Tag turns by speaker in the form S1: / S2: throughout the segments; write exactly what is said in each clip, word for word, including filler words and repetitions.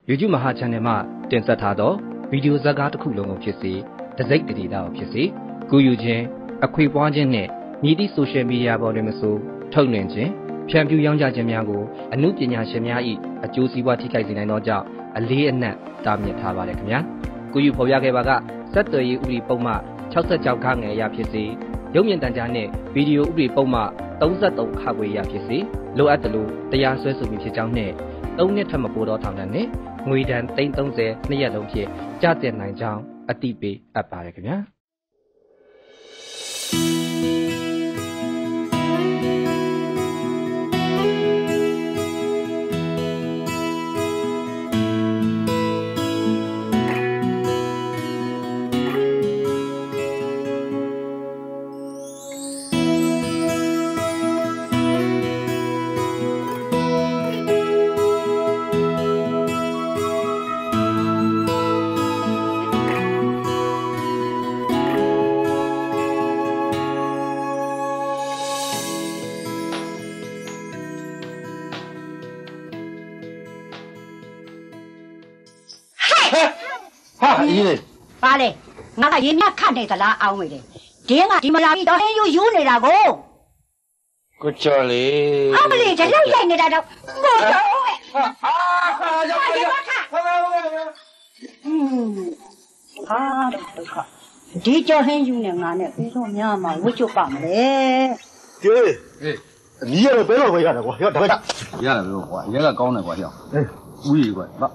S1: YouTube မဟာ channel မှာတင်ဆက်ထားသောဗီဒီယိုဇာတ်ကားတစ်ခုလုံးကိုဖြစ်စေတစိမ့်တည်တာကိုဖြစ်စေကူယူခြင်းအခွေပွားခြင်းနဲ့မြည်သည့် social media ပေါ်တွင်မဆိုထုတ်လွှင့်ခြင်းဖြန့်ဖြူးရောင်းချခြင်းများကိုအမှုပညာရှင်များ၏အကျိုးစီးပွားထိခိုက်စေနိုင်သောကြောင့်အလေးအနက်တားမြစ်ထားပါတယ်ခင်ဗျာကူယူဖော်ပြခဲ့ပါကဆက်သွယ်ရေးဥပဒေပုံမှန်၆၆ခန်းငယ်အရဖြစ်စေရုပ်မြင်သံကြားနှင့်ဗီဒီယိုဥပဒေပုံမှန်၃၃ခခွေအရဖြစ်စေလိုအပ်သလိုတရားစွဲဆိုမှုဖြစ်ကြောင်းနှင့်သုံးနှစ်ထက်မပိုသောထောင်ဒဏ်နှင့်ငွေဒဏ်သိန်း၃၀နှစ်ရက်လုံးဖြင့်ကျသင့်နိုင်ကြောင်းအသိပေးအပ်ပါတယ်ခင်ဗျာ
S2: ပါလေငါကရင်မြခတ်နေသလားအောင်းမိတယ်ဒင်းကဒီမလာပြီးတော့ဟင်းယူယူနေတာကို
S3: ကိုကျော်လေ
S2: အမလေးဒီလောက်ရိုက်နေတာတော့ကိုကျော်
S3: အာဟာရောက်ရောက်ဟာဟာ
S2: ဟာဒုက္ခဒီကျော်ဟင်းယူနေငါနဲ့ပြီးတော့များမှာဝှချွတ်ပါမလဲ
S4: ဒီလေဟေးအမီးကတော့ဘယ်တော့ပဲရတယ်ကွာရောက်ဒါပဲ
S3: ရတယ်လို့ကွာရဲကကောင်းတယ်ကွာရောက်ဟေးဦးကြီးကွာဟာ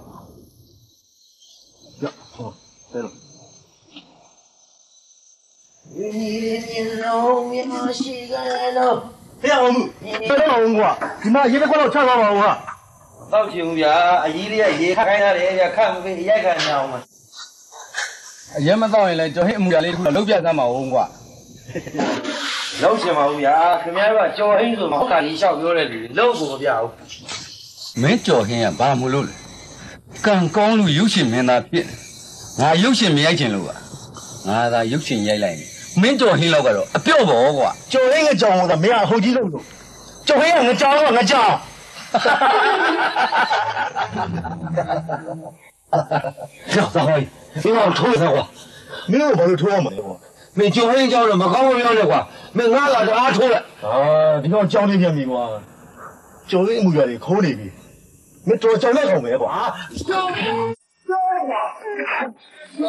S4: ရောက်ဟောဘယ်လို
S3: 你你老面是个喽，
S4: 不要我们，不要我们过，你妈一个过来吃饭吧我。
S3: 到酒家，一里一看看他的，也看不也看着嘛。也没到来，就黑木家里路边上嘛红瓜。老些嘛乌呀，后面吧叫黑子嘛，我看你小表来的，老不表。没叫黑呀，把木路了，刚刚路有些没那片，俺有些没爱进路啊，俺那有些也来呢。没叫黑老个喽，不要跑我，
S4: 叫黑个叫我的，没俺好几路路，叫黑个叫我个叫。哈哈哈哈哈哈！行，大伙，别往抽他话，没有把这抽我没有，
S3: 没叫黑叫了，没搞我苗的话，没俺那就俺抽了。
S4: 啊，你看叫那边没过，叫黑木月的口里边，没叫叫那口没过啊。你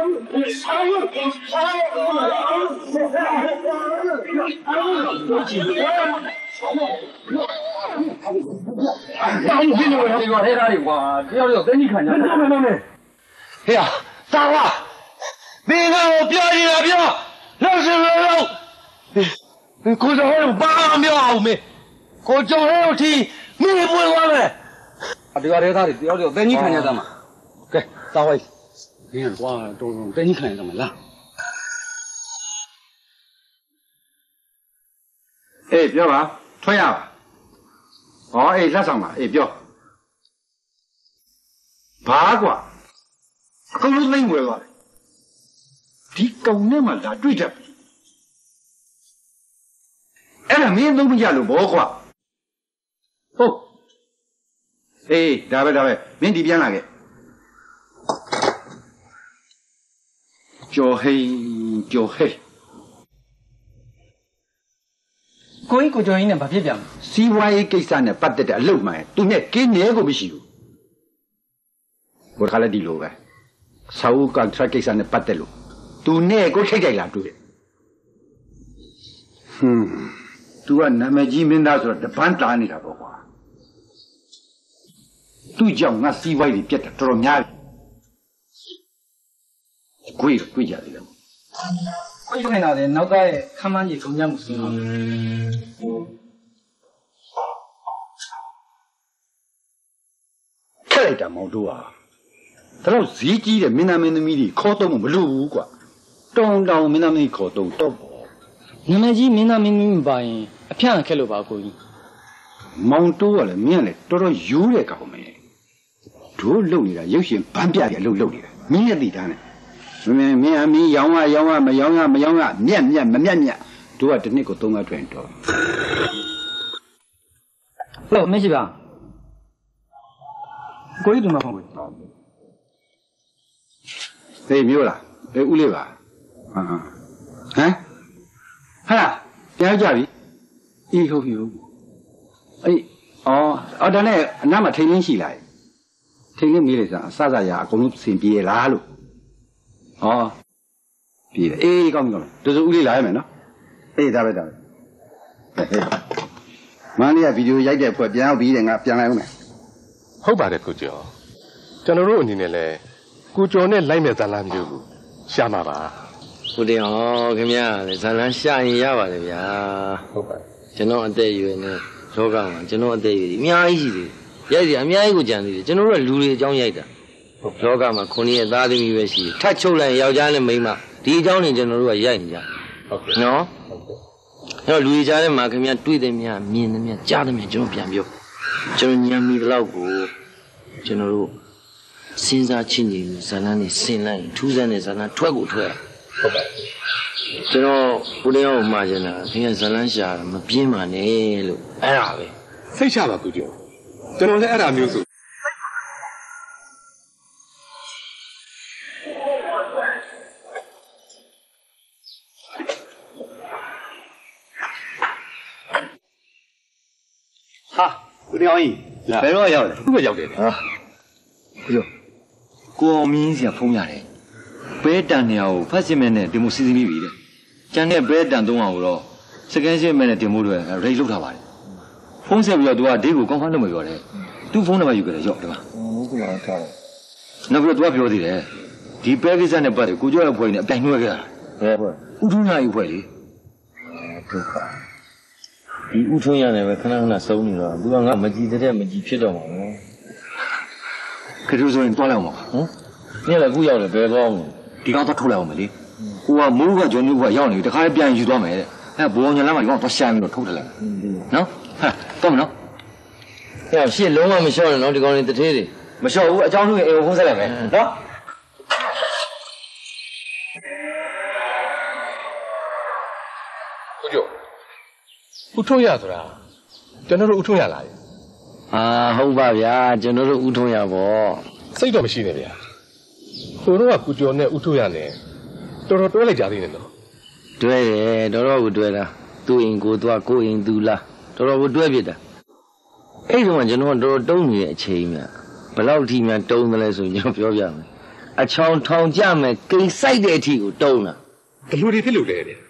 S4: 听见没有？这个太大的话，只要要等你看见。没没没。哎呀，大话，你看我表现了表，老实老老。哎，你过着还有八秒没？过着还有题，你也不会玩呗？啊，这个太大的，要要等你看见咱们。给，大话。你看光都等你看见怎么了？哎，表吧，穿呀！哦，哎，拉上嘛，哎，表。八卦，可是恁为了，你搞那么大对着，哎，那没弄不下路不话。哦，哎，大白大白，明天边那个。叫黑叫黑，
S5: ကိုကြီးကိုကျော်ကြီးနဲ့ဗာဖြစ်ပြန်
S3: စီဝါရေးကိစ္စနဲ့ပတ်သက်တဲ့အလုပ်မှန်သူနဲ့ကင်းနေကိုမရှိဘူးဘုရားလည်းဒီလိုပဲစာအုပ်ကန်ထရက်ကိစ္စနဲ့ပတ်သက်လို့သူနဲ့ကိုထိတ်ကြိုက်လာတွေ့တယ်ဟွန်းသူကနာမည်ကြီးမင်းသားဆိုတော့တပန်းတားနေတာပေါ့ကွာသူ့ကြောင့်ငါစီဝါရေးပြတ်တာတော်တော်များ贵贵家的了。
S5: 贵就看到的，脑袋看满你中间不是吗？
S3: 看来这毛主啊，他老自己的闽南闽的米的考到我们路过，当当闽南闽考到到不？
S5: 你们这闽南闽闽吧人，偏开路吧贵。
S3: 毛主啊了，面嘞多少有嘞搞没？多路的，有些半边的路路的，明年地单呢。明明明养啊养啊没养啊没养啊面面没面面，都要等那个东啊转着。
S5: 哦，没事吧？ ကိုကြီးတို့မှာဟုတ်
S4: ဟေးမျိုးလားအေးဦးလေးပါဟမ်ဟမ်ဟာကြားကြပြီအေးဟုတ်ပြီဟုတ်အေးအော်အော်ဒါနဲ့အနားမှာထိန်လင်းရှိလိုက်ထိန်လင်းမေးလိုက်စမ်းအစစရာအကုန်လုံးစင်ပြေလားလို့ဩပြေတယ်အေးကောင်းပြီကောင်းပြီတို့ဆိုဦးလေးလာရမယ်နော်အေးဒါပဲဒါပဲဟေးမန်းလေးကဗီဒီယိုရိုက်တဲ့ဖွဲ့ပြန်အောင်ပြီးတယ်ငါပြန်လိုက်အောင်မယ်
S6: ဟုတ်ပါတယ်ကိုကျော်ကျွန်တော်တို့အနေနဲ့လဲကိုကျော်နဲ့လိုက်မဲ့ဇာလန်းမျိုးကိုရှာမှာပါ
S3: ဟုတ်တယ်ဟောခင်ဗျာဇာလန်းရှာရင်ရပါတယ်ဗျာ
S6: ဟုတ်ပါ
S3: ကျွန်တော်အသက်အရွယ်နဲ့လောကမှာကျွန်တော်အသက်အရွယ်အများကြီးရှိတယ်ရိုက်စီအများကြီးကိုကြံသေးတယ်ကျွန်တော်တို့ကလူတွေအကြောင်းရိုက်တာလောကမှာခုနှစ်ရဲ့သားသမီးပဲရှိတယ်ထတ်ချုပ်လိုက်ယောက်ျားနဲ့မိန်းမဒီအကြောင်းတွေကျွန်တော်တို့ကရိုက်နေကြ
S6: ဟုတ်ကဲ့
S3: နော်အဲ့တော့လူကြီးကြားထဲမှာခင်ဗျာတွေ့တယ်များမြင်တယ်များကြားတယ်များကျွန်တော်ပြန်ပြောကျွန်တော်ညံမိတဲ့လောက်ကိုကျွန်တော်တို့စဉ်းစားချင်းကြီးဇာလန်းနေဆင်လိုက်ထူးဆန်းတဲ့ဇာလန်းထွက်ကိုထွက်
S6: ဟုတ်ပါ
S3: ကျွန်တော်ဘုရားကိုမှားချင်တာခင်ဗျာဇာလန်းရှာမပြင်းပါနဲ့လို့အဲ့ဒါပဲ
S6: စိတ်ချပါကိုကျော်ကျွန်တော်လည်းအဲ့ဒါမျိုးဆို
S4: ဟာဦးတော်ကြီးဘယ်တော့ရောက်လဲ
S6: ခုပဲရောက်တယ်
S4: ဟာကိုကျော်ကိုအောင်မင်းစီကဖုံးရတယ်ဘဲတန်နေအောင်ဖတ်စစ်မဲ့နဲ့တင်မို့စီစဉ်ပြီးပြီတဲ့ကျန်တဲ့ဘဲတန်သုံးအောင်တော့စကန်စစ်မဲ့နဲ့တင်မို့တွေရိတ်လုပ်ထားပါတယ်ဖုန်းဆက်ပြီးတော့ तू ကဒေးကိုကောင်းကောင်းလုပ်မပြောတယ်သူ့ဖုန်းနံပါတ်ယူကြတယ်ရော့ဒီမှာ
S5: ဟုတ်ကဲ့ပါထားတယ်
S4: နောက်ပြီးတော့ तू ကပြောသေးတယ်ဒီပဲကိစ္စနဲ့ပတ်တယ်ကိုကျော်ရဲ့ဖွဲ့နေအပြိုင်နှွှဲခဲ့တာ
S5: ဘယ်ဖွဲ့
S4: ဥထုညာကြီးဖွဲ့လေ
S5: ဒုက္ခ
S3: ဒီဥထုညာနဲ့ပဲခဏခဏစုံနေတော့ तू ကငါမကြည်တဲ့မကြည်ဖြစ်တော့မှာနော်
S4: ခရူဆိုရင်တွားလိုက်အောင်ပါဟမ်
S3: ညလည်းအခုရောက်တယ်ဘယ်သွားမလဲ
S4: ဒီကောင်တော့ထုတ်လိုက်အောင်မလေကိုကမိုးကဂျွန်မျိုးကရောက်နေတခါပြန်ယူသွားမယ်တဲ့အဲဘောညာလမ်းမှာဒီကောင်တော့ရှာပြီးတော့ထုတ်တယ်လိုက်နော်ဟာတော့မနော်
S3: ဟဲ့ရှေ့လုံးဝမလျှော့နဲ့နော်ဒီကောင်တွေတထေးတွေ
S4: မလျှော့ဘူးအကြောင်းလို့အိမ်ကိုဖုန်းဆက်လိုက်မယ်နော်
S6: ကိုကျော်ဥထုံးရဆိုတာကျွန်တော်တို့ဥထုံးရလာတယ်
S3: အာဟုတ်ပါဗျာကျွန်တော်တို့ဥထုံးရပေါ့
S6: စိတ်တော့မရှိနဲ့ဗျာဟိုတော့ကကိုကျော်နဲ့ဥထုံးရနဲ့တော်တော်တွဲလိုက်ကြသေးတယ်နော်
S3: တွဲတယ်တော်တော်ကိုတွဲတာသူ့အိမ်ကိုသွားကိုအိမ်သူလာတော်တော်ကိုတွဲပြစ်တာအဲ့ဒီတော့ကျွန်တော်တော်တော်တုံးနေတဲ့အချိန်များဘယ်လောက်ထိများတုံးတယ်လဲဆိုရင်ကျွန်တော်ပြောပြမယ်အချောင်ထောင်ကြမယ်ကိန်းဆိုင်တဲ့အထိကိုတုံးတာ
S6: ဘယ်လိုတွေဖြစ်လို့လဲတဲ့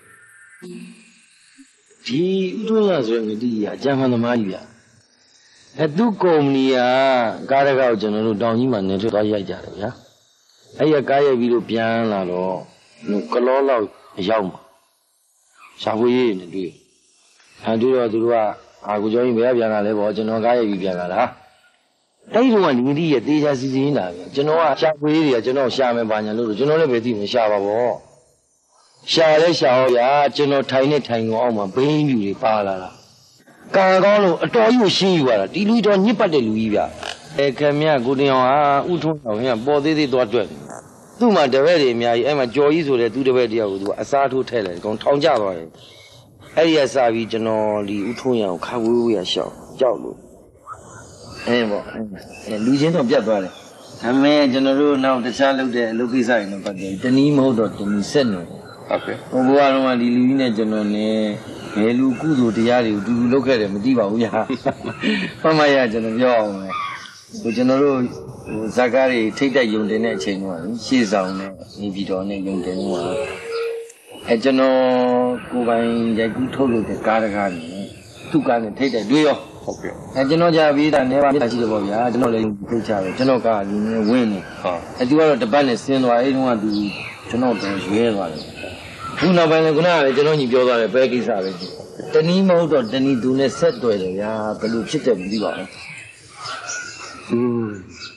S3: ဒီဥထုံးရဆိုရင်ဒီအကြမ်းဖန်သမားကြီးဗျာအဲသူ့ကုမ္ပဏီကကားတကောက်ကျွန်တော်တို့တောင်ကြီးမှာနေထွက်သွားရိုက်ကြတယ်ဗျာအဲ့ရကားရိုက်ပြီးလို့ပြန်လာတော့ကလောလောက်ရောက်မှာရှာဖွေရေးနေတွေ့အဲတွေ့တော့သူတို့ကအာကိုကျော်ကြီးဘယ်ပြန်လာလဲပေါ့ကျွန်တော်ကားရိုက်ပြီးပြန်လာတာအဲ့ဒီတော့ညီဒီရဲ့တေချာစီစီရင်းလာပြီကျွန်တော်ကရှာဖွေရေးတွေကကျွန်တော်ရှာမယ်ပါညာလို့ကျွန်တော်လည်းပဲသိမရှာပါဘောရှာလဲရှာရောဗျာကျွန်တော်ထိုင်နေထိုင်ကုန်အောင်မှာဘိန်းပြူတွေပါလာတာကာကောင်းလို့အတော်ကြီးကိုရှင်းယူရတာဒီလူတော်ညစ်ပတ်တဲ့လူကြီးဗျအဲခင်ဗျကိုတင်အောင်ဟာဥထုံးအောင်ခင်ဗျပေါ်သေးသေးသွားတွေ့တယ်သူ့မှာတပည့်တွေအများကြီးအဲ့မှာကြော်ကြီးဆိုတဲ့သူ့တပည့်တယောက်ကိုသူကအစားထိုးထည့်လိုက်ကောင်ထောင်ကျသွားတယ်အဲ့ဒီကစပြီးကျွန်တော်ဒီဥထုံးရအောင်ခါဝေးဝေးရရှောက်ကြောက်လို့အဲပေါ့အဲလူချင်းတော့ပြတ်သွားတယ်ဒါပေမဲ့ကျွန်တော်တို့နောက်တခြားလုပ်တဲ့အလုပ်ကိစ္စတွေနဲ့ပတ်သက်တနည်းမဟုတ်တော့တနည်းဆက်နေတယ်
S6: ဟုတ်ကဲ့
S3: ဘုရားတော်ကဒီလူကြီးနဲ့ကျွန်တော်နဲ့ဘယ်လူကုသိုလ်တရားတွေကိုတူတူလုပ်ခဲ့တယ်မသိပါဘူးညာမှန်ပါရကျွန်တော်ပြောအောင်မယ်ဟိုကျွန်တော်တို့ဟိုဇာကားတွေထိတ်တက်ယုံတင်တဲ့အချိန်တော့ရှေ့ဆောင်နဲ့နေပြည်တော်နဲ့ယုံတင်တော့အဲကျွန်တော်ကိုယ်ပိုင်ရိုက်ကူးထုတ်လို့တဲ့ကားတကားတွေသူ့ကားနဲ့ထိတ်တက်တွေ့ရော
S6: ဟုတ်ကဲ့
S3: အဲကျွန်တော်ကြာပြီးတာနေပါရှိတယ်ပေါ့ဗျာကျွန်တော်လည်းသိချတယ်ကျွန်တော်ကလူနဲ့ဝင်းနေ
S6: ဟုတ်
S3: အဲသူကတော့တပတ်နဲ့ဆင်းသွားအဲ့တုန်းကသူကျွန်တော်တော့ရွဲသွားတယ်ခုနောက်ပိုင်းလည်းခုနကလည်းကျွန်တော်ညီပြောသွားတယ်ဘယ်ကိစ္စပဲတနည်းမဟုတ်တော့တနည်းသူနဲ့ဆက်တွေ့တယ်ဗျာဘယ်လိုဖြစ်တယ်မသိပါဘူး
S6: อืม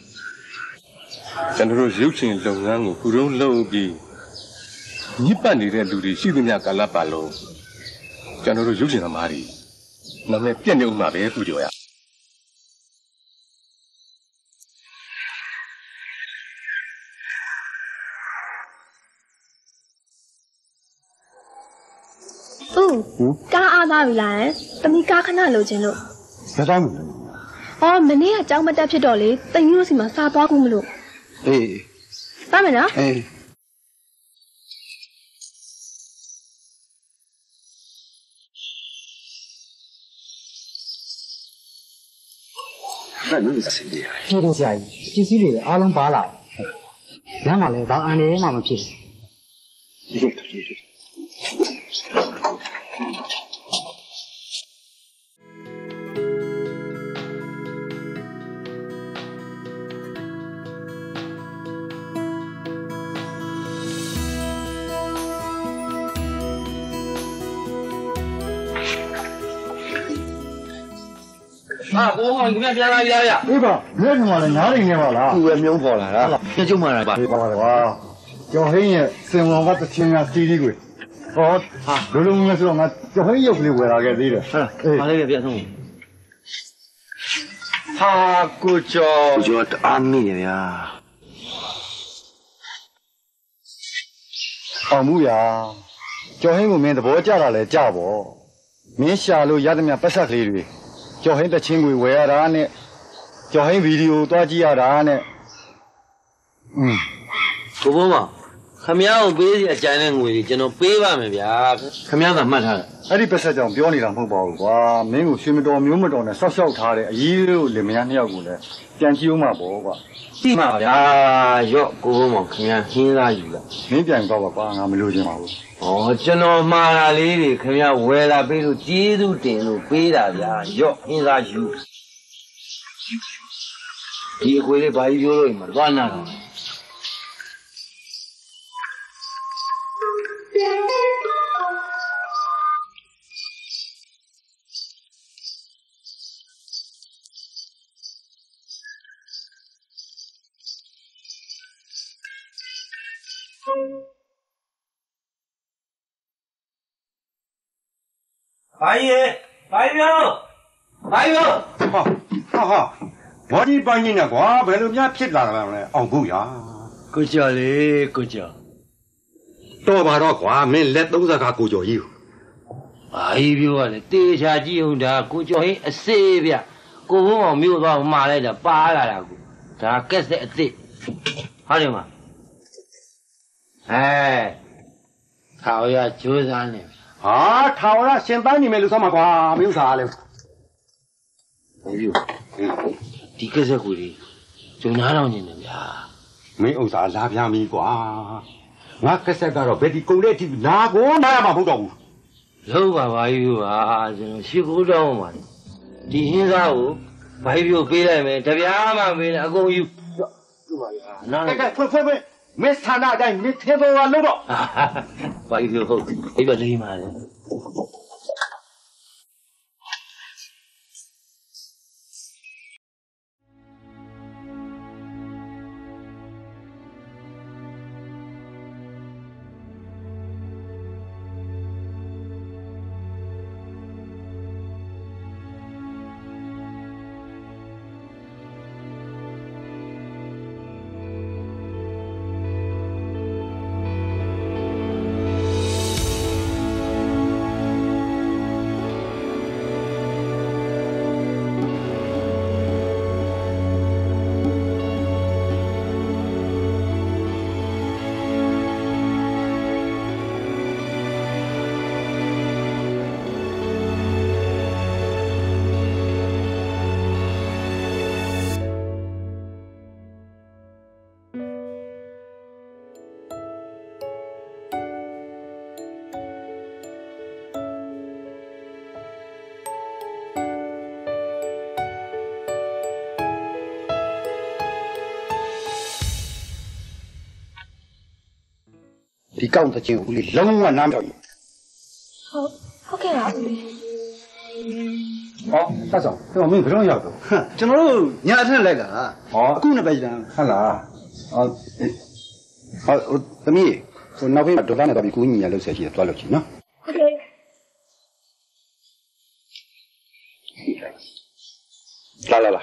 S6: ကျွန်တော်တို့ရုပ်ရှင်လုပ်ငန်းကိုခုတုံးလုပ်ပြီးညစ်ပတ်နေတဲ့လူတွေရှိသမျှကာလပတ်လုံးကျွန်တော်တို့ရုပ်ရှင်သမားတွေနာမည်ပြည့်နေဥမှာပဲသူကြော်ရ
S7: ကားအားသားပြီလားတမီကားခဏလိုချင်လို့
S4: မသားဘူး
S7: 哦，明年讲不得皮道理，等于是嘛沙包公路。
S4: 哎，
S7: 咋没呢？
S4: 哎。那你是谁的？
S5: 这东西啊，必须得阿龙巴拉。两个来到安利那么皮。
S4: 有的有的。
S3: 啊，我好，你们别来别来。
S4: 对吧？没什么了，哪里呢？啦？
S3: 我也明白了啦，那就没了吧？
S4: 对吧？哇，叫黑人生活我都听人弟弟过。哦，啊，老龙那时候我叫黑又不是为了个弟的。
S3: 嗯，哎，那个别动。他姑叫姑叫阿妹呀。
S4: 阿母呀，叫黑我们的婆家来家不？没下路也得面不杀里的。叫黑的亲戚为啊啥呢？叫黑 video 多几啊啥呢？嗯，
S3: 姑婆嘛，他们要背些家人回去，就能背完没别？他们要怎么他？
S4: 哎，你不是讲表里上不包哇？没有学没到，没有没到呢，少少他的，有里面要过来，电机有嘛包哇？
S3: 对嘛呀？哟，姑婆嘛，看见现在有了，
S4: 没电包吧？俺们六斤嘛。
S3: 哦，这那马拉里的，看见为了背着几度电路背的呀，哟，现在有。一回来把一条路嘛乱了。
S8: 白爷，白彪，白彪，
S4: 好，好好，我这半年呢，我为了面撇了了，哦不呀，
S3: 过家嘞，过家，
S4: 多把多瓜，没来都是他过家有。
S3: 白彪啊，地下机用的过家嘿，谁别，过不嘛没有说马来的扒拉了，他干啥子？好的嘛，哎，好呀，就这样的。
S4: 啊，好了，现在你们有什么瓜？没有啥了。
S3: 哎呦，ဒီကဆက်ကိုလေကျုံနာတော့နေတယ်ဗျာ
S4: မင်းဥစ္စာလာပြမီကွာငါကဆက်ကတော့ဘယ်ဒီကုန်တဲ့အထိနာကိုနားရမှာမဟုတ်တော့ဘူး
S3: လုံးပါပါယူပါကျွန်တော်ရှိခိုးတော့မှာဒီဟင်းသားကိုဘိုင်းပြိုပေးလိုက်မယ်တပြားမှပေးတယ်အကုန်ယူယူပါဗျာနား
S4: ကဲကဲဖွင့်ဖွင့်ဖွင့်မင်းဌာနအတိုင်းမင်းသေးတော်ကလို့တော့
S3: ဘိုင်းပြိုဟုတ်အဲ့ဘလိမ့်ပါလေ
S4: ဒီကောက်တဲ့ချင်းဦးလေးလုံးဝနားမပြောဘူး
S7: ဟုတ်ဟုတ်ကဲ့ပါဦးလေး
S4: ဟောတတ်ဆောင်ကျွန်တော်မင်းဘယ်တော့ရောက်တော့
S5: ကျွန်တော်တို့ညာအထက်လိုက်ကဟောအခုနှစ်ပဲကျန်ဟုတ်လားဟောဟောသမီးဟိုနောက်ဖေးဒေါ်လာနဲ့တော့ပြီးကိုကြီးညာလောက်ဆက်ရှိတယ်တွားလို့ချင်နော်
S7: ဟုတ်ကဲ့
S4: လာလာလာ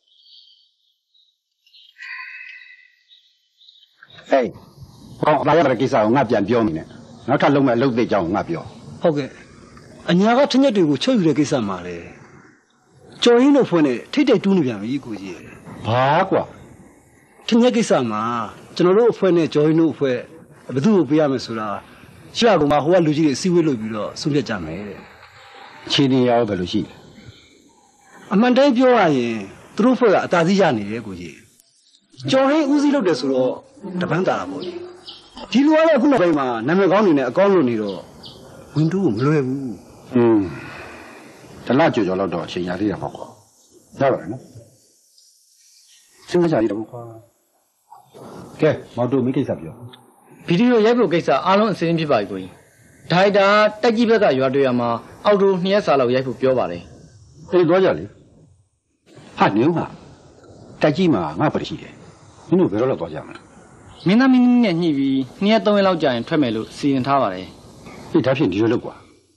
S4: ဟေးဟောလာရတဲ့ကိစ္စကိုငါပြန်ပြောနေတယ်နောက်ထပ်လုံးမဲ့အလုပ်သိကြောင်းငါပြော
S5: ဟုတ်ကဲ့အညာကထညက်တွေကိုချုပ်ယူတဲ့ကိစ္စမှာလေကျော်ရင်းတို့ဖွဲ့နဲ့ထိတ်တိတ်တူးနေပြန်ပြီကိုကြီးဘာကွာထင်ရဲ့ကိစ္စမှာကျွန်တော်တို့အဖွဲ့နဲ့ကျော်ရင်းတို့အဖွဲ့ဘယ်သူ့ကိုပေးရမယ်ဆိုတာရှေ့ကကမှဟိုကလူကြီးတွေအစည်းအဝေးလုပ်ပြီးတော့ဆုံးဖြတ်ကြမယ်တဲ့ချင်းနေရောပဲလို့ရှိတယ်အမှန်တမ်းပြောရရင်သူတို့ဖွဲ့ကအသာစီးရနေတယ်ကိုကြီးကျော်ရင်းဦးစီးလုပ်တယ်ဆိုတော့တပန်းတာပေါ့ကြီးဒီလိုကတော့ခုနောက်ပိုင်းမှာနာမည်ကောင်းနေနဲ့အကောင်းလို့နေတော့ဝင်တူးကိုမလွယ်ဘူးอืมတလားကြော်ကြော်တော့အချိန်ရသေးတာပေါ့ကွာရပါတယ်နော်စဉ်းစားကြည့်တော့ကွာကဲမော်တိုမီကိစ္စပြော
S9: ဗီဒီယိုရိုက်ဖို့ကိစ္စအားလုံးအစင်းဖြစ်ပါပြီကိုကြီးဒါရိုက်တာတက်ကြီးဘက်ကရွာတွေ့ရမှာအော်တိုနှစ်ရက်စာလောက်ရိုက်ဖို့ပြောပါတယ်
S5: အေးသွားကြလေဟာနေဦးဟာတက်ကြီးမှာငါပရိရှိတယ်မင်းတို့ဘယ်တော့လောက်သွားကြမလဲ
S9: မင်းသားမင်းကြီးနဲ့ညှိပြီးနှစ်ရက်သုံးရက်လောက်ကြာရင်ထွက်မယ်လို့စီရင်ထားပါတယ်
S5: အေးဒါဖြင့်ဒီလိုလုပ်ကွာ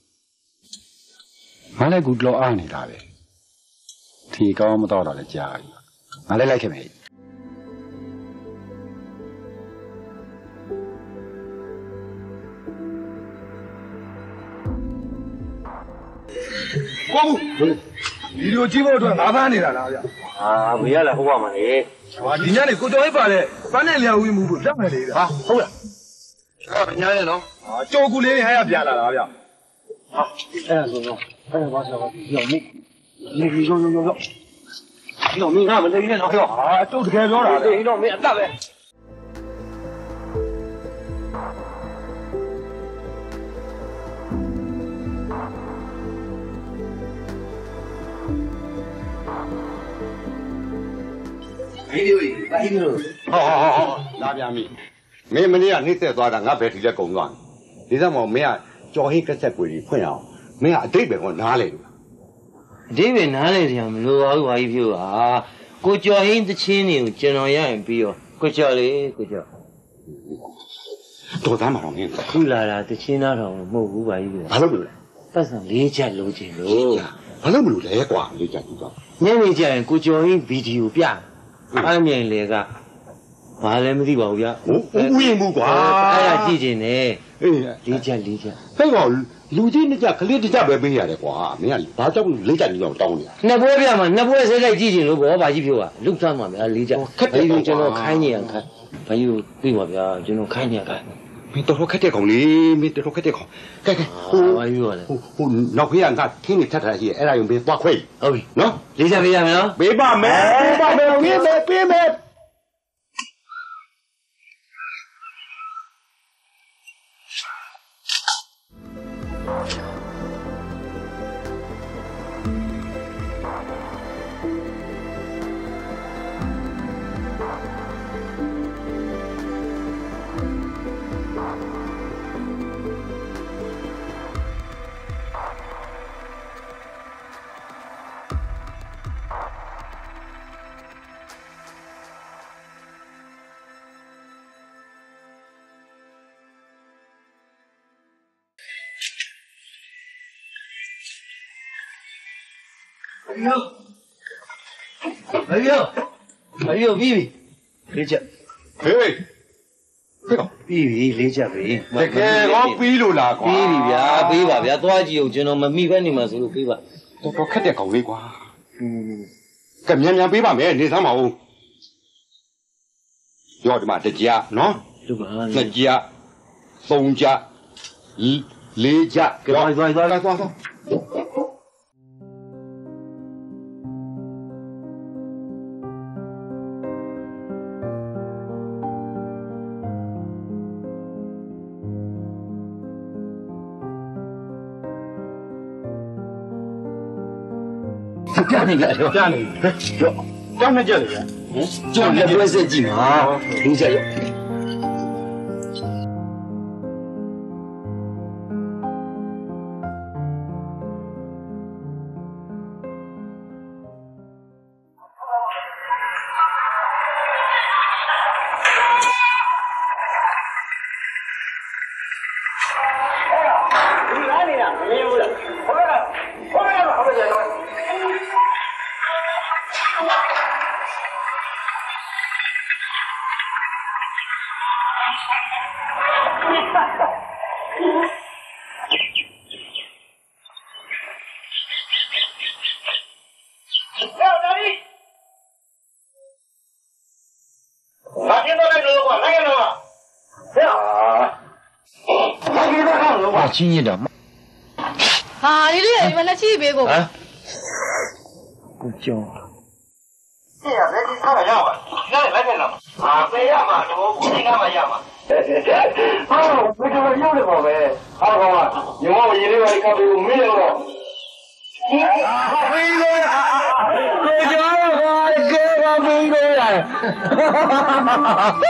S5: ငါလည်းကူတော့အားနေတာပဲထီကောင်းမတော့တော့လည်းကြားပြီငါလည်းလိုက်ခဲ့မယ်
S4: ကိုဘူးဒီလိုကြည့်ဖို့အတွက်ငါးပန်းနေတာလားဗျ
S8: အာမေရလည်းဟုတ်ပါမလေ
S4: ဟာဒီညနေကိုတော်ရေးပါလေပန်းနဲ့လျှောက်ဝီးမှုကိုပြတ်မယ်လေဟာဟုတ်လားအဲ့ညနေနော်ဟာကြော်ကူလေးတွေဟဲ့ရပြန်လာတာဗျဟာ
S8: အဲ့ဒါဆိုတော့အဲ့ဒါဘာသာဘာပြောင်းနေနေရောရောရောရောဒီတော့မင်းကမနေနဲ့တော့ပြော
S4: ဟာတုတ်တကယ်ပြောတာ
S8: လေဒီတော့မင်းအသက်ပဲ
S4: ဟေးဒီဘာဟေးဒီလို့ဟောဟောဟောလာပြန်ပြီမင်းမနေ့ကနှိမ့်ဆက်သွားတာငါဘယ်ထီလက်ကုံသွားဒီစက်မောင်မင်းကကြော်ဟင်းကက်ဆက်ပွေကြီးဖွင့်အောင်မင်းကအတိတ်ပဲကောနားလေလို့
S8: အတိတ်ပဲနားလေတယ်မလို့ပါဘူးဘာကြီးပြောတာကိုကြော်ဟင်းတချင်းတွေကိုကျွန်တော်ရရင်ပြီးတော့ကိုကြော်လေကိုကြော်
S4: တော်သားမှာတော့မင်း
S8: ခုလာတာတချင်းသားတော်မဟုတ်ဘူးဘာကြီးပြော
S4: ဘာလို့လို့လဲ
S8: ပတ်စံလေးချက်လိုချင်လို့
S4: ဘာလို့မလို့လဲကွာလေးချက်ကြီးတော့
S8: ညနေကျရင်ကိုကြော်ဟင်းဗီဒီယိုပြအဲ့မြင်လေကဘာလည်းမသိပါဘူးဗျ
S4: ဟုတ်ဦးရင်ဘူးကွာ
S8: အဲ့ဒါကြည့်ကျင်တယ်အေးလေးချက်လေးချက်
S4: ဟဲ့ကောင်လူကြီးနှစ်ကြကလေးတစ်ကြပဲပေးရတယ်ကွာမင်းကဘာကြောက်လေးချက်ကြီးတော့တောင်းနေတာ
S8: နှစ်ပွဲပြမှာနှစ်ပွဲစိတ်လိုက်ကြည့်ကျင်လို့ဘောဘာကြီးပြောတာလုသားမှာဗျာလေးချက်ခက်တယ်ကျွန်တော်ခိုင်းနေရခိုင်းဘာကြီးကိုသိပါဗျာကျွန်တော်ခိုင်းနေရခိုင်း
S4: မင်းတော်တော်ခက်တဲ့ကောင်လေးမင်းတော်တော်ခက်တဲ့ကောင်ကဲကဲ
S8: ဟိုဘာကြီးပြောလဲ
S4: ဟိုဟိုနောက်ဖေးကငါခင်းနေထက်ထားရှိအဲ့ဒါယုံပေးသွားခွေး
S8: ဟုတ်ပြီ
S4: နော်
S8: လေးချက်ပေးရမယ်နော်
S4: ပေးပါမယ်ပေးပါမယ်ပေးမယ်ပေးမယ်
S8: 哎呦，哎呦，比比，လေးချက်
S4: ဟေးဟေး
S8: ကောင်ပြီးပြီလေးချက်ပဲ
S4: တကယ်ကောပြီးလို့လားကွာ
S8: ပြီးပြီဗျာပြီးပါဗျာသွားကြည့်အောင်ကျွန်တော်မမိပဲနေမှာဆိုလို့ပြီးပါ
S4: တော်တော်ခက်တဲ့ကောင်လေးကွာကဲမြန်မြန်ပေးပါမယ်နေသမ်းပါဦးရောဒီမှာတကြနော်
S8: ဟုတ်ပါ
S4: နှစ်ကြသုံးကြလေးကြ
S8: ကဲသွားသွားသွားသွားသွားပြနေကြရော
S4: ပြနေရောကြောက်နေကြလေဗျာဟင်
S8: ကြောက်လက်ပွဲဆက်ကြည့်ပါလေးချက်ရော
S4: 亲戚的。
S7: 啊，你这你们那去别个。
S4: 啊。不叫。这呀，来去看看样吧，让你来看看嘛。啊，这样嘛，我我你干嘛样嘛？啊，我这个有的宝贝，好好啊，你往我眼里边一看，都没有了。啊，没有呀！我叫我哥哥没有呀！哈哈哈哈哈！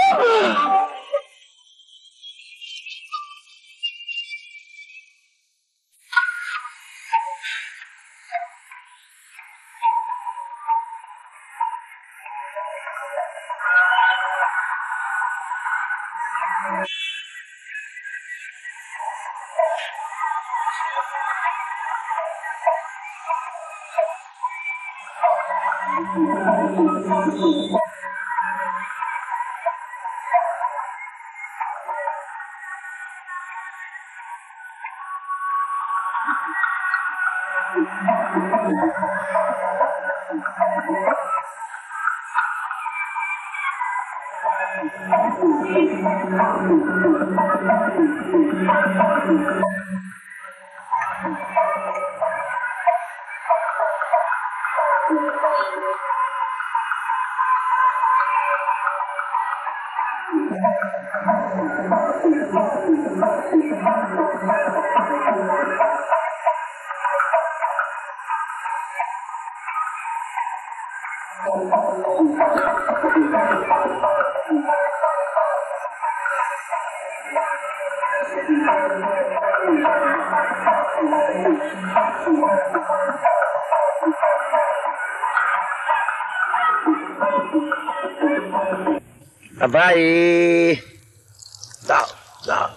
S4: 阿爸姨，到到，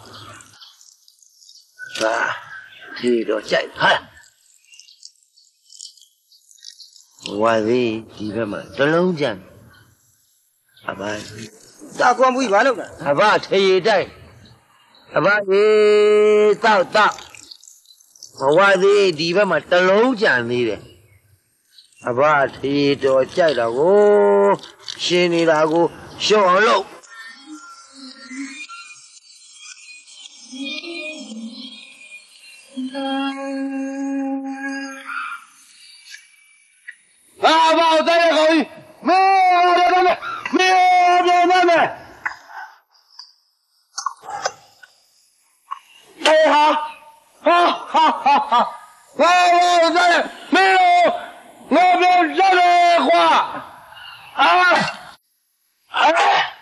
S4: 是吧？这个在看，我的这个嘛，都弄讲，阿爸，大光不一般了吧？阿爸推在，阿爸姨到到，我的这个嘛，都弄讲的。阿爸推着在了我，心里那个。小王肉，啊！把我带来好运，没有别他们，没有别他们。哎好，好，好，好，好，啊！我带来没有，我不要任何话啊！哎，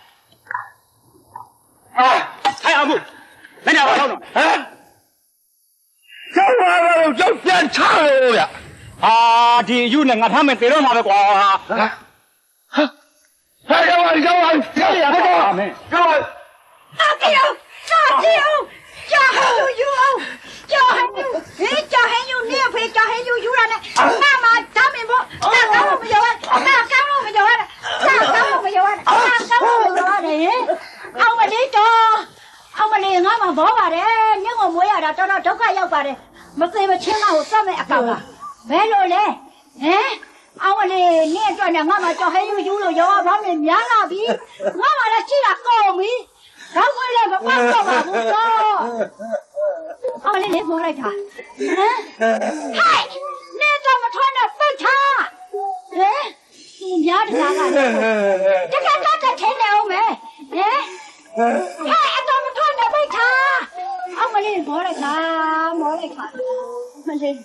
S4: 哎，太阳木，来点吧，老总。哎，这玩意儿就变差了呀！啊，这有那个他们得了嘛的瓜啊！啊，哎，给我，给我，给我，给我，给我。啊，这样，啊，这样，这还有有，这还有，哎，这还有两块，这还有有了呢。妈妈，咱们不，那咱们不要完，那咱们不要完了，那咱们不要完了。ông mà đi cho ông mà liền á mà bỏ vào đấy nhưng mà muối ở đó cho nó trống cái dao vào đấy mà khi mà chiên ngao sao mẹ cầm à bé rồi đấy hả ông mà liền nghe cho nhà ngao mà cho hay vui vui rồi do bám liền nhá là bí ngao mà là chỉ là cô bí đó quay lên mà bắt cô mà không cho ông mà lên mua lại thà hai nên cho mà thôi là bên thà hả nhớ được là cái cái cái cái thế nào mẹ hả hai anh cho mà thôi là bên thà ông mà lên mua lại thà mua lại thà mà lên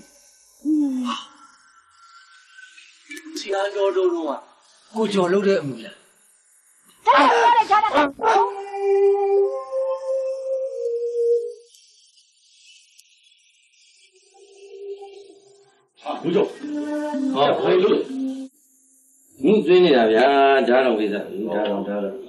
S4: chị ăn đồ đồ đồ à cô cho lâu đấy mù là cái này mua lại thà là 啊，刘总，啊，还有刘总，你追你那边家长为啥？家长家长。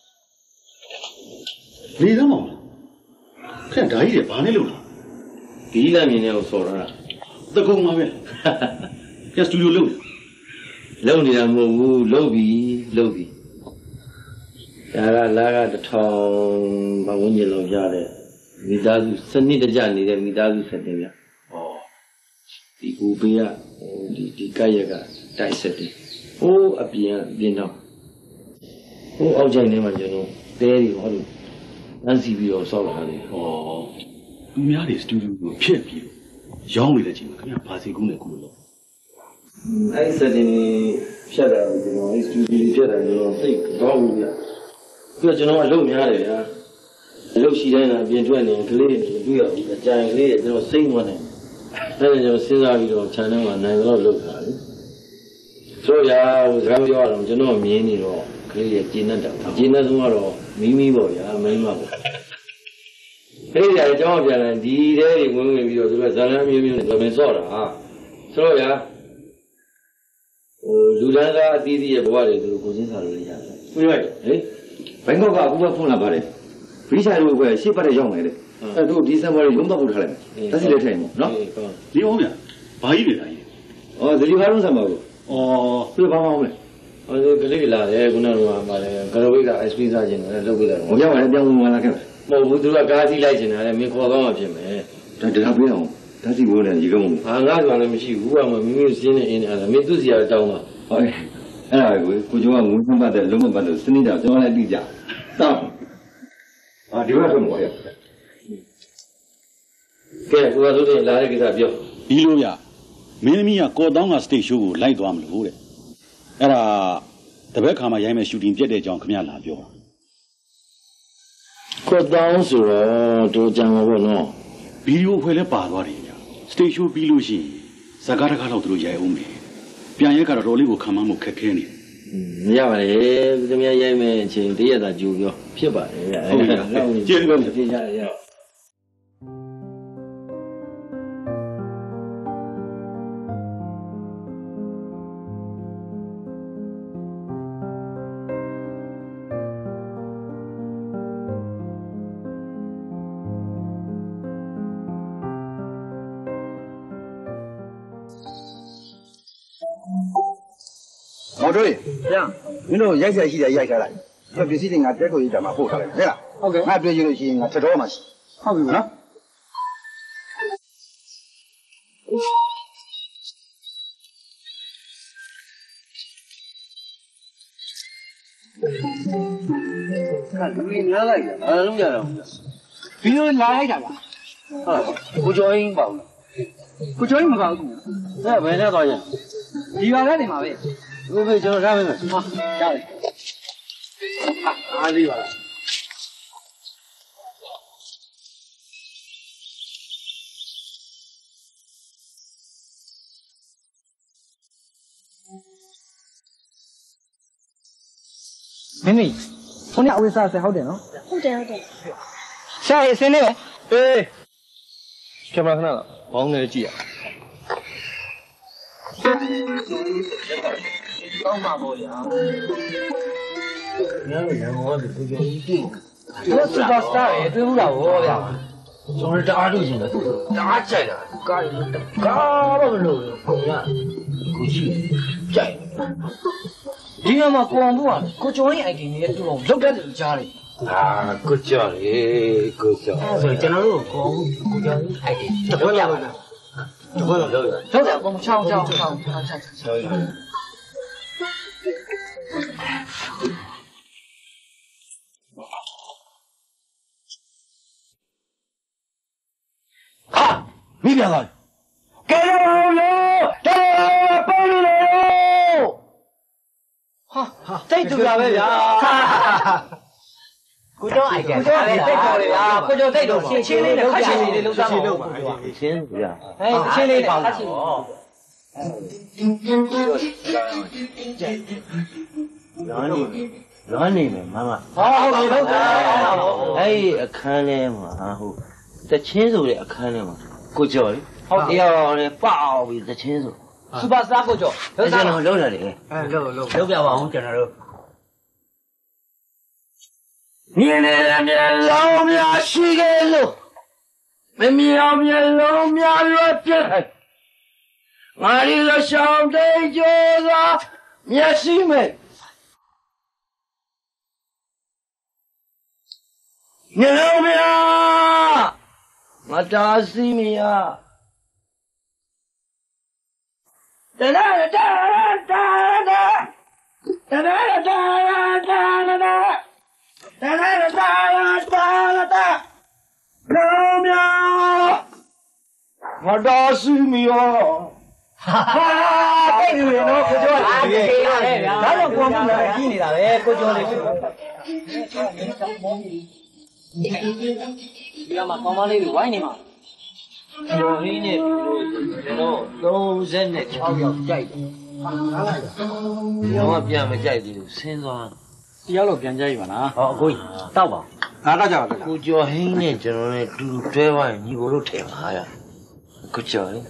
S10: 你怎么了？看这一点把你留了。
S4: 第二年我说了，
S10: 这公嘛呗，要studio留的。
S4: 留你那么我留比留比，那个那个的厂把我捏老家的，米大叔生意的家里的米大叔生的呀。哦。ဒီကိုပေးကဒီဒီကရက်ကတိုက်ဆက်တယ်ဟိုးအပြင်အပြင်တော့ဟိုးအောက်ချိုင်ထဲမှာကျွန်တော်တဲတွေဟောလို့လမ်းစီပြီးတော့ဆောက်လာတယ်ဟော
S10: သူများတွေစတူဒီယိုကိုဖျက်ပြီးရောင်းနေတဲ့အချိန်မှာခင်ဗျာဘာစီကုန်းနဲ့ခုလို့
S8: အဲ့စတင်ဖြတ်တာကိုကျွန်တော်အဲ့စတူဒီယိုဖြတ်တာကျွန်တော်သိကောင်းဘူးဗျာပြီးတော့ကျွန်တော်အလုပ်များတယ်ဗျာအလုပ်ရှိတိုင်းကအပြင်ထွက်နေကလေးတွေတွေ့ရဘူးအကြံကလေးတွေကျွန်တော်စိတ်ဝင်နေအဲ့ဒါကျွန်တော်စဉ်းစားပြီးတော့ channel မှာနိုင်တော့လုပ်တာလေဆိုရစကားပြောရအောင်ကျွန်တော်မြင်နေတော့ကလေးတွေကျင်းတတ်တာကျင်းတတ်ဆုံးကတော့မိမိပေါ့ဗျာမိမပေါ့အဲ့ဒီအကြောင်းပြန်လာဒီတဲတွေဝင်ဝင်ပြီးတော့သူကဇာလန်းမျိုးမျိုးနဲ့သမင်စော့တာဆိုတော့ဗျာဟိုလူတန်းစားအသီးသီးရဲ့ဘဝတွေသူကိုချင်းစားလို့ရတယ်ပြလိုက်ဟေးဘန်ကောက်ကအခုမှဖုန်းလာပါတယ်ဘရိရှာတို့ကရှေ့ပတ်တဲ့ရောက်မယ်လေအဲ့တို့ဒီဇင်ဘာလေးရုံးတော့ပို့ထားလိုက်မယ်တက်စီလေးထိုင်မို့နော်
S10: ဒီအောင်ဗျာဘာကြီးလဲဒါကြီး
S8: ဩဒလီဘာလုံးဆံပါဘူး
S10: ဩပြဘာမအောင်လဲ
S8: ဩဒီကလေးလာတယ်ခုနကပါတယ်ဂရဝိက iced pizza ကျင်တယ်လုပ်ပြလိုက်တော့ရောက်တယ်ပြောင်းဝင်လာခဲ့မဟုတ်ဘူးသူကကားစီးလိုက်ကျင်တယ်မင်းခေါ်တော့မှဖြစ်မယ်ဒါတရားပြအောင်ဓာတ်စီဘိုးနဲ့ရေကမုံဟာငါ့ဆိုတာလည်းမရှိဘူးကမှမိမိစင်းနေအင်းနေအဲ့ဒါမင်းသူ့စီရတောင်းတာဟုတ်အဲ့ဒါကိုကိုကျော်ကငွေနှပတ်တဲ့လုံးမပတ်လို့စနစ်တာကျွန်တော်လည်းသိကြတောင်းအာဒီဘက်ဆုံးပါရကဲကိုကဆိုတဲ့လာတဲ့ကိစ္စပြော
S10: ဒီလိုရမင်းသမီးကကော်တောင်းကစတိတ်ရှိုးကိုလိုက်သွားမလို့တဲ့အဲ့ဒါတပည့်ခါမှရိုင်းမဲ့ရှူတင်ပြက်တဲ့အကြောင်းခင်ဗျာလာပြော
S8: ကော်တောင်းဆိုတော့တို့ကြံမှာပေါ့နော်
S10: ဗီဒီယိုဖွဲ့လဲပါသွားတယ်ညာစတိတ်ရှိုးပြီးလို့ရှိရင်ဇာကားတစ်ခါတော့သူတို့ရိုက်အောင်မယ်ပြန်ရဲကတော့တော်လေးကိုခံမမှုခက်ခဲနေ
S8: မရပါလေသူများရိုက်မဲ့အချိန်တရက်သာကြိုပြောဖြစ်ပါတယ်ဗျာ
S10: ဟုတ်ကဲ့ကျေးဇူးပါ
S8: ပြင်ကြရအောင်
S11: မော်တို့ရေဗျာမင်းတို့ရိုက်ဆက်ရှိတယ်ရိုက်ထားလိုက်ပြပစ္စည်းတွေငါတက်ကိုရေးတာမှာပို့ထားလိုက်ဟဲ့လားဟုတ်ကဲ့ငါတွေ့ရလို့ရှိရင်ငါထတော်မှာရှိဟုတ်ပြီနော်
S8: 看လူကြီးများလိုက်တာအားလုံးကြတော့
S2: ဗီဒီယိုလာလိုက်တာပါ
S8: ဟုတ်ကိုကျော်အင်းပေါ့
S2: ကိုကျော်ရင်မကောင်းဘူး
S8: အဲ့ဘယ်နဲ့သွားရ
S2: ဒီပါနဲ့နေမှာပဲ
S8: ဘယ်ဘယ်ကျွန်တော်ရမယ်ဟာ
S2: ရတယ်အားလေးပါလားမင်းမင်းခုနကအဝိစားဆယ်ဟုတ်တယ်နော်
S7: ဟုတ်တယ်ဟုတ်တယ်
S2: ဆရာအစင်းလေးပဲ
S3: အေးကင်မရာခဏတော့ဘောင်းနေကြည့်ရ
S2: ကောင်းပါဘောဗျာ
S8: ညနေရမောဒီကိုကြည့်ကြည့်
S2: သူစူပါစတာရဲ့တွေ့ဘူးလားဘောဗျာ
S8: ကျွန်တော်တအားလို့ရှင်တယ်သူတအားကြိုက်တာကားရကားတော့မလို့ပုံရကိုကြည့်ကြိုက်
S2: ဒီမှာကိုအောင်ဘူးကကိုကျော်ရင် item တွေတူအောင်လောက်တတ်တယ်ကြားတယ်
S8: အာကိုကျော်လေကိုကျော်
S2: အဲ့ဆိုကျွန်တော်တို့ကိုအောင်ကိုကျော်ရင် item တပွဲရပါလားတပွဲတော့လောက်လောက်တယ်ပုံချောင်းချောင်းချောင်းချောင်းချောင်းချောင်း
S8: ဟာမိပြန်လာကဲတော့လို့တော်ပေါ်လို့
S2: ဟာတိတ်တူတာပဲဗျာကိုကျော်အိုက်ကန်ဒါပဲတိတ်တော်လေဗျာကိုကျော်တိတ်တော်ရှင်းရှင်းလေးနဲ့ခက်ရှင်းလေးလေးလုံးသားပါ
S8: ရှင်းဗျာ
S2: ဟဲ့ရှင်းလေးနဲ့ခက်ရှင်း
S8: လွမ်းနေလွမ်းနေမယ်မမ
S2: ဟောဟုတ်ပြီဟုတ်တယ်
S8: အဲ့ဒီအခန်းထဲမှာဟုတ်တချင်းဆိုတဲ့အခန်းထဲမှာကိုကျော်လေဟုတ်တရားတော်လေပေါ့ပြီးတချင်းဆို
S2: စူပါစတာကိုကျော်
S8: လုံးစားလုံးလုံးရတယ်
S2: အဲလုံးလုံး
S8: လုံးပြပါအောင်ကျွန်တော်တို့မြင်နေတဲ့မျက်လုံးများရှိခဲ့လို့မမြင်မျက်လုံးများရွက်ပြတ်ငါဒီလိုရှောင်းတဲ့ကြိုးစားမျက်စိမဲ့မျက်လုံးများငါတားစီမရတနာတာတာတာတနာတာတာတာတနာတာတာတာလုံးများ
S4: 我打死你哦！
S2: 哈，这个人哦，过桥嘞，咱们光顾着记你了呗，过桥嘞。你要嘛，光把那个歪你嘛。有你呢，都都人呢，瞧要ใจတော့ပြန်မကြိုက်သေးဘူးဆင်းသွား
S9: တရားလို့ပြန်ကြရပါလား
S2: ဟောအကိုကြီးတောက်ပါ
S11: ငါတော့ကြပါလား
S2: ကိုကျော်ဟင်းနဲ့ကျွန်တော်နဲ့တူတူတွဲသွားရင်ညီကိုတို့ထင်ပါရကိုကျော်လေ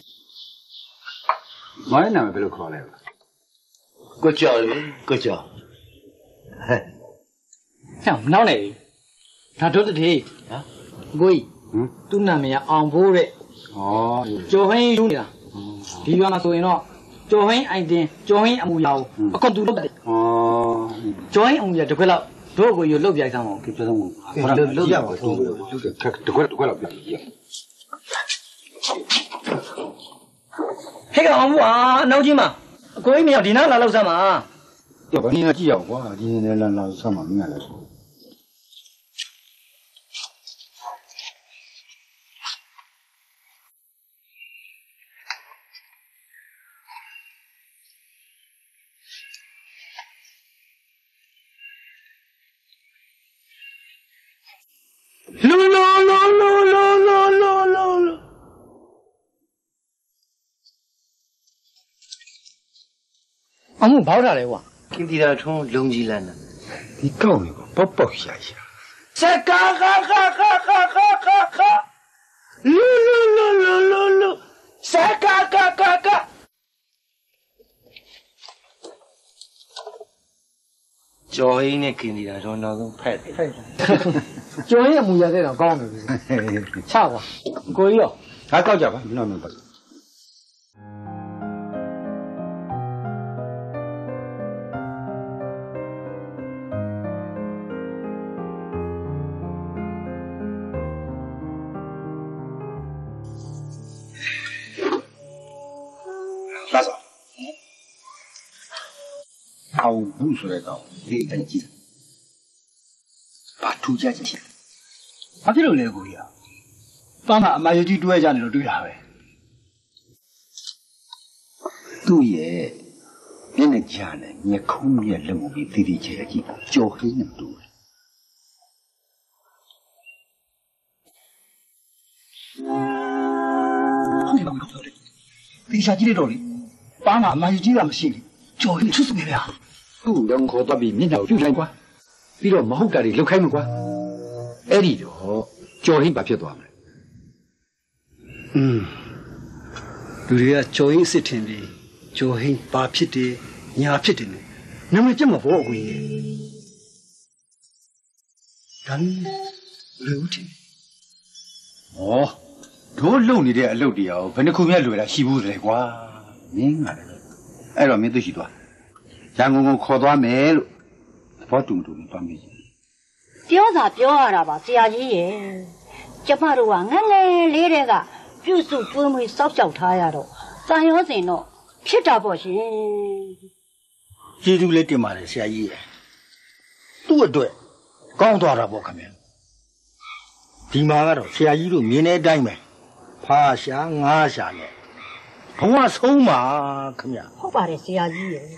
S11: မောင်ရဲ့နာမည်ဘယ်လိုခေါ်လဲ
S2: ကိုကျော်လေကိုကျော်ဟဲ့
S9: ဟဲ့နောက်နေဒါတို့တည်းဟမ်ကိုကြီးဟမ်သူ့နာမည်အောင်ဖို့တဲ့ဩကျော်ဟင်းယူနေတာဒီရွာမှာဆိုရင်တော့ကျော်ဟင်းအိုင်တင်ကျော်ဟင်းအမူအရာကိုအကုန်သူလုပ်တယ်ဩကျော်ဟင်းအမူအရာတစ်ခွက်လောက်တို့ကိုယူလုတ်ပြိုင်ဆောင်အောင်
S11: ပြပြဆုံးဟုတ်တယ်လုတ်ရပါတော့လုတ်တယ်ခက်တစ်ခွက်တစ်ခွက်လောက်ပြပြ
S9: ဟဲ့ကောင်ဘူးอ่ะနောက်ကြီးမှာအကိုကြီးမြောက်ဒီနားလာလောက်စမ်းပါ
S11: တော့ဘာနေကြည့်ရအောင်ကွာဒီနေလာလာစမ်းပါမင်းလည်း
S4: 噜噜噜噜噜噜噜噜噜。
S9: အမှုဘောက်တာလေကွာ
S2: ကင်းတီတာထုံးလုံကြီးလန်းတာ
S11: ဒီကောင်းနေပေါ့ပေါက်ပေါက်ရှာရှာ
S4: စကာခါခါခါခါခါခါခါလူလူလူလူလူလူစကာခါခါခါ
S2: ကျော်ဟင်းနဲ့ကင်းတီတာထုံးတော့ဆုံးဖက်တယ်ဖက်
S9: ကျော်ဟင်းအမူအရာတဲ့တော့ကောင်းတယ်ချကွာကိုကြီးရော
S11: ငါကောက်ကြပါနော်နော်ပါလာစားအောင်ဘူးဆိုတဲ့ကောင်ဒီအကြည့်ဘာထူးကြချင်ဘာဖြစ်လို့လဲကိုကြီးอ่ะပါမအမယကြီးတွဲကြနေလို့တွေးတာပဲသူ့ရဲ့မျက်နှာကြားနဲ့မျက်ခုံးရဲ့လက်မပြီးတည်တည်ချဲကြည့်ကြော်ခင်းနေတူတယ်ဒီမှာကတော့ဒီရှာကြည့်တော့လေပါမအမယကြီးကမရှိဘူးကြော်ခင်းချွတ်နေတယ်သူ့ရောခေါ်တော့ပြီးမျက်နှာကိုပြုတ်လိုက်ကွာပြီးတော့မဟုတ်တာတွေလှုပ်ခိုင်းမှာကွာအဲ့ဒီတော့ကြော်ဟင်းဘာဖြစ်သွားမလဲอืมလူတွေကကြော်ဟင်းစစ်ထင်ပြီးကြော်ဟင်းဘာဖြစ်တယ်ညာဖြစ်တယ်နာမည်ကြက်မှာပေါ့အကွေကြီးဒါလူတီဩတို့လုံနေတဲ့အလုပ်တရားကိုဘယ်နှခုမြတ်လွယ်တာရှိဘူးလေကွာမင်းကလည်းအဲ့တော့မင်းသိရှိသွားရန်ကုန်ကိုခေါ်သွားမယ်လို့ဘောတူတူသွားမေး
S2: ပြောတာပြောရတာပါဆရာကြီးရဲ့ကျမတို့ကငငယ်လေးတဲ့ကပြုစုကျွေးမွေးစောက်ကြောက်ထားရတော့တန်ရောစင်တော့ဖြစ်တာပေါ့ရှင်
S11: ကျေးဇူးလေးတင်ပါတယ်ဆရာကြီးရဲ့သူ့အတွက်ကောင်းသွားတာပေါ့ခင်ဗျဒီမှာကတော့ဆရာကြီးတို့မြင်တဲ့အတိုင်းပဲဖာရှာငါးရှာနဲ့ဘဝဆုံးပါခင်ဗျ
S2: ဟုတ်ပါတယ်ဆရာကြီးရဲ့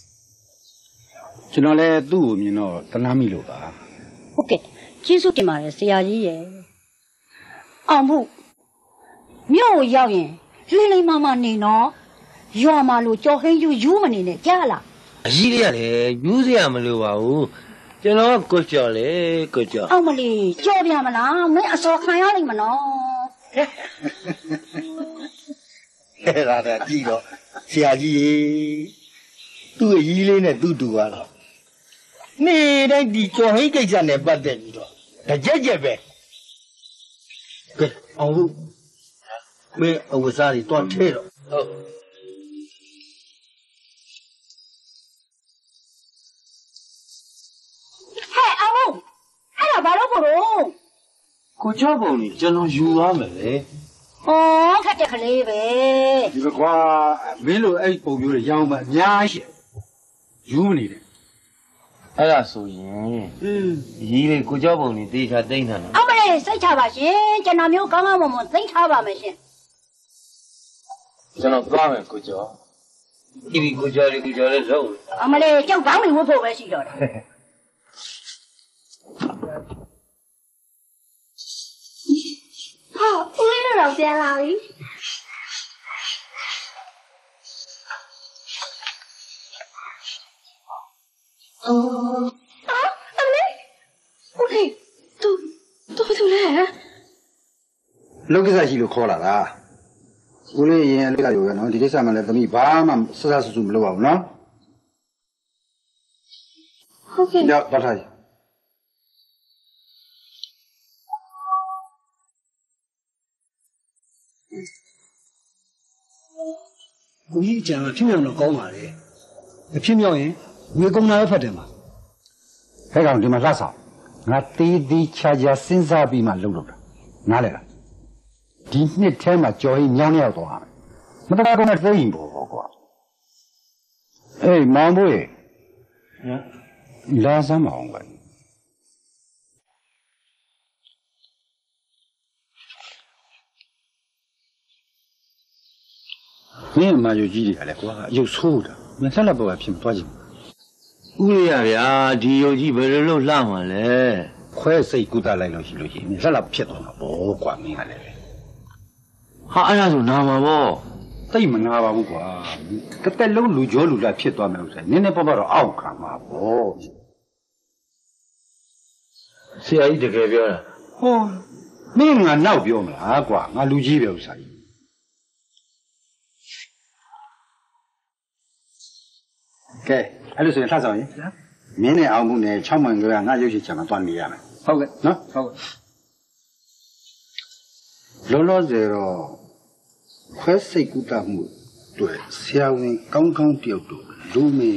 S11: ကျွန်တော်လည်းသူ့ကိုမြင်တော့တနာမိလို့ပါ
S2: ဟုတ်ကဲ့ကျေးဇူးတင်ပါတယ်ဆရာကြီးရဲ့အောင်မှုမြို့ကိုရောက်ရင်လိမ့်လိမ့်မမနေနော်ရွာမှာလို့ကြော်ဟင်းယူယူမနေနဲ့ကြားလားအကြီးလေးရတယ်ယူစရာမလိုပါဘူးကျွန်တော်ကိုကြော်လေကိုကြော်အောင်မလေးကြော်ပြမလားမင်းအစောခံရလိမ့်မနော်
S11: ဟဲ့လာတယ်ကြည့်တော့ဆရာကြီးသူ့အကြီးလေးနဲ့သူ့တူသွားတော့နေ့တိုင်းဒီကြော်ဟိတ်ကိစ္စနဲ့ပတ်သက်ပြီးတော့ကြက်ကြက်ပဲကဲအောင်လို့မင်းအဝစားကြီးတွားထဲတော့ဟုတ်
S2: ဟဲ့အောင်လို့အဲ့ဒါဘာလို့ကိုတော့
S4: ကိုကြောက်ပုံကြီးကျွန်တော်ယူသွားမယ်လေ
S2: ဩခက်တဲ့ကလေးပဲ
S11: ဒီကွာမင်းတို့အဲ့ပုံမျိုးတွေရောင်းမှအများကြီးယူမနေတယ်
S4: အဲ့ဒါဆိုရင်อืมရီးလေးကိုကြောက်ပုံကြီးတေချာတိမ့်ထားတယ်
S2: အမလေးစိတ်ချပါရှင်ကျွန်တော်မျိုးကောင်းကောင်းမွန်မွန်သိမ့်ထားပါမယ်ရှင်
S3: ကျွန်တော်သွားမယ်ကိုကျော်ဒီဒီကိုကျော်လေးကိုကျော်လေးလုံး
S2: အမလေးကြောက်ပေါင်းနေဝတ်ဖို့ပဲရှိတော့တယ်
S7: ဟာဦးလေးတို့တော့ပြန်လာပြီအော်အမလေးဦးလေးသူသူဘာလုပ်လဲ
S11: လောကိစ္စရှိလို့ခေါ်လာတာဦးလေးရင်အလေးကရောပဲနော်ဒီကိစ္စမှလည်းသမီးဘာမှစစဆူဆူမလုပ်ပါဘူးနော်
S7: ဟုတ်ကဲ့
S11: ညတော့ထားကိုကြီးအကြံဖြစ်မြောက်တော့ကောင်းပါလေမဖြစ်မြောက်ရင်ဝေကုံနာပဲဖတ်တယ်မှာဟဲ့ကောင်ဒီမှာလှဆောင်ငါတေးသေးချာချာစဉ်းစားပြီးမှလှုပ်လို့တာနားလဲလားဒီနှစ်ထဲမှာကြော်ရင်ညောင်းရောက်သွားမယ်မတော်တော့နဲ့သိရင်ပေါ့ကွာအေးမောင်ဘွေဟမ်လာစမ်းမအောင်ကွာမင်းမာယူကြီးတွေကလည်းကွာအယုတ်ဆိုးတာမင်းဆက်လက်ပေါ်ဖြစ်သွားကြည့်
S8: ဦးလေးရဗျာဒီယုံကြည်ဘယ်လိုလုပ်လှမှာလဲ
S11: ခွဲစိတ်ကုသလိုက်လို့ရှိလို့ရှိရင်ဆက်လက်ဖြစ်သွားမှာပေါ့ကွာမင်းကလည်း
S8: ဟာအဲ့ဒါဆိုနာမှာပေါ့
S11: သိမနာပါဘူးကွာတစ်သက်လုံးလူကြောလူလာဖြစ်သွားမယ်ဥစ္စာနည်းနည်းပေါ့ပေါ့တော့အောက်ခံမှာပေါ့
S8: ဆရာကြီးတကယ်ပြောတာ
S11: ဟောမင်းငါနောက်ပြောမလားကွာငါလူကြီးပဲဥစ္စာကြီးကဲအဲ့လိုဆိုရင်လှဆောင်ရင်မင်းနဲ့အောင်မှုနဲ့၆မိုင်ကျော်ကငါရုပ်ရှင်ချင်မှသွားနေရမယ်ဟုတ်ကဲ့နော်ဟုတ်ကဲ့လောလောဆယ်တော့ခွဲစိတ်ကူတာမှုတွေ့ဆရာဝန်ကောင်းကောင်းတယောက်တို့လူမေ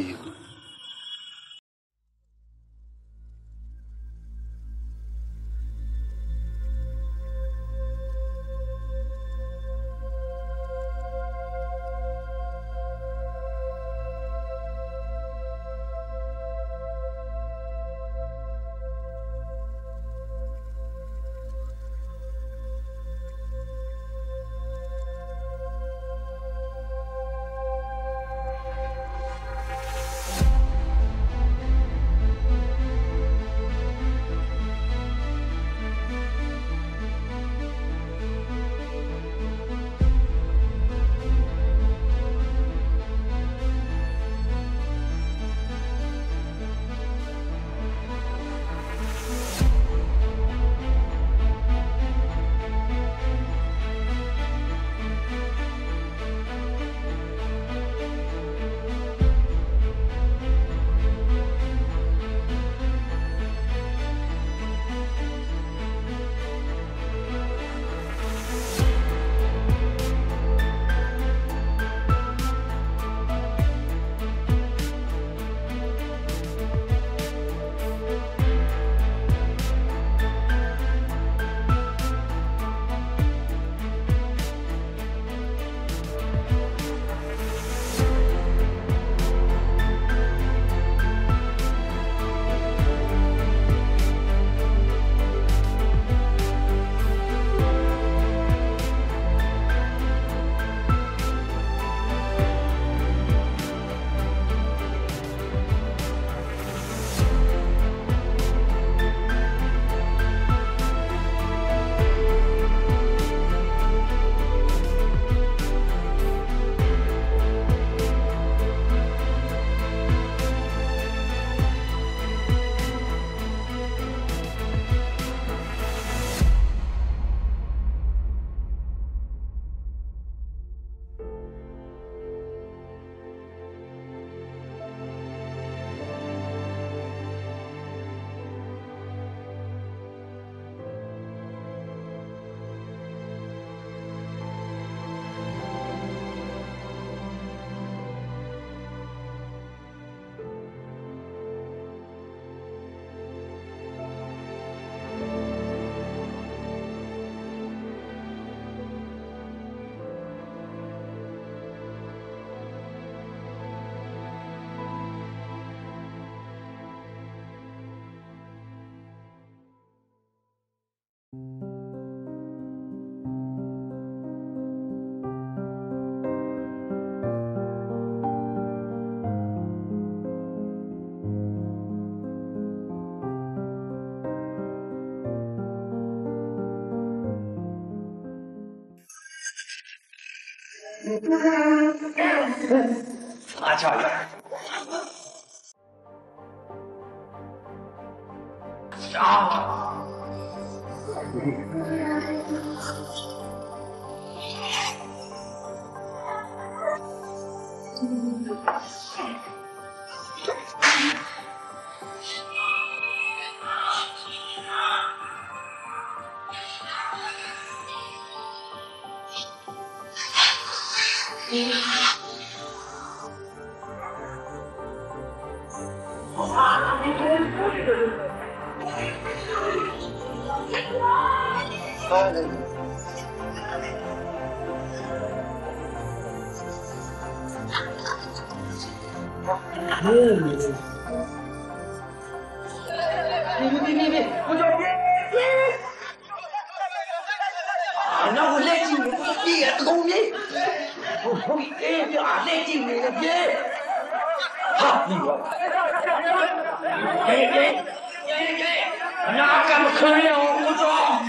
S4: 阿巧呀！啊！别别别别！我叫别别！啊，那我来劲，我别公你！我我别别啊，来劲你了别！好，你我。别别别别！那干嘛可怜我？我说。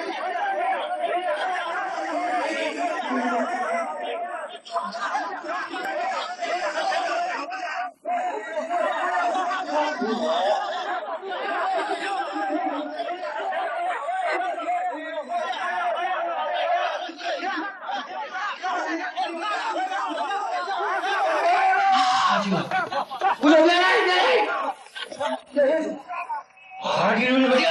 S4: 不要来来来！啊，你们怎么这样？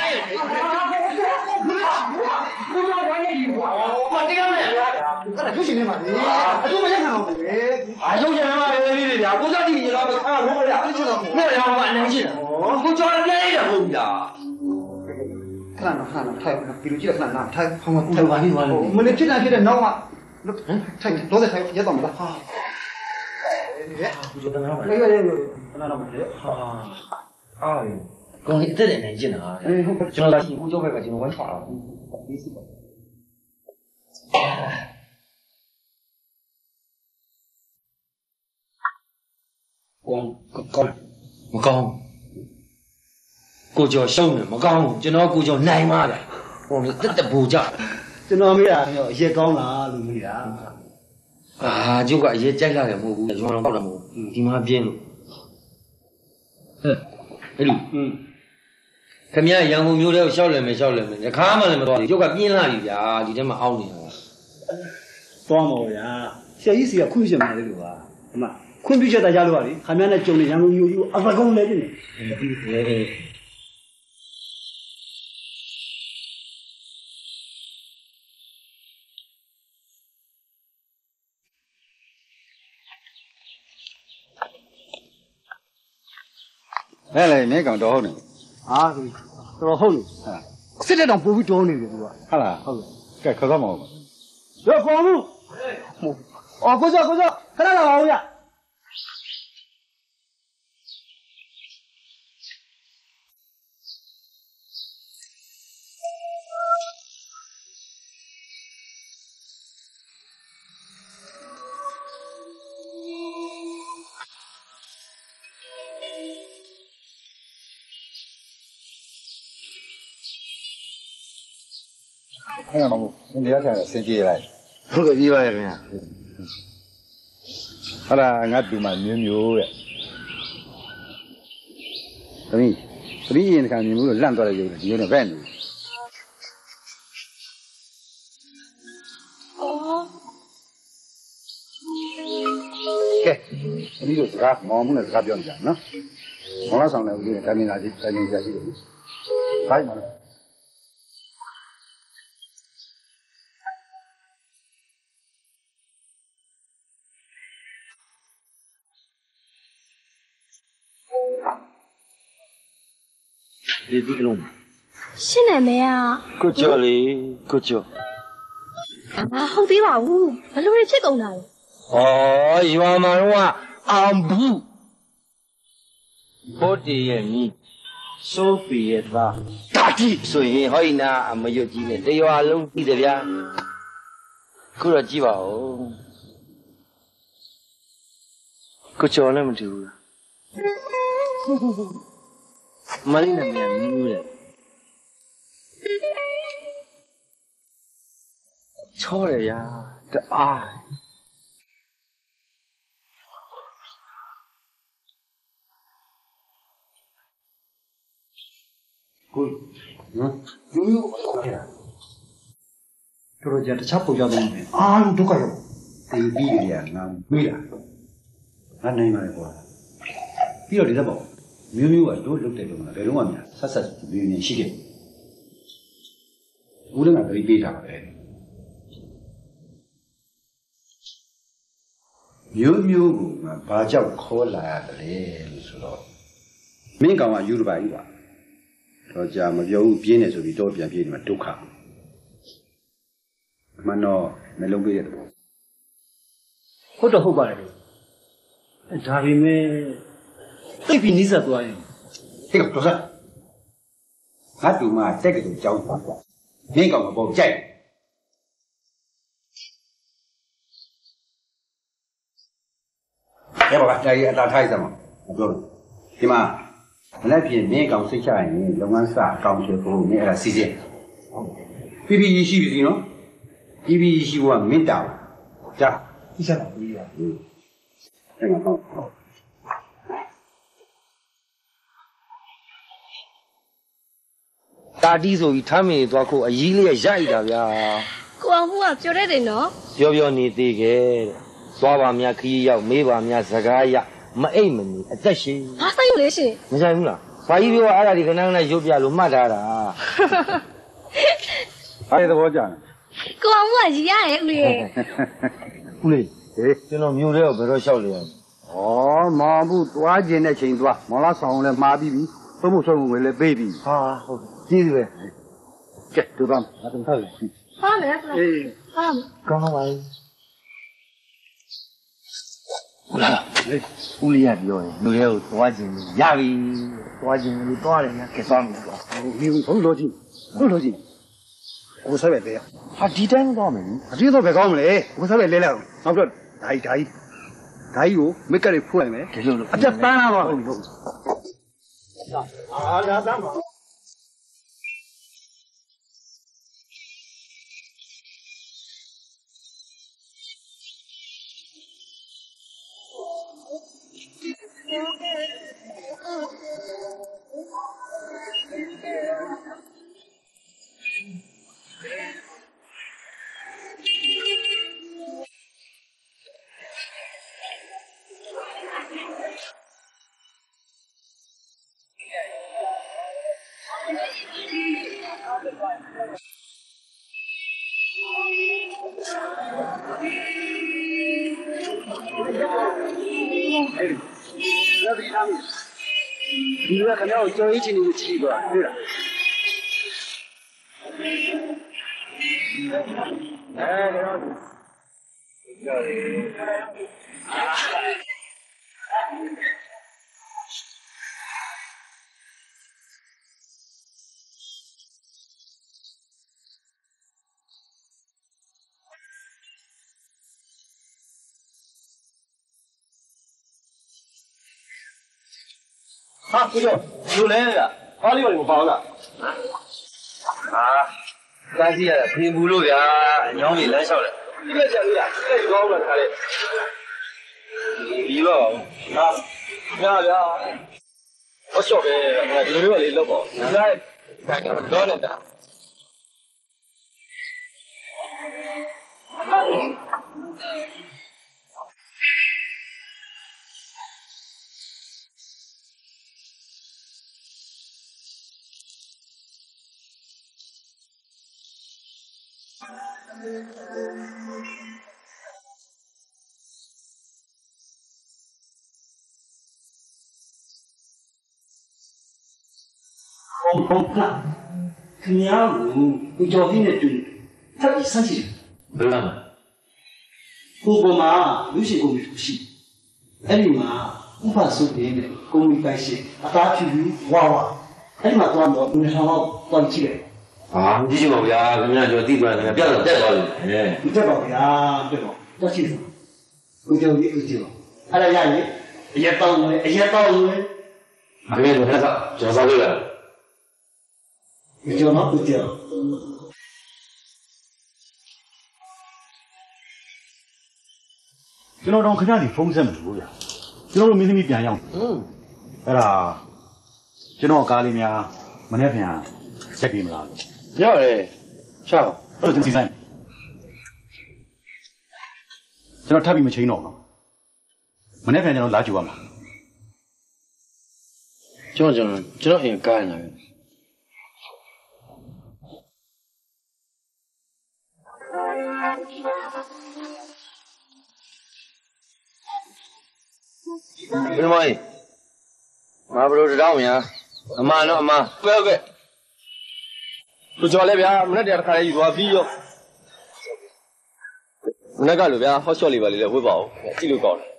S4: 不要管你，我这样的，那就行了嘛。啊，就没看到的。啊，有钱嘛，有理的，我家弟弟那个看我俩，那两万能行？我叫人来点不的。看了看了，太比如记得看了，太太晚了晚了。我们这两天的闹嘛，嗯，太多的太也懂不啦？哎，不就等那么？那个那个，那那么的。啊，哎呦，公里这点能进啊！就那辛苦交费个就我差了，没事吧？光高我高，我叫小人我高，就那我叫奶妈的，我们真的不叫。
S5: 就那没啊，也高了，都没啊。
S8: 啊，就个也摘下来蘑菇，就让到了蘑菇，地马边了。嗯，哎呦，嗯，他们家养蜂苗的小人们小人们，这看嘛那么多，就个边那里呀，就这么熬呢。
S5: 多么呀？小意思要困些嘛的路啊，什么？困比较大家路啊哩，他们那种的养蜂苗有阿发工来的呢。哎。
S11: 来来，你讲多好呢？
S5: 啊，多好呢！啊，现在当不会多呢的对吧？
S11: 好啦，好，该考考毛。
S5: 要光路。哦，过去过去，看到了好呀。
S11: 哎呀，老你两天先接来。
S4: 那个意外呀。
S11: 好啦，俺都嘛牛牛的。什么？什么你看你们烂多了有有点歪扭。
S7: 哦。
S11: 给，你就自家我们来自家表演喏。我那上来我就赶紧拿去赶紧下去。可以吗？
S8: 你这个弄，
S7: ရှင်းနေမရ
S8: ကိုကြော်လေကိုကြော်
S7: အာဟုတ်သေးပါဘူးဘယ်လိုတွေဖြစ်ကုန်တာလဲ
S8: ဩရွာမှာတော့အောင်ဘူးဘိုးတည်ရဲ့မိစိုးပီရဲ့သားတာတိဆိုရင်ဟောဒီနာအမရွတ်ကြီးနဲ့တရွာလုံးကြည့်တယ်ဗျာခုတော့ကြည့်ပါဦးကိုကြော်လည်းမတူဘူးမလေးနဲ့မြန်မျိုးတဲ့ချောတယ်ဗျာတအား
S11: ကိုနော်ရိုးရိုးခေါ်ခဲ့တာတို့တို့ကြတခြားပုံကြတော့မယ်အားလုံးဒုက္ခရောက်တေးပြီးကြရငါမေးတာငါနိုင်ပါလေကွာပြီးတော့ဒီတော့ပေါ့မျိုးမျိုးကတို့လုတ်တယ်လို့မလားဘယ်တော့မှမဆက်ဆက်မျိုးနေရှိခဲ့ဦးလည်းငါပြေးပေးတာပဲမျိုးမျိုးကဘာကြောင့်ခေါ်လာရတယ်လို့ဆိုတော့မင်းကောင်ကယူရပါကြီးပါတော့ကြာမပြောဘူးပြင်းနေဆိုပြီးတော့ပြန်ပြေးနေမှာဒုက္ခမနောမလုံးပေးတဲ့တော့
S9: ဟုတ်တော့ဟုတ်ပါတယ်ဒါပေမဲ့တိတ်ပြီးနီးစပ်သွားရင်
S11: ဟဲ့ကတော့စားငါတူမတက်ကလေးကြောင်းပါကွာမင်းကောင်ကပေါ့ကြိုက်ရပါပါဒါကြီးအတားထိုက်စမ်းမပြောလို့ဒီမှာမနေ့ပြင်မင်းကောင်စိတ်ချရင်လုပ်ငန်းစအကောင့်တွေဖို့မင်းအဲ့ဒါစီစဉ်ပြီးပြီးရှိပြီနော်ပြီးပြီးရှိဖို့ကမင်းတောင်းကြာဒီစားပါပြီးရအဲ့မှာပေါ့
S8: တာတီးဆိုပြီးထမ်းမေသွားခုအကြီးလေးရိုက်တာဗျာ
S7: ကိုအောင်မှုကပြောတတ်တယ်နော်
S8: ပြောပြောနေသေးခဲ့တဲ့သွားပါများခရီးရောက်မေးပါများစကားရမအိတ်မနေအသက်ရှင်
S7: ဘာဆိုင်လို့လဲရှင်
S8: မဆိုင်ဘူးလားဘာကြီးပြောအဲ့ဒါဒီခဏခဏရုပ်ပြလို့မှတ်ထားတာ
S11: အဲ့ဒီသဘောကျတယ်
S7: ကိုအောင်မှုကရရဲ့ဦးလေးရဲ့
S8: ဦးလေးဟေးကျွန်တော်မြို့ထဲကိုဘယ်တော့လျှောက်လေရမလဲ
S11: ဩမောင်ဘူးသွားခြင်းတဲ့ချိန်သွားမောင်လာဆောင်လည်းမှားပြီးပြီသုံးဖို့ဆုံးဝင်လည်းပေးပြီ
S8: ဟာဟုတ်ကြီးပြီပဲ
S11: ကဲတူတော့ငါတို့ထားပြီ
S7: ဟာမယ်အေးဟာ
S8: ကောင်းပါပြီဟုတ်လားဦးလေးရပြောရင်လူရဲကိုသွားခြင်းရပြီသွားခြင်းလို့သွားတယ်ညာကဲသွားမယ်ကွာ
S11: ဒီဘုံလို့ကြည့်ဘုံလို့ကြည့်ကိုဆက်ပဲလဲ
S8: ဟာဒီတိုင်းသွားမယ်
S11: အတင်းတော့ပဲကောင်းမလဲကိုဆက်ပဲလဲလိုက်အောင်နောက်တော့ဓာကြီးဓာကြီးဓာကြီးကိုမိကလေးဖွင့်လိုက်မယ်
S8: ဒီလိုလို့
S11: အပြတ်ပန်းလာတော့ဟုတ်ဟုတ်အာလာသားမဒီကခဏကိုကြော်ရေးချင်နေချီပါတွေ့လားအဲဒီတော့ကြော်ရေး
S8: ဟာကိုကျော်လူလဲဗျာအားလေးပါလေမပေါလားဟာကားစီရတာဖင်ဘူးလို့ဗျာအညောင်းကြီးလမ်းလျှောက်တယ်ဒီလက်ချက်လေးလားဒီလက်ကောင်းလားခါလေးဒီတော့ဟာဗျာဗျာဟောရှော့ပဲဒီလိုမျိုးလေးလောက်ပါဒီလိုက်တော့နေတာ
S11: ဟုတ်ဟုတ်ကခင်ဗျားကိုကြော်ပြီးနေတူတက်ပြီးဆန်းစီ
S8: ဘယ်လား
S11: ကိုကမှာလူရှိကိုရှိအဲ့ဒီမှာဥပစုပြင်းနဲ့ကိုမီပိုင်ရှင်အသားဖြူဖြူဝါဝါအဲ့ဒီမှာတော့တော့ဦးဆောင်တော့တောင်းကြည့်တယ်
S8: ဟာကြည့်ချင်ပါဗျာခင်ဗျားကျွန်တော်သိသွားတယ်ပြတ်တော့တက်သွားပြီဟဲ့
S11: ဒီတက်ပါဗျာတက်တော့တော့ကြည့်ကိုကြော်ပြီးဦးကြည့်ပါအဲ့ဒါရရင်အရက်တောင်းတယ်အရက်တောင်းတယ်
S8: အမေတို့ကကျွန်တော်စားလို့လား
S11: ကျွန်တော်တို့ကြော်ကျွန်တော်တော့ခင်ဗျားဒီဖုန်းဆက်မလို့ဗျာကျွန်တော်တို့မင်းသမီးပြန်ရောက်อืมအဲ့ဒါကျွန်တော်ကားလေးများ
S10: မနေ့ပြန်ရက်ပြီမလား
S3: ရတယ်ချောက်
S10: အဲ့တော့ဒီဆိုင်ကျွန်တော်ထပ်ပြီးမချိန်တော့ဘူးမနေ့ပြန်ကျွန်တော်လာကြည့်ရမှာ
S3: ကျွန်တော်ကျွန်တော်ကျွန်တော်အိမ်ကိုင်းလာပြီဘယ်မှာလဲမဘလို့တောင်းမြန်အမနော်အမဟုတ်ကဲ့သူကြော်လဲဗျာမနေ့တည်းတစ်ခါလေးယူသွားပြီးရောမနေ့ကလိုဗျာဟော့ရှော့လေးပါလေးလည်းဝတ်ပါဦးကြည့်လို့ကောင်းတယ်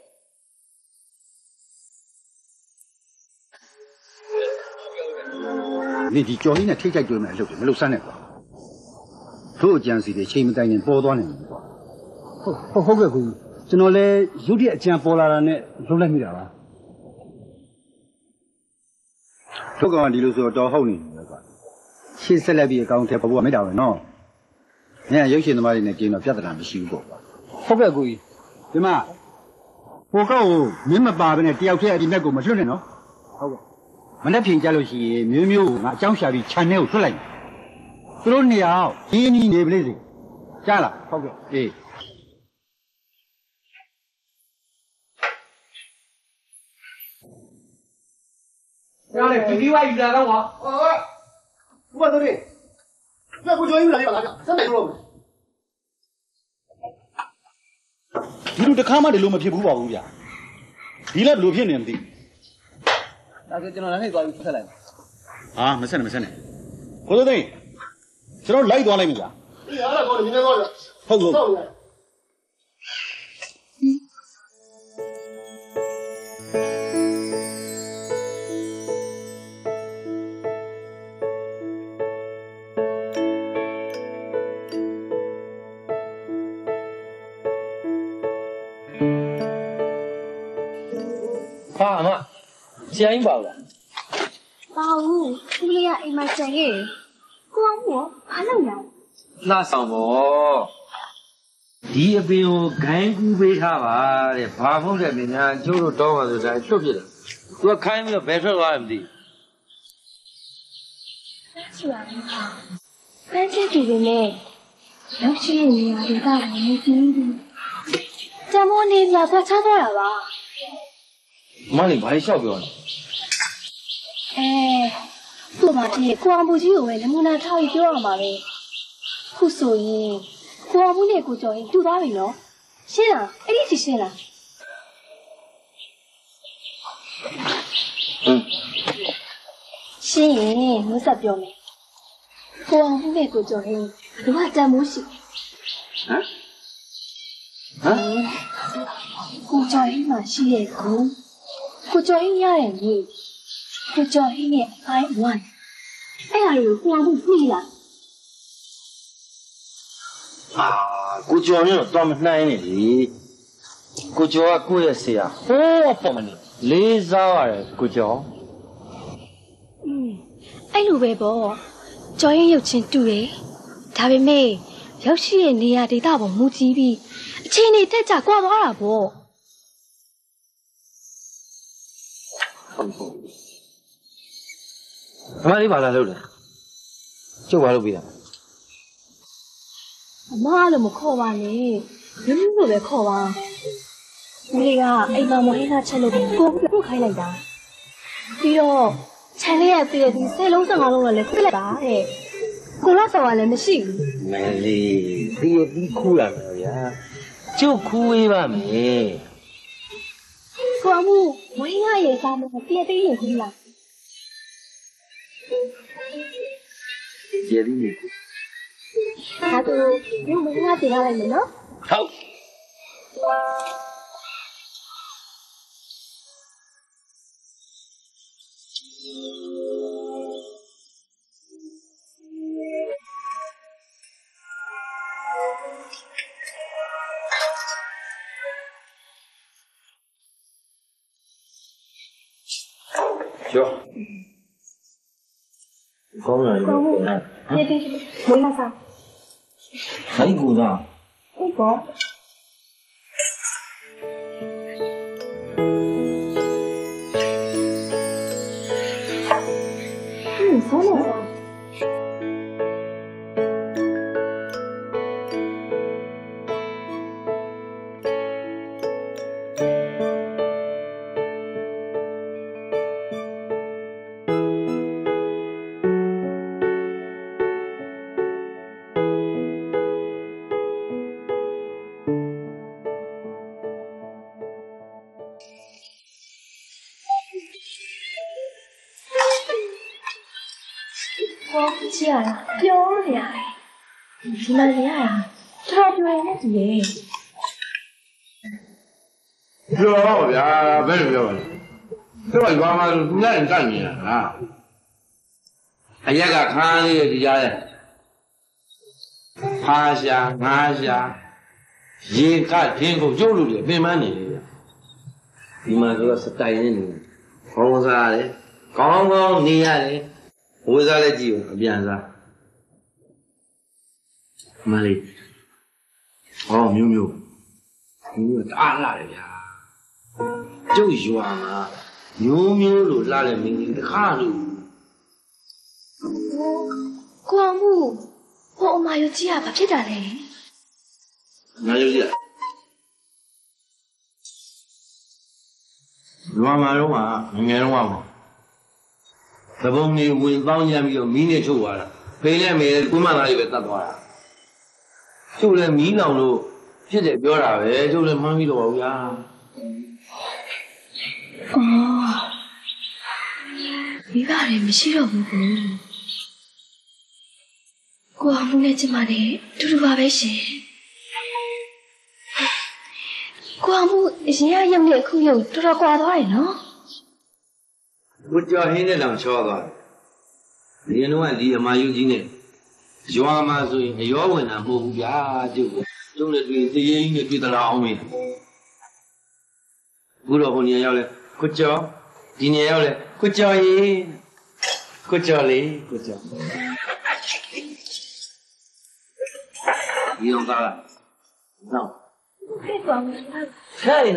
S11: 你ဒီကြော်လေးနဲ့ထိတ်ကြိုက်ကြွမယ်အလုပ်တွေမလုပ်စမ်းနဲ့ကွာတို့အကြံစီတွေချိန်မတိုင်ရင်ပေါ်သွားနေတယ်ကွာဟုတ်ဟုတ်ကဲ့ကိုကျွန်တော်လည်းရုပ်တရက်အကြံပေါ်လာတာနဲ့လုပ်လိုက်မိတာပါတို့ကောင်ကဒီလိုဆိုတော့ဟုတ်နေတယ်ကွာရှင်းဆက်လက်ပြီးအကောင့်ထဲပေါ်ပေါ်မိတာပဲနော်ညရုပ်ရှင်သမားတွေနဲ့ကျင်းတော့ပြဿနာမရှိဘူးပေါ့ကွာဟုတ်ကဲ့ကိုကြီးဒီမှာဟိုကောက်ကိုမင်းမပါဘဲနဲ့တယောက်တည်းအဒီမဲ့ကိုမလွတ်နဲ့နော်ဟုတ်ကဲ့မနေ့ပြင်ကြလို့ရှိရင်မျိုးမျိုးငါအကြောင်းရှာပြီး channel ကိုထွက်လိုက်သူတို့နေအောင်ဒီအနီးနေပလိစေကြားလားဟုတ်ကဲ့အေး
S4: ရတယ်ဒီဝိုင်းယူလာတော့ဟာဘုရားတို့လေဘယ်ကိုကြော်ယူလာလဲပါလားစက်တယ်လို့
S10: ဒီလိုတစ်ခါမှဒီလိုမဖြစ်ဘူးပါဘူးဗျာဒီလည်းဘယ်လိုဖြစ်နေမသိ
S9: ဒါဆိုကျွန်တော်လည်းနှိပ်သွားပြီးဖက်လိုက်
S10: ဟာမဆက်နဲ့မဆက်နဲ့ကိုသိန်းကျွန်တော်လိုက်သွားလိုက်ပြီဗျာ
S4: အေးအားကောင်းနေနေတော့
S10: ဟုတ်လို့
S3: ဟာအမဆရာကြီးပါလား
S7: ပါဘူးသူလေးကအိမ်မှာကျန်ခဲ့ကိုအောင်ဘောဘာလုပ်လဲ
S3: လှဆောင်ပေါ့ဒီအပင်ကိုဂိုင်းကူးပေးထားပါတဲ့ဘာမဟုတ်တဲ့ပညာကျိုးတို့တောင်းပါဆိုတာလွတ်ပြတယ်သူကခိုင်းပြီးတော့ဘယ်ထွက်သွားလဲမသိ
S7: ဆရာကြီးဟာပန်းချစ်တူတွေနဲ့ရောက်ရှိနေရတဲ့ကလည်းမကြည့်ဘူးတမောနေပြသွားချသွားတာပါ
S3: မလေးဘာလျှောက်ပြောလဲ
S7: အဲသူ့မှာတည်းကိုအောင်ဘူးကြီးကိုပဲနမူနာထားပြီးပြောရမှာပဲခုဆိုရင်ကိုအောင်ဘူးနဲ့ကိုကျော်ရင်တူသွားပြီနော်ရှင်းလားအဲ့ဒီစီရှင်းလားရှင်းရင်မဆက်ပြောမယ်ကိုအောင်ဘူးနဲ့ကိုကျော်ရင်ဘယ်ကတန်မိုးရှိဟမ်ဟမ်ကိုကျော်ရင်မှရှိရဲ့ကိုကိုကျော်ရင်ရတယ်လေကိုကျော်ရင်ရဲ့ I one အဲ့ဒါကိုကိုအောင်ဘူးနှီးလား
S3: အာကိုကျော်နဲ့တော့တော့မနှိုင်းနဲ့လေကိုကျော်ကကိုယ့်ရဲ့ဆရာဟိုးအပေါ်မနေလေးစားရတယ်ကိုကျော်
S7: อืมအဲ့လိုပဲပေါ့ကျော်ရင်ရုပ်ချင်းတူတယ်ဒါပေမဲ့ရောက်ရှိရဲ့နေရာဒေသပေါ်မူကြည့်ပြီးအချိန်နေတက်ကြကွာသွားတာပေါ့
S3: ဟုတ်ဟုတ်အမလေးပါလာလို့လဲကျုပ်ဘာလုပ်ပြီးတာ
S7: အမလည်းမခေါ်ပါနဲ့မင်းတို့ပဲခေါ်ပါမလေးကအိမ်မှာမဟင်းသားချက်လို့ကိုကိုခိုင်းလိုက်တာပြီးတော့ခြံလေးရပြည့်ပြီးဆယ်လုံးစံငါးလုံးလည်းပြစ်လိုက်တာတဲ့ကိုလာဆောင်ကလည်းမရှိဘူး
S3: မလေးဒီပြီးခူးရမယ်ဗျာကျုပ်ခူးဝေးပါမယ်
S7: ကိုအမှုမဟင်းသားရေစားလို့ပြည့်သေးရင်ခူးလား
S3: ကျေးဇူးတင်
S7: ဒါဆိုညမင်းသားတင်လာလိုက်မယ်နော်
S3: ဟုတ်ကျော်ကောင်းလားကောင်းပါ
S7: ့ဒီဒီမင်းသားစား
S3: အဲ့ကူသား
S7: ဟုတ်ကောဟင်းဆောင်းနေ起来了，漂亮哎！你们厉害啊，超漂亮的耶！
S3: ပြောတော့ဗျာဘယ်လိုပြောလဲပြောရွာမှာလူနဲ့တက်နေတာဟာအရက်ကခန်းလေးဒီကြားရဲ့ဖာရှာငါးရှာရေကခင်းကိုကျုပ်လူတွေပင်မနေလေဒီမှာဆိုတော့စတိုင်နေနေခေါင်းစားရတယ်ကောင်းကောင်းနေရတယ်ဝေးစားလည်းကြည့်ဦးအပြန်စားမလေးဟောမျိုးမျိုးမျိုးတအားလာတယ်ဗျာကျုပ်ရွာမှာမျိုးမျိုးလို့လာတဲ့မင်းကြီးတခါလို့
S7: ကိုအောင်မှုဟိုအမယုတ်ကြီးကဘာဖြစ်တာလဲ
S3: ငါယုတ်ကြီးရွာမှာတော့ကငယ်တော့ကသဘုံကြီးဝင်ပေါင်းရပြီးတော့မီးနဲ့ချုပ်သွားတာဖေးနဲ့မေနဲ့ကိုမသားလေးပဲတတ်သွားတာကျုပ်လည်းမီးလောင်လို့ဖြစ်တယ်ပြောတာပဲကျုပ်လည်းမှန်းပြီးတော့ပါဗျာ
S7: အော်မိဘတွေမရှိတော့ဘူးကိုကိုအောင်မှုနဲ့ကျမနဲ့တူတူပါပဲရှင်ကိုအောင်မှုအရင်ကရုပ်နဲ့အခုရုပ်တော်တော်ကွာသွားတယ်နော်
S3: ကိုကြော်ဟင်းနဲ့တောင်ချောသွားတယ်ဒီတော့ကဒီအမယုကြီးနဲ့ရွာမှာဆိုရင်အရောဝင်တာမဟုတ်ဘူးဗျာကျုပ်ကျုပ်လည်းတွေ့တရေကြီးနဲ့တွေ့သလားအောင်မေးအခုတော့ဟိုနေရာရောက်လဲကိုကြော်ဒီနေရာရောက်လဲကိုကြော်ရေကိုကြော်လေးကိုကြော်ဒီတော့ကနော်
S7: ဟဲ့ကောင်
S3: ဟဲ့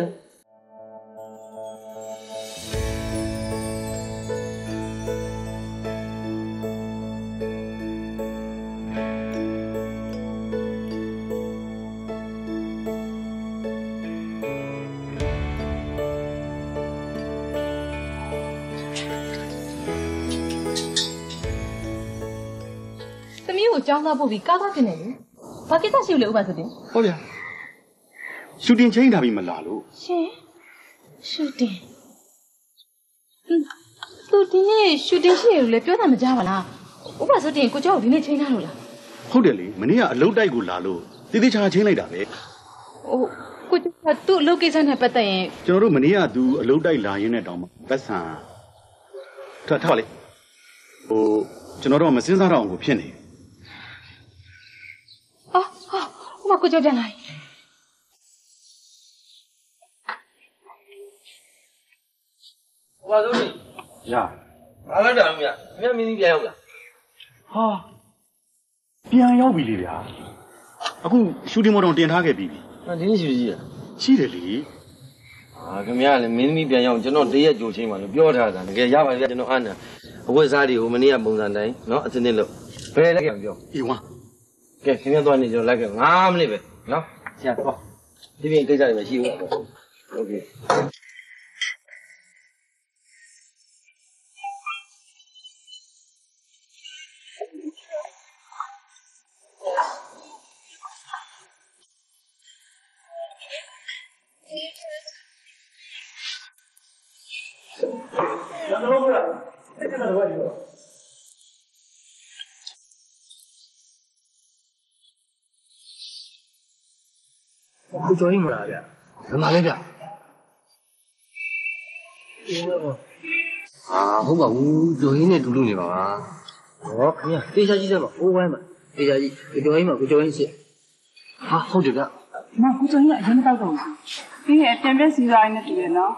S12: ကိုကြောင်းသားပို့ပြီးကားသားဖြစ်နေလေဘာကိစ္စရှိလို့လဲဥပမာဆိုတင်
S10: ဟုတ်ဗျာရှူတင်ချင်းထားပြီးမလာလို့
S12: ရှင်ရှူတင်သူတင်ရဲ့ရှူတင်ရှိရလို့လည်းပြောတာမကြပါလားဥပမာဆိုတင်ကိုကြောက်ဒီနေ့ချင်းထားလို့လား
S10: ဟုတ်တယ်လေမနေ့ကအလုပ်တိုက်ကိုလာလို့တိတိကျကျချင်းလိုက်တာပဲ
S12: ဟိုကိုကြောက်သူ့အလုပ်ကိစ္စနဲ့ပတ်သက်ရင်
S10: ကျွန်တော်တို့မနေ့ကသူအလုပ်တိုက်လာရင်းနဲ့တောင်းပတ်ဆံထားထားလေဟိုကျွန်တော်တို့မစင်းစားတော့အောင်ကိုဖြစ်နေ
S12: 啊啊！我过叫进来。
S3: 我说你呀，俺那丈母呀，明明你变样了。
S10: 哈，变样比哩呀？အခုရှူတင်မော်တော်တင်ထားခဲ့ပြီ
S3: ။ဟာဒီနေ့ရှူကြီး
S10: ။ရှိတယ်လေ
S3: ။အာခင်ဗျားလည်းမင်းသမီးပြန်ရောက်ကျွန်တော်တရက်ကြိုချင်းပါလို့ပြောထားတာတကယ်ရပါဗျာကျွန်တော်အားနာအဝတ်စားတွေကိုမနေ့ကပုံစံတိုင်းနော်အစင်းနဲ့လို့ဘယ်လက်ကပြော
S10: ။အေးဝါ
S3: ကဲခင်ဗျားသွားနေကျွန်တော်လိုက်ကငါးမိနစ်ပဲနော်ဆရာသွားဒီပြင်ကိစ္စတွေမရှိဘူးโอเค
S11: ကိုကျော်ရင်မလားဗျာဘယ်မှာလဲဗျာ
S3: အာဟုတ်ပါဘူးကျော်ရင်နဲ့တူလို့နေပါပါဟောခင်ဗျာတေချာကြီးစမ်းပါအိုးဝိုင်းမှာတေချာကြီးကိုကျော်ရင်မှာကိုကျော်ရင်ရှိဟာဟုတ်တယ်ဗျာ
S13: မကိုကျော်ရင်အရင်မတောက်တော့ဘူးပြီးရင်ပြန်ပြစီစားရင်းနဲ့တူတယ်နော်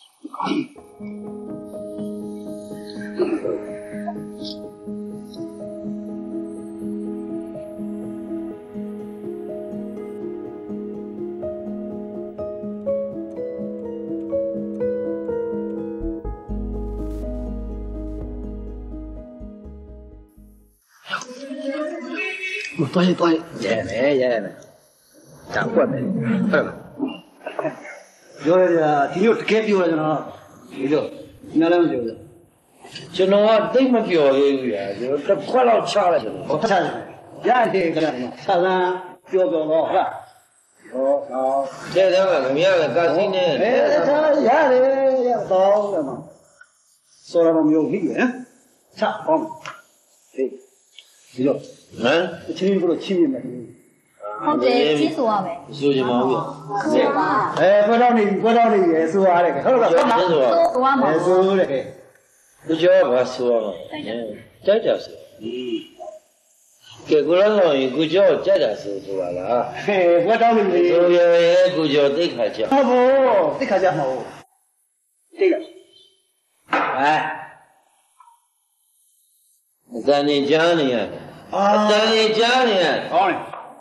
S11: 我多谢多谢，爷爷爷爷，讲过没？对吧？ပြောရတာဒီလိုတကယ်ပြောရကျွန်တော်ဒီလိုညလည်းမပြောဘူး
S3: ကျွန်တော်ကတိတ်မပြောသေးဘူးဗျာကျွန်တော်တစ်ခွက်လောက်ချလိုက်တယ်
S11: ဟုတ်ချတယ်ရတယ်ကြလားဆာဆန်းပြောပြောတော့ဟုတ်လားဟောဟော
S3: တဲ့တော့ငမရကကာစီနဲ့
S11: အဲဒါရတယ်ရတော့တယ်မစောရမမျိုးကြီးဟမ်ချဟောဟေး
S5: ဒီတော့ဟမ်အချင်းကြီးကတော့ချင်းနေမယ်
S7: ဟုတ်တယ်ချင်းဆိုရမယ်
S8: ဆိုကြမှာဘူး
S7: ဆိုပါ
S5: အဲဘယ်တော့နေဘယ်တော့နေရဲဆိုရတယ်ဟုတ်လားဟုတ်လား
S8: ဆိုရ
S7: ဆိုရမှာ
S5: ဆိုတယ်
S8: ဒီကြောဘာဆိုရမှာတိုက်ကြဆိုကဲကိုလာတော့ကိုကြောကြိုက်တာဆိုဆိုပါလား
S5: ဟဲ့ဘယ်တော့နေလဲ
S8: ဆိုရရဲ့ကိုကြောသိခါကြ
S5: ဟုတ်ဘူးသိခါကြမှာဟုတ်သိလား
S8: ဟာအတန်နေကြားနေရတယ်အတန်နေကြားနေရတယ်
S5: ဟောတယ်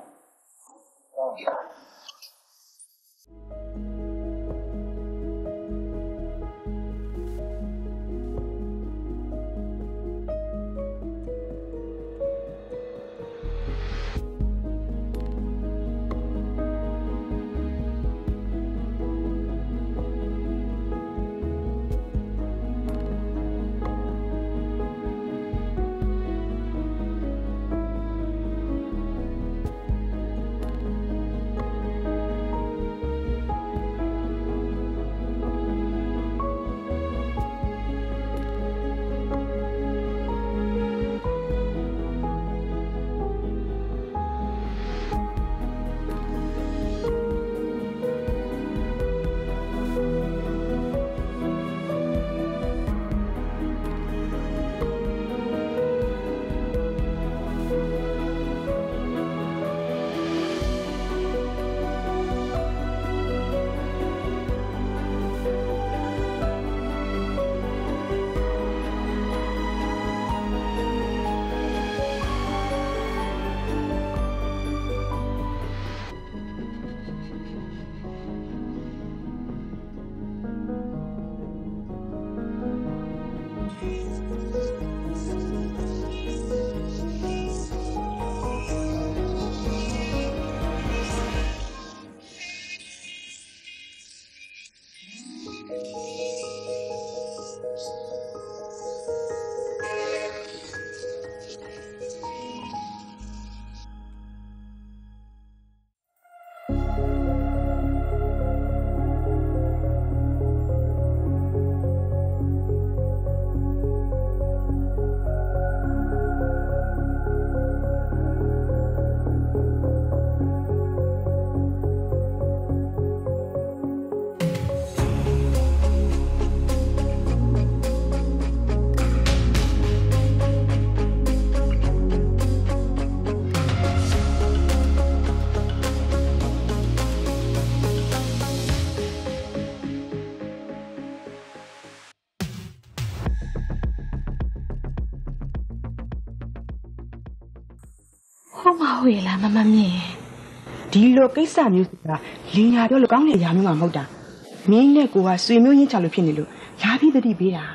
S12: ဟုတ်မဟုတ်ရလားမမမြင်
S14: ဒီလိုကိစ္စမျိုးဆိုတာလင်ညာပြောလို့ကောင်းတဲ့အရာမျိုးမှမဟုတ်တာမင်းနဲ့ကိုကဆွေမျိုးရင်းချလို့ဖြစ်နေလို့လာပြီးတတိပေးတာ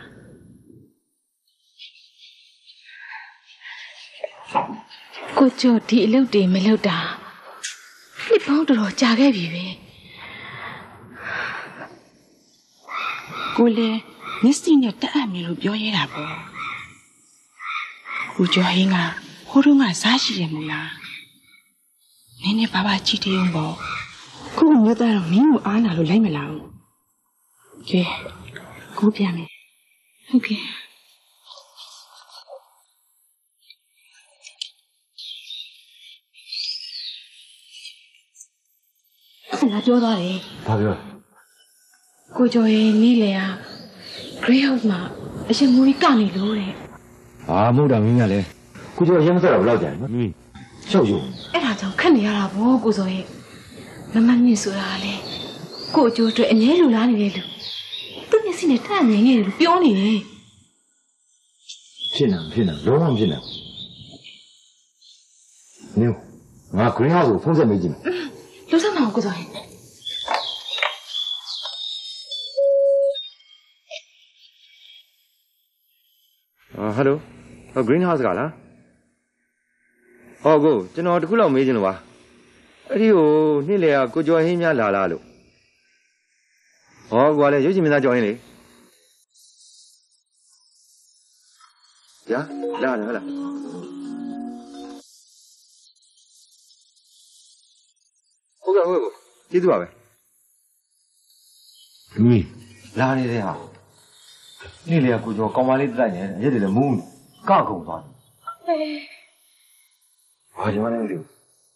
S12: ကိုကျော်ဒီအလုပ်တွေမလုပ်တာနှစ်ပေါင်းတော်တော်ကြာခဲ့ပြီပဲ
S14: ကိုလည်းမစ္စတီနဲ့တက်အပ်မြင်လို့ပြောရတာပေါ့ကိုကျော်ဟင်းကဟိုတုန်းကစားရှိတယ်မို့လားနင်းနဲ့ဘာဘာကြည့်တယ်ပေါ့ကိုကမျိုးသားတော့မင်းကိုအားနာလို့လိုက်မလာဘူးကဲကိုပြန်မယ်
S12: ဟုတ်ကဲ့လာပြောသွားတယ်
S11: ဘာပြော
S12: ကိုကျော်ရဲ့နေ့လေက Grey House မှာအရှင်မူကြီးကနေလို့တဲ့
S11: ဟာမဟုတ်တာမင်းကလည်းကိုကျော်ရင်မဆက်တော့လောက်ကြတယ်နော်မင်းရှောက်ယူ
S12: အဲ့ဒါကြောင့်ခက်နေရတာဗောကိုစောရဲ့မမမြင့်ဆိုတာလေကိုအကျိုးအတွက်အမြဲလိုလားနေတဲ့လူသူ့မျက်စိနဲ့တက်မြင်နေတယ်လို့ပြောနေတယ်
S11: ဖြစ်နေဖြစ်နေလုံးဝဖြစ်နေနင်ငါ Green House ကိုဖုန်းဆက်မေးကြည့်မယ်
S12: လို့ဆက်မအောင်ကိုစောရဲ့
S3: အာဟယ်လိုဟော Green House ကလားဟောကိုကျွန်တော်တခုလောက်မေးချင်လို့ပါအဲ့ဒီကိုနေ့လေကကိုကျော်ဟင်းများလာလားလို့ဟောကွာလေရုပ်ရှင်မင်းသားကျော်ဟင်းလေညာလာလာလာဟုတ်ကဲ့ဟုတ်ကဲ့ကျေးဇူးပါပဲ
S11: မင်းလာနေတဲ့ဟာနေ့လေကကိုကျော်ကောင်မလေးတိုက်နေရက်တွေလည်းမူးကောက်ကုန်သွားတယ်
S4: ဘာကျွန်မလည်းမသိဘူး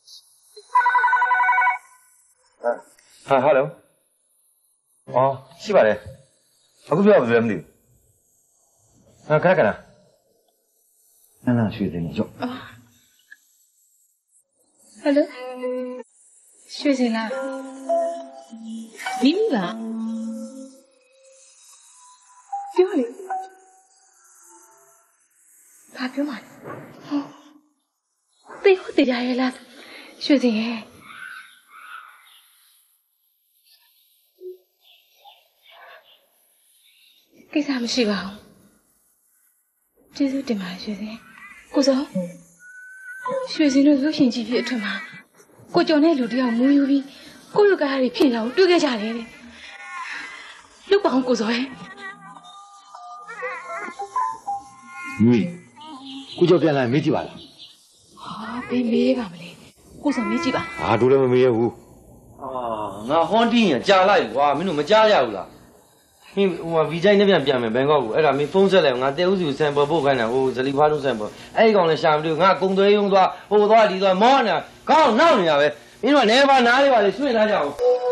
S4: ဟာဟယ်လိုအော်ရှိပါတယ်အခုပြောပါဘယ်မသိဘူးဟာခဏခဏနာနာရွှေစင်ကြောက်
S12: ဟယ်လိုရွှေစင်လားမိမိလားပြောလေဘာပြောမှာလဲတေးဟုတ်တရားရဲ့လားရွှေစင်ရဲ့ကိစ္စမရှိပါဘူးကျေးဇူးတင်ပါတယ်ရွှေစင်ကိုစောရွှေစင်တို့ရုပ်ရှင်ကြီးဖြစ်အထွတ်မှာကိုကျော်နဲ့လူတယောက်မူးယူပြီးကိုရုပ်ကားတွေဖြစ်အောင်တွေ့ခဲ့ကြတယ်တဲ့လုတ်ပါအောင်ကိုစောရဲ့
S11: မီးကိုကျော်ပြန်လာမေးကြည့်ပါလား
S12: ဟာဘေးမေးပါမလဲကိုစောမေးကြည့်ပါ
S11: ဟာတို့လည်းမမေးရဘူး
S8: အာငါဟွန်တီးရင်ကြာလိုက်ကွာမင်းတို့မကြားရဘူးလားမင်းဟိုဗီဂျိုင်းနဲ့ပြန်ပြန်မယ်ဘန်ကောက်ကိုအဲ့ဒါမင်းဖုန်းဆက်လိုက်ငါတဲဦးစီကိုဆမ်ပယ်ပို့ခိုင်းတာဟိုဇလီဖားလုံးဆမ်ပယ်အဲ့ဒီကောင်လည်းရှာမတွေ့ငါကုံသွဲယုံသွားဟိုသွားဒီသွားမောနေတာကောင်းနောက်နေတာပဲမင်းတို့ကနေပါနားလေးပါလေဆွင့်ထားကြအောင်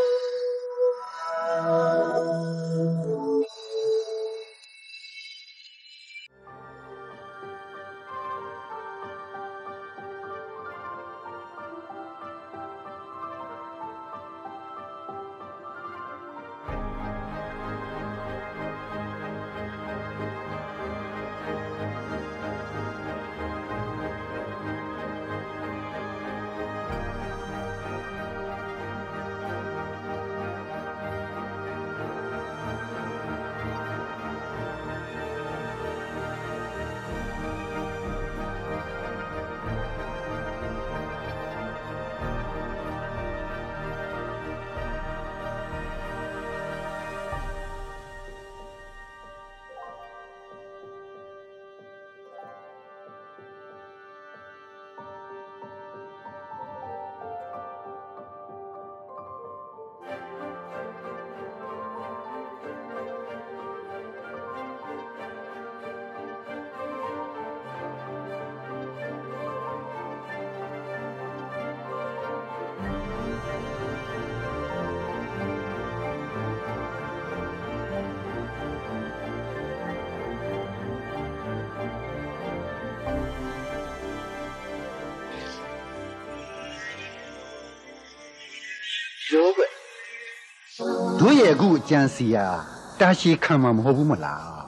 S11: ပြောပဲတို့ရဲ့အခုအကြံစီဟာတာရှည်ခံမှာမဟုတ်ဘူးမလား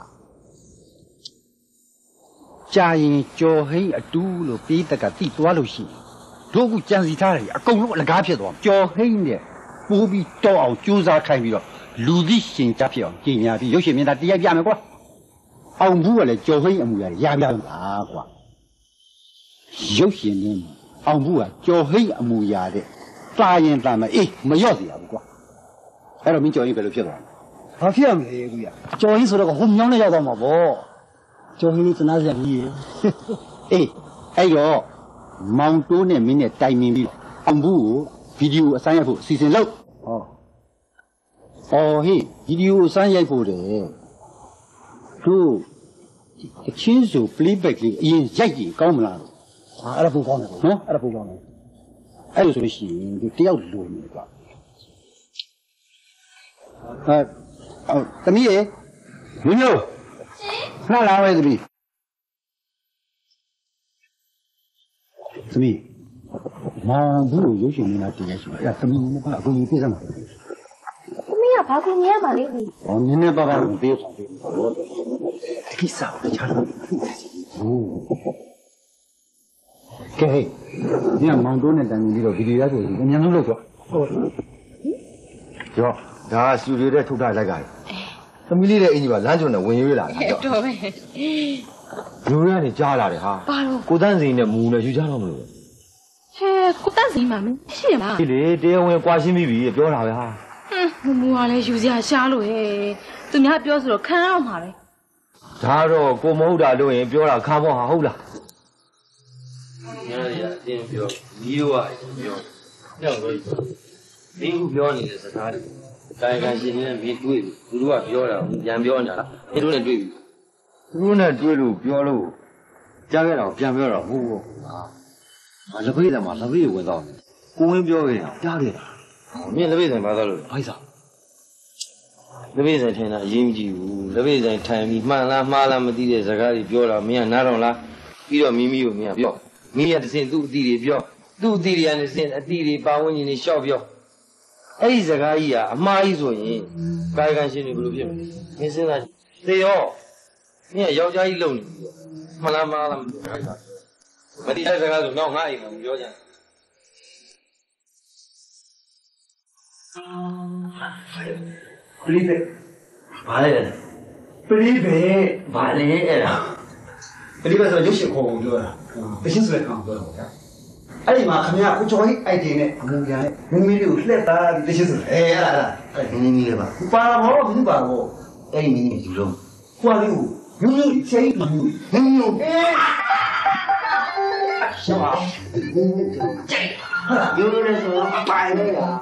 S11: ကြာရင်ကြော်ဟိန်းအတူးလို့ပေးတက်ကတိသွားလို့ရှိရင်တို့အခုကြံစီထားတယ်အကုန်လုံးအလကားဖြစ်သွားကြော်ဟိန်းနဲ့ပိုးပြီးတော့အောင်ကြိုးစားခိုင်းပြီးတော့လူသိရှင်ကြဖြစ်အောင်ပြင်ညာပြီးရုပ်ရှင်မြင်တာတရားပြမယ်ကွာအောင်ဘူးကလည်းကြော်ဟိန်းအမှုရတယ်ရပြလားကွာရုပ်ရှင်နဲ့အောင်ဘူးကကြော်ဟိန်းအမှုရတဲ့တာရင်တာမအေးမရော့စီရဘူးကွာအဲ့တော့မင်းကြော်ရင်ဘယ်လိုဖြစ်သွားလဲဘာဖြစ်ရမလဲကူရကြော်ရင်ဆိုတော့ဟိုမြောင်းနဲ့ရောက်သွားမှာပေါ့ကြော်ရင်လေးသနာစရာကြီးရေအေးအဲ့တော့မောင်တိုးနဲ့မင်းနဲ့တိုင်ပင်ပြီးအောင်ဘူးကိုဗီဒီယိုအစမ်းရိုက်ဖို့စီစဉ်လုပ်ဟောအော်ဟေးဗီဒီယိုအစမ်းရိုက်ဖို့တယ်တို့အချင်းစု playback လေးအရင်ရိုက်ကြည့်ကောင်းမလားဟာအဲ့ဒါပုံကောင်းတယ်ပေါ့နော်အဲ့ဒါပုံကောင်းတယ်အဲ့လိုဆိုလို့ရှိရင်ဒီတယောက်လိုနေကွာဟာအော်တမီးရေမင်းတို့ရှင်ခဏလာဝဲသမီးသမီးမောင်ဘူးရုပ်ရှင်နေတာတရားရှိပါအဲ့သမီးမကအကူကြီးပြေးစမ်းပါသမီးကဘာကူညီရမှာလဲဟောနည်းနည်းပါးပါးကိုပြေးဆောင်ပြေးတော့ဒီကိစ္စကိုကြားလို့ဟုတ်ကဲဒီကမောင်တိုးနဲ့တန်ပြီးတော့ဗီဒီယိုရိုက်ဆိုရင်အများဆုံးလုပ်တော့ဟုတ်ရောဒါကစတူဒီယိုထဲထုတ်ထားလိုက်ကြတယ်သမီးလေးတဲ့အင်ကြီးကလမ်းကျွန်းနဲ့ဝင်ရွေးလာတယ်တော်ပဲလူတွေကနေကြားလာတယ်ဟာကိုတန်းစိန်နဲ့မူနဲ့ယူကြတော့မလို့ဟဲကိုတန်းစိန်မှာမရှိရလားဒီလေတရားဝင်ကွာရှင်းပြီးပြီပြောတာပဲဟာဟမ်မူကလည်းယူစရာရှားလို့ဟဲ့သူများပြောဆိုတော့ခံရမှာပဲဒါတော့ကိုမဟုတ်တာလို့ရင်ပြောတာခံဖို့ဟာဟုတ်လားညနေရအတင်းပြောညီတို့ကပြောကြောက်တော့မင်းကပြောနေတဲ့စကားတွေကာယကံရှင်နေတဲ့မင်းတွေ့ပြီသူတို့ကပြောတာပြန်ပြောနေတာလားမင်းတို့နဲ့တွေ့ပြီသူတို့နဲ့တွေ့လို့ပြောလို့ကြားခဲ့တာပြန်ပြောတာဟုတ်ဟုတ်ဟာ啊，那辈子嘛，那辈子闻到呢，公文标的呀，家里。
S8: 哦，你那辈子嘛到了？
S11: 为啥？
S8: 那辈子听他演技无，那辈子听你慢啦慢啦，没地的自家的表了，没人拿上啦，比较咪咪有没有表，咪咪的先都地的表，都地的人先地的把我你的小表，哎，自家伊啊，妈一做人，该干些你不如别，你现在对哦，你看姚家一楼呢，慢啦慢啦，没地在自家做闹哪一个不要讲。
S11: 不理解，
S8: 嘛嘞？
S11: 不理解，
S8: 嘛嘞啦？
S11: 不理解是有些khó做啦，不现实来讲做的。哎呀妈，他们呀，我教育爱点呢，我们讲呢，明明就来打这些事，哎呀啦，
S8: 哎，明明的吧？
S11: 把我不是把我，
S8: 哎，明明就中，
S11: 挂的有有有谁有有有，哎，是吧？
S8: 这，有人说白的呀。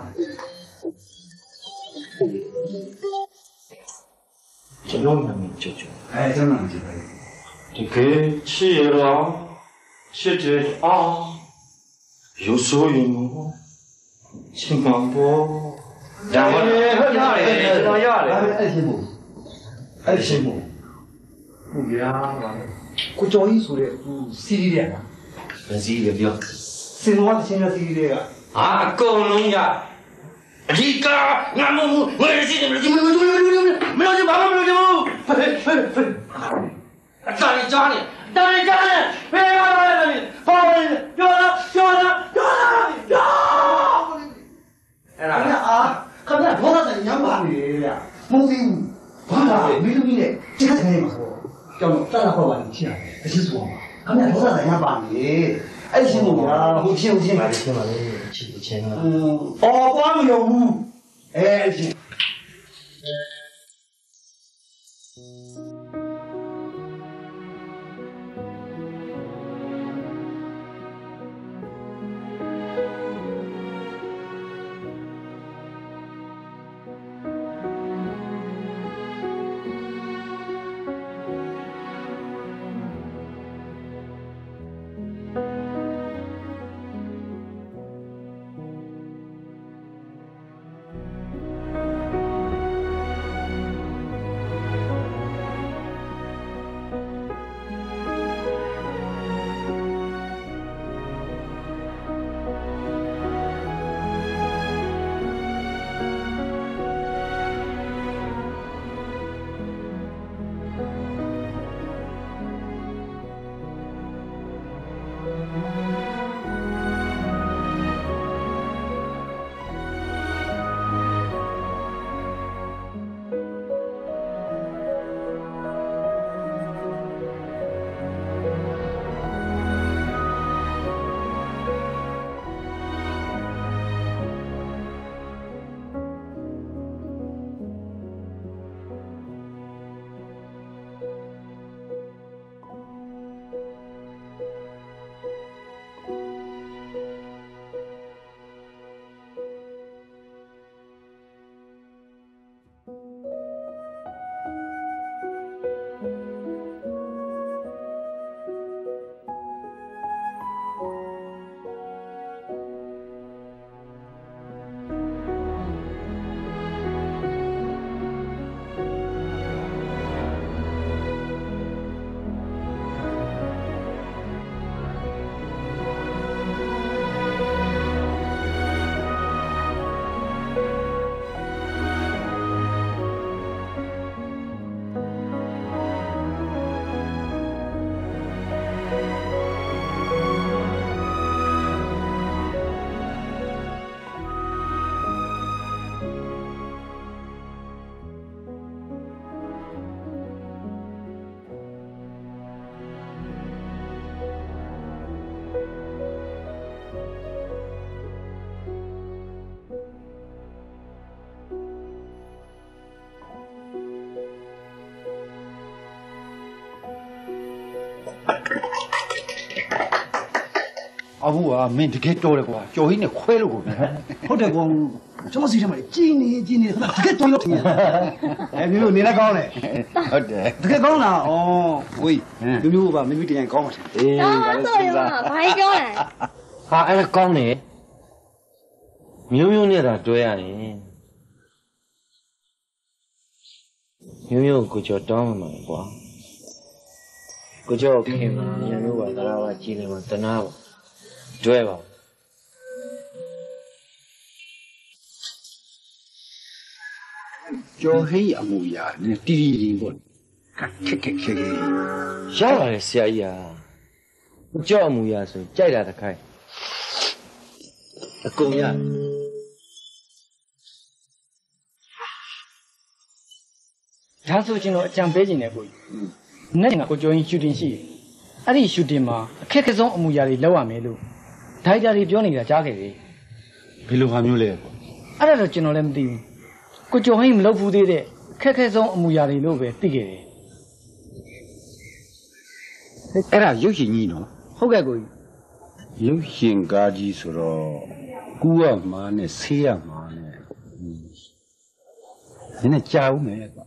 S8: 这老娘们舅舅，
S11: 哎，这样就可以。
S8: 这个吃了，吃着啊，有所云哦，请忙不？然后，哎，好呀嘞，知道呀嘞，
S11: 爱羡慕，爱羡慕。不呀，我教育说的，嗯，犀利点啊。
S8: 犀利点。
S11: 谁说我是现在犀利点啊？
S8: 啊，够弄呀！你个，俺们我我是谁？没没没没没没有就爸爸没有就不，呸呸呸！打你打你打你打你！别打打你！放我你！要他要他要他要！
S11: 哎呀啊！他们多少人养把你呀？没得，爸爸没有你嘞，这个怎么说？叫你咱俩好玩一起啊，不是说嘛？他们多少人养把你？爱羡慕呀，不羡慕羡慕。
S8: 买的钱嘛，你钱不钱啊？
S11: 嗯，哦，光有五，哎，行。
S5: 阿布啊，明天给多了瓜，叫人家快了过来。好在讲，什么事情嘛？今年今年这个多了天。哎，明明你来讲嘞。好的。这个讲啦，哦，喂，明明吧，明明点讲嘛。
S7: 哎，啊，对嘛，快讲嘞。
S8: ဟာအဲ့ဒါကောင်းတယ်မျိုးမျိုးနဲ့သာတွဲရရင်မျိုးမျိုးကိုကြောတောင်းမှာကွာကိုကြောခင်မှာရန်လို့ပါသလားပါကြည်နေမှာတနာပါတွဲပါ
S11: ကျော်ဟိအမှုရာနဲ့တီတီတီပေါ့ခက်ခက်ခက်ခက်
S8: ရပါတယ်ဆရာကြီးဟာကြောက်အမှုရာဆိုကြိုက်တာတခိုင်းအကုန်ရ
S9: ဒါဆိုကျွန်တော်အကြံပေးခြင်းနဲ့ကိုကြီးနေ့ကကိုကျော်ရင်ရှူတင်ရှိအဲ့ဒီရှူတင်မှာအခက်အခဲဆုံးအမှုရာတွေလောက်ရမယ်လို့ဒိုက်တာတွေပြောနေတာကြားခဲ့တယ်
S11: ဘယ်လိုဟာမျိုးလဲပေါ့
S9: အဲ့ဒါတော့ကျွန်တော်လည်းမသိဘူးကိုကျော်ဟင်းမလုပ်ဘူးသေးတဲ့အခက်အခဲဆုံးအမှုရာတွေလို့ပဲသိခဲ့တယ်
S11: အဲ့ဒါရုပ်ရှင်ကြီးနော်
S9: ဟုတ်ကဲ့ကိုကြီး
S11: ရုပ်ရှင်ကားကြီးဆိုတော့ကူရမှာနဲ့ဆေးရမှာနဲ့နည်းနည်းကြာဦးမယ်ကွာ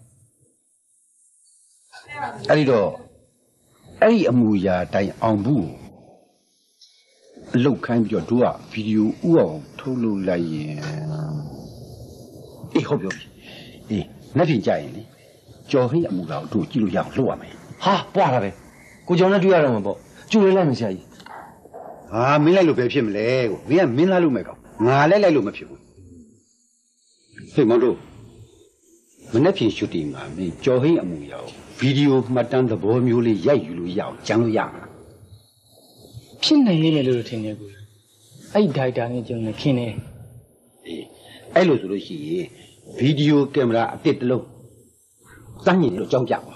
S11: အဲ့ဒီတော့အဲ့ဒီအမူအရာတိုင်းအောင်ဘူးအလုတ်ခိုင်းပြီးတော့တို့ကဗီဒီယိုဥအောင်ထုတ်လုပ်လိုက်ရင်အေးဟုတ်ပြောပြီအေးလက်ပြင်ကြရင်လေကြော်ဟိအမူအရာကိုတို့ကြည့်လို့ရအောင်လုပ်ရမယ်
S8: ဟာပွားတာပဲကိုကျော်နဲ့တွေ့ရတော့မှာပေါ့ကျူလေးလိုက်မယ်ဆရာကြီး
S11: ဟာမင်းလိုက်လို့ပဲဖြစ်မလဲကိုမင်းကမင်းလာလို့မဲ့ကောင်ငါလည်းလိုက်လို့မဖြစ်ဘူးဟေးမောင်တို့မနေ့ဖြန်ရှူတင်မှာမင်းကြော်ဟိအမူအရာကိုဗီဒီယိုမှတ်တမ်းသဘောမျိုးလေးရိုက်ယူလို့ရအောင်ကြမ်းလို့ရမှာ
S9: ဖြစ်နိုင်လိမ့်မယ်လို့ထင်တယ်ကိုအဲ့ဒိုက်တာနဲ့ကျွန်တော်ခင်နေ
S11: အေးအဲ့လိုဆိုလို့ရှိရင်ဗီဒီယိုကင်မရာအတစ်တစ်လုံးစမ်းညင်လို့ကြောင်းပြပါ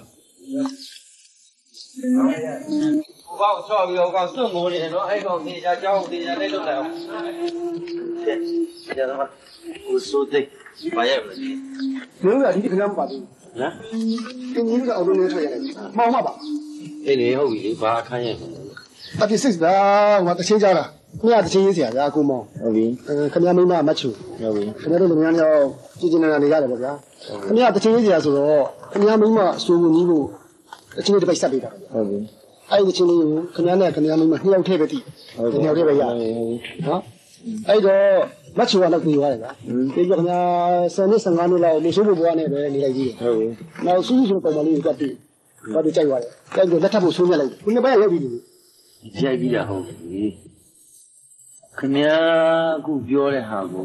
S8: ဟိုကောင်ချော့ပြီးတော့ကောင်စွန့်မိုးနေတယ်နော်အဲ့ကောင်နေကြကြောင်းနေကြလိုက်လို့လိုက်အောင်ကျတော့ကိုစိုးသိဘာရမလဲ
S15: မျိုးကဒီခဏမပါဘူး
S8: ဟမ်
S15: တင်းကြီးကအော်လို့နေထွက်ရတယ်မောင်မပါ
S8: အေးလေဟုတ်ပြီလေဘာအခန်းရဲ့
S15: အပြစ်စစ်တာငါတချင်းကြတာခင်ဗျာတချင်းရေးစရာဗျာကိုမောင်
S8: ဟုတ်ပြီ
S15: ခင်ဗျာမိမမတ်ချူ
S8: ဟုတ်ပြီ
S15: ခင်ဗျာတို့လူများများကြည်ကျင်နေတာနေရတယ်ပေါ့ဗျာခင်ဗျာတချင်းရေးစရာဆိုတော့ခင်ဗျာမိမအစိုးဝင်ကြီးဖို့တချင်းလေးတစ်ပိုက်ဆက်ပေးတာ
S8: ဟုတ်ပြီ
S15: အဲ့ဒီတချင်းလေးကိုခင်ဗျာနဲ့ခင်ဗျာမိမနှစ်ယောက်ထည့်ပဲတည်နှစ်ယောက်ထည့်ပဲရတယ်နော်အဲ့တော့မတ်ချူကတော့ပြီးသွားတယ်ဗျာဒီကခင်ဗျာဆယ်နှစ်ဆယ်ငါးနှစ်လောက်လူဆိုးဖို့ဘွားနဲ့ပဲနေလိုက်ကြီး
S8: ဟုတ်ပြီ
S15: နောက်စူးစူးပုံမှန်လေးကိုကပ်ပြီးဘာလို့ကြိုက်သွားလဲကြိုက်ပြီးလက်ထပ်ဖို့ဆိုးမြတ်လိုက်ခုနှစ်ပတ်ရောက်ပြီလေ
S8: ရိုက်ပြီးတာဟုတ်ပြီခင်ဗျာအခုပြောတဲ့ဟာကို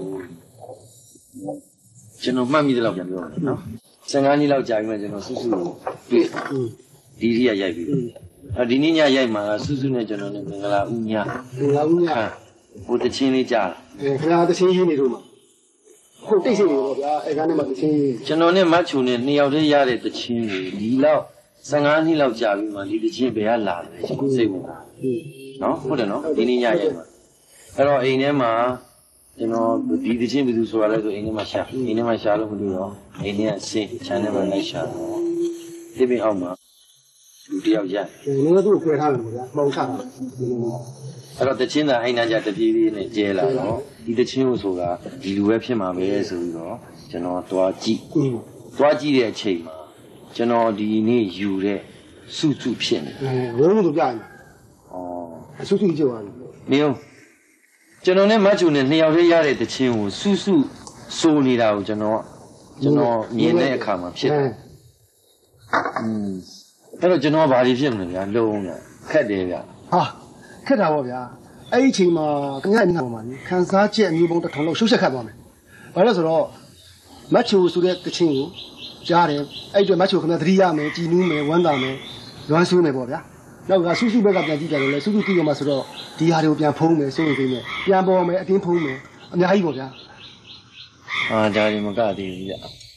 S8: ကျွန်တော်မှတ်မိသလောက်ပြန်ပြောတယ်နော်ဆယ်ငါးနှစ်လောက်ကြာပြီမှကျွန်တော်စူးစူးကိုတွေ့ဒီရီရိုက်ပြီးအဲဒီနေ့ညရိုက်မှာစူးစူးနဲ့ကျွန်တော်နဲ့မင်္ဂလာဦးည
S15: မင်္ဂလာဦးည
S8: ဟိုတချင်းလေးကြားတာ
S15: အဲခင်ဗျာတချင်းရေးနေတော့မှာဟုတ်တိတ်ဆိတ်နေတော့ဗျာအဲကနေမှတချင်းရေး
S8: ကျွန်တော်နဲ့မတ်ချူနဲ့နှစ်ယောက်တည်းရတဲ့တချင်းကိုဒီလောက်ဆယ်ငါးနှစ်လောက်ကြာပြီမှဒီတချင်းဘယ်ကလာလဲစိတ်ဝင်တာနော်ဟုတ်တယ်နော်ဒီနေ့ညရိုက်မှာအဲ့တော့အိမ်ထဲမှာကျွန်တော်ဒီတချင်းဘယ်သူဆိုတာလဲဆိုအိမ်ထဲမှာရှာအိမ်ထဲမှာရှာလို့မလို့တော့အိမ်ထဲကဆင်းချမ်းထဲမှာလိုက်ရှာတော့ဒီပြင်အောင်မှာလူတယောက်ရိုက်
S15: နည်းနည်းသူ့ကိုခွဲထားတယ်ဗျာမောင်ချတာ
S8: အဲ့တော့တချင်းသာအိမ်နာကြတပြေးပြေးနဲ့ကျဲလာတော့ဒီတချင်းကိုဆိုတာဒီလူပဲဖြစ်မှာပဲဆိုပြီးတော့ကျွန်တော်တွားကြည့်တွားကြည့်တဲ့အချိန်မှာကျွန်တော်ဒီနေ့ယူတဲ့စုစုဖြစ်နေ
S15: ဝုန်းလို့ပြရင်ဩစုစုကြည့်ပါဦး
S8: မင်းကျွန်တော်နဲ့မတ်ချူနဲ့နှစ်ယောက်တည်းရတဲ့တချင်းကိုစုစုစိုးနေတာကိုကျွန်တော်ကျွန်တော်မြင်တဲ့အခါမှာဖြစ်တယ်อืมအဲ့တော့ကျွန်တော်ဘာတွေဖြစ်မလဲဗျာလုံးဝခက်တယ်ဗျာ
S15: ဟာခက်တာပေါ့ဗျာအဲ့ဒီအချိန်မှာခင်ဗျားနေမှာခန်းစားချက်အမျိုးပုံတစ်ထောင်လောက်ရှုပ်ရှက်ခတ်သွားမယ်ဘာလို့ဆိုတော့မတ်ချူဆိုတဲ့တချင်းကိုကြားတယ်အဲ့ဒီမတ်ချူခင်ဗျာသတိရမယ်ကြည်နူးမယ်ဝမ်းသာမယ်လွမ်းဆွေးမယ်ပေါ့ဗျာနောက်ကစုစုဘက်ကပြန်ကြည့်ကြတယ်လေစုစုကြည့်ရမှာဆိုတော့ဒီဟာတွေကိုပြန်ဖုံးမယ်စိုးရိမ်မယ်ပြန်ပေါ်မယ်အတင်းဖုံးမယ်အများကြီးပေါ့ဗျာ
S8: အာဒါတွေမကသေးဘူးဗျ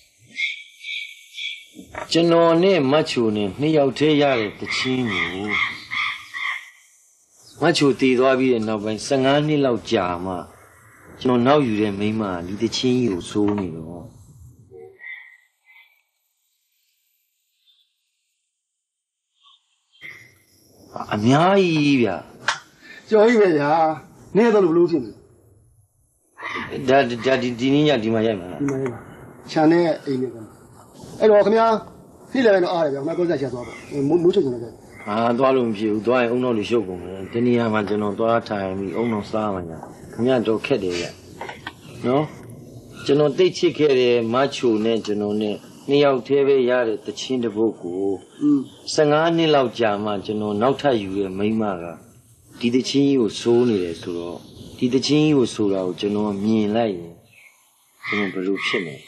S8: ကျွန်တော်နဲ့မတ်ချူနဲ့နှစ်ယောက်တည်းရတဲ့တချင်းကိုမတ်ချူတည်သွားပြီးတဲ့နောက်ပိုင်းဆယ်ငါးနှစ်လောက်ကြာမှကျွန်တော်နောက်ယူတဲ့မိန်းမဒီတချင်းကြီးကိုစိုးနေတော့အများကြီးဗျ
S15: ကြော်ကြီးပဲဗျာနည်းတော့လို့ဘလို့ဖြစ်နေ
S8: ဒါဒါဒီဒီနေ့ညဒီမှာရိုက်မှာလား
S15: ဒီမှာရိုက်ပါခြံနဲ့အိမ်နဲ့ကအဲ့တော့ခင်ဗျာဖိလည်းပဲတော့အားတယ်ဗျာမပြောစရာရှာသွားပါမိုးမိုးချုပ်နေတယ်
S8: ဟ啊，多龙皮，多爱翁老的小工人，今年嘛，ကျွန်တော်多ထိုင်ပြီး翁老စား嘛ညာခင်ဗျားတော့ခက်တယ်ရဲ့နော်ကျွန်တော်တိတ်ချစ်ခဲ့တဲ့မချိုနဲ့ကျွန်တော်နဲ့နှစ်ယောက်တည်းပဲရတဲ့တချင်းတစ်ပုဒ်ကိုสิบห้าနှစ်လောက်ကြာမှကျွန်တော်နောက်ထပ်ယူတဲ့မိန်းမကဒီတချင်းကြီးကိုစိုးနေတယ်ဆိုတော့ဒီတချင်းကြီးကိုဆိုတာကိုကျွန်တော်မြင်လိုက်ရင်ကျွန်တော်ဘယ်လိုဖြစ်လဲ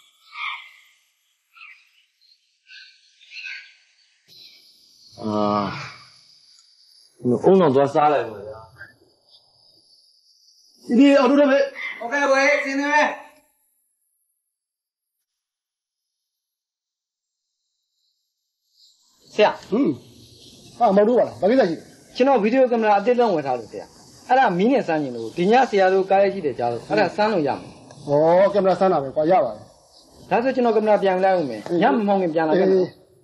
S8: 啊，我弄多啥来着？
S15: 你熬多少杯
S9: ？OK， 喂，今天喂。ဆရာဟွန်းဟာမဟုတ်ဘူးလားဘာကိစ္စရှိလဲကျွန်တော်ဗီဒီယိုကင်မရာအသစ်လုံးဝယ်ထားလို့ဆရာအဲ့ဒါမီးနဲ့စမ်းကျင်လို့ဒီညဆရာတို့ကားရဲကြည့်တယ်ကြားလို့အဲ့ဒါစမ်းလို့ရမှာဩကင်မရာစမ်းတာပဲကွာရပါတယ်ဒါဆိုကျွန်တော်ကင်မရာပြန်လိုက်အောင်မယ်ညမမောင်းခင်ပြန်လာခဲ့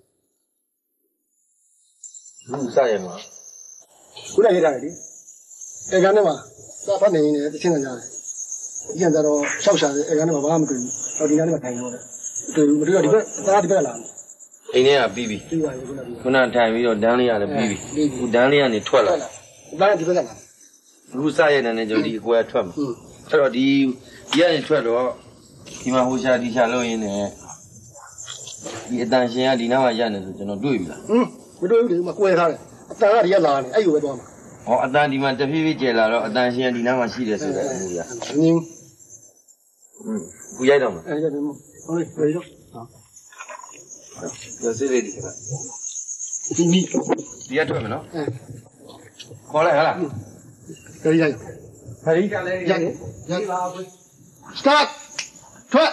S8: လူစားရမှာ
S15: ခုနကရေးထားတယ်လေအဲကနေ့မှာစာဖတ်နေနေတချင်းကြတယ်ဒီကံတော့ရှောက်ရှာတယ်အဲကနေ့မှာဘာမှမတွေ့ဘူးတော့ဒီကနေ့မှာထိုင်တော့တယ်တွေ့ဘူးမတွေ့တော့ဒီဘက်သားဒီဘက်လာ
S8: အိမ်ထဲကပြီးပြီ
S15: ပြီးပါပြီခုနက
S8: ခုနထိုင်ပြီးတော့ဒန်းလေးရလည်းပြီးပြီခုဒန်းလေးကနေထွက်လာ
S15: ဒန်းဒီဘက်ကလာ
S8: လူစားရတဲ့နဲ့ကျွန်တော်ဒီအကွယ်ထွက်မှာအဲ့တော့ဒီဒီကနေထွက်တော့ဒီမှာဟိုရှာဒီရှာလို့ရင်းနဲ့ဒီအတန်ရှင်ကဒီနားမှာရနေဆိုကျွန်တော်တွေ့ပြီလား
S15: ဟင်းမတွေ့ဘူးလေမကွဲထားတယ်အတန်ကဒီကလာနေအဲ့လိုပဲသွားမှာ
S8: ဟောအတန်ဒီမှာတဖြည်းဖြည်းကျလာတော့အတန်ရှင်ကဒီနားမှာရှိတယ်ဆိုတဲ့အမှုရ
S15: နင်းဟင်း
S8: ကိုရိုက်တော့မှာ
S15: အဲ့ဒါဟုတ်လေပြေတော့
S8: ဒါစေးလေးဒီက
S15: ဒီမီ
S8: ဒီရထွက်မယ်နော်ခေါ်လိုက်ဟာလား
S15: ပြေးရိုက်
S8: ခရီးကလည်း
S15: ရိုက်ရိုက်ပါဘူး start ထွက်